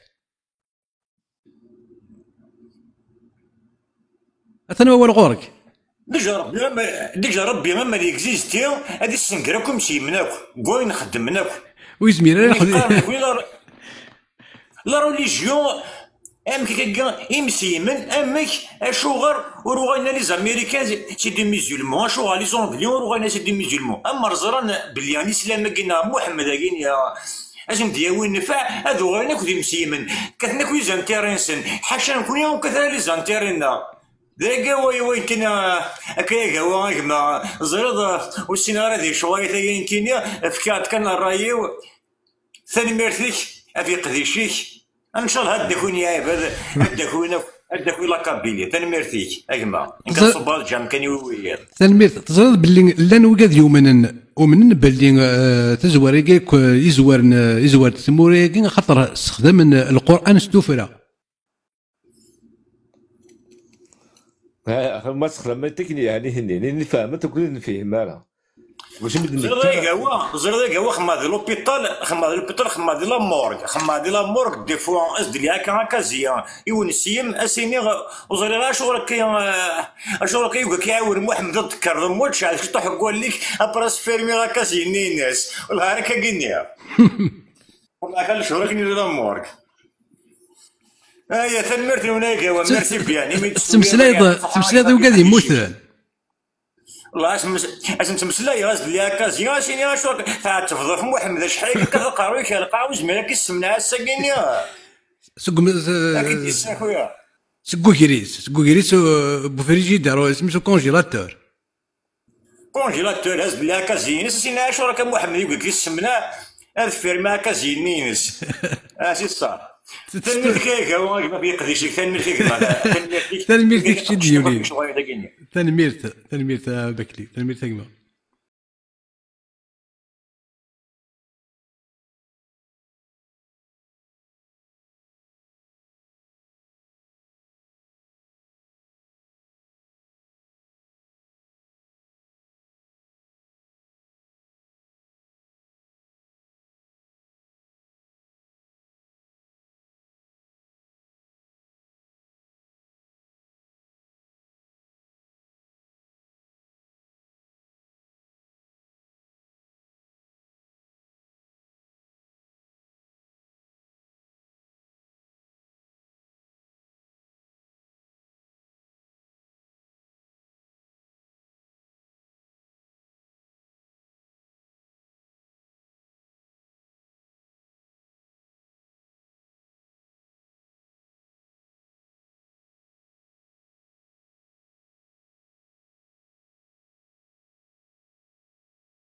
اثنا هو الغورك ديجا ربي ما ليكزيستي هادي السنكراكم شي مناك كوين نخدم مناك ويزمير ياخذ لا ريليجيون امك كاع يمسيمن امك اشوغر وروغاينا لي زاميريكان سي دي ميزولمون اشوغر لي زونغليون وروغاينا سي دي ميزولمون اما رزران بلي الاسلام كينا محمد كاين يا اجن دياوي النفع هذو غير ناكل مسيمن كتناكل زانتيرينسن حاشا نكون يوم كثر لي زانتيرينا ذاك وي كنا هكايا هو كما زرد والسيناريو ذي شويه ثاني كينيا فكات كان الرايو ثاني ميرثيك افي قديشيك ان شاء الله هدا كون يا هدا كون لا كابيلي تنميرتيك اجمع ان كان صبال جام كان يوير تنميرت تزرد باللي لان وقاد ومن باللي تزواريك يزور تموريك خاطر استخدام القران استوفرا ما تخدم تكني يعني هني نفهم تكون نفهم مالا واش زريق هو خما ديال لوبيتال خما ديال لامورغ دي فوا اس ديال هكا زيان يونسيم اسيني وزريق اشورك يقول كيعاون محمد تذكر الموتش عاد طيح يقول لك ابراس فيرمي هكا زيني الناس والله هكا كينيا والله كان شهورك ندير لامورغ هيا تنمرتي هناك هو ميرسي بيان تمسلايض وقاد يموت والله اسم تمسلاي راس بلي هكا زيان سيني اشوك تفضل في محمد شحال كتلقاوي كيلقاو زميلا كيسمنا الساكينيا سكوكيريس بوفريجيدار سميتو كونجيلاتور راس بلي هكا زيان سيني اشوك محمد يقول لك السمنا هاد فيرما هكا زينينس سي صح تنميرتك هو ما بيقديش تنميرتك شي ديولي تنميرت بكلي تنميرت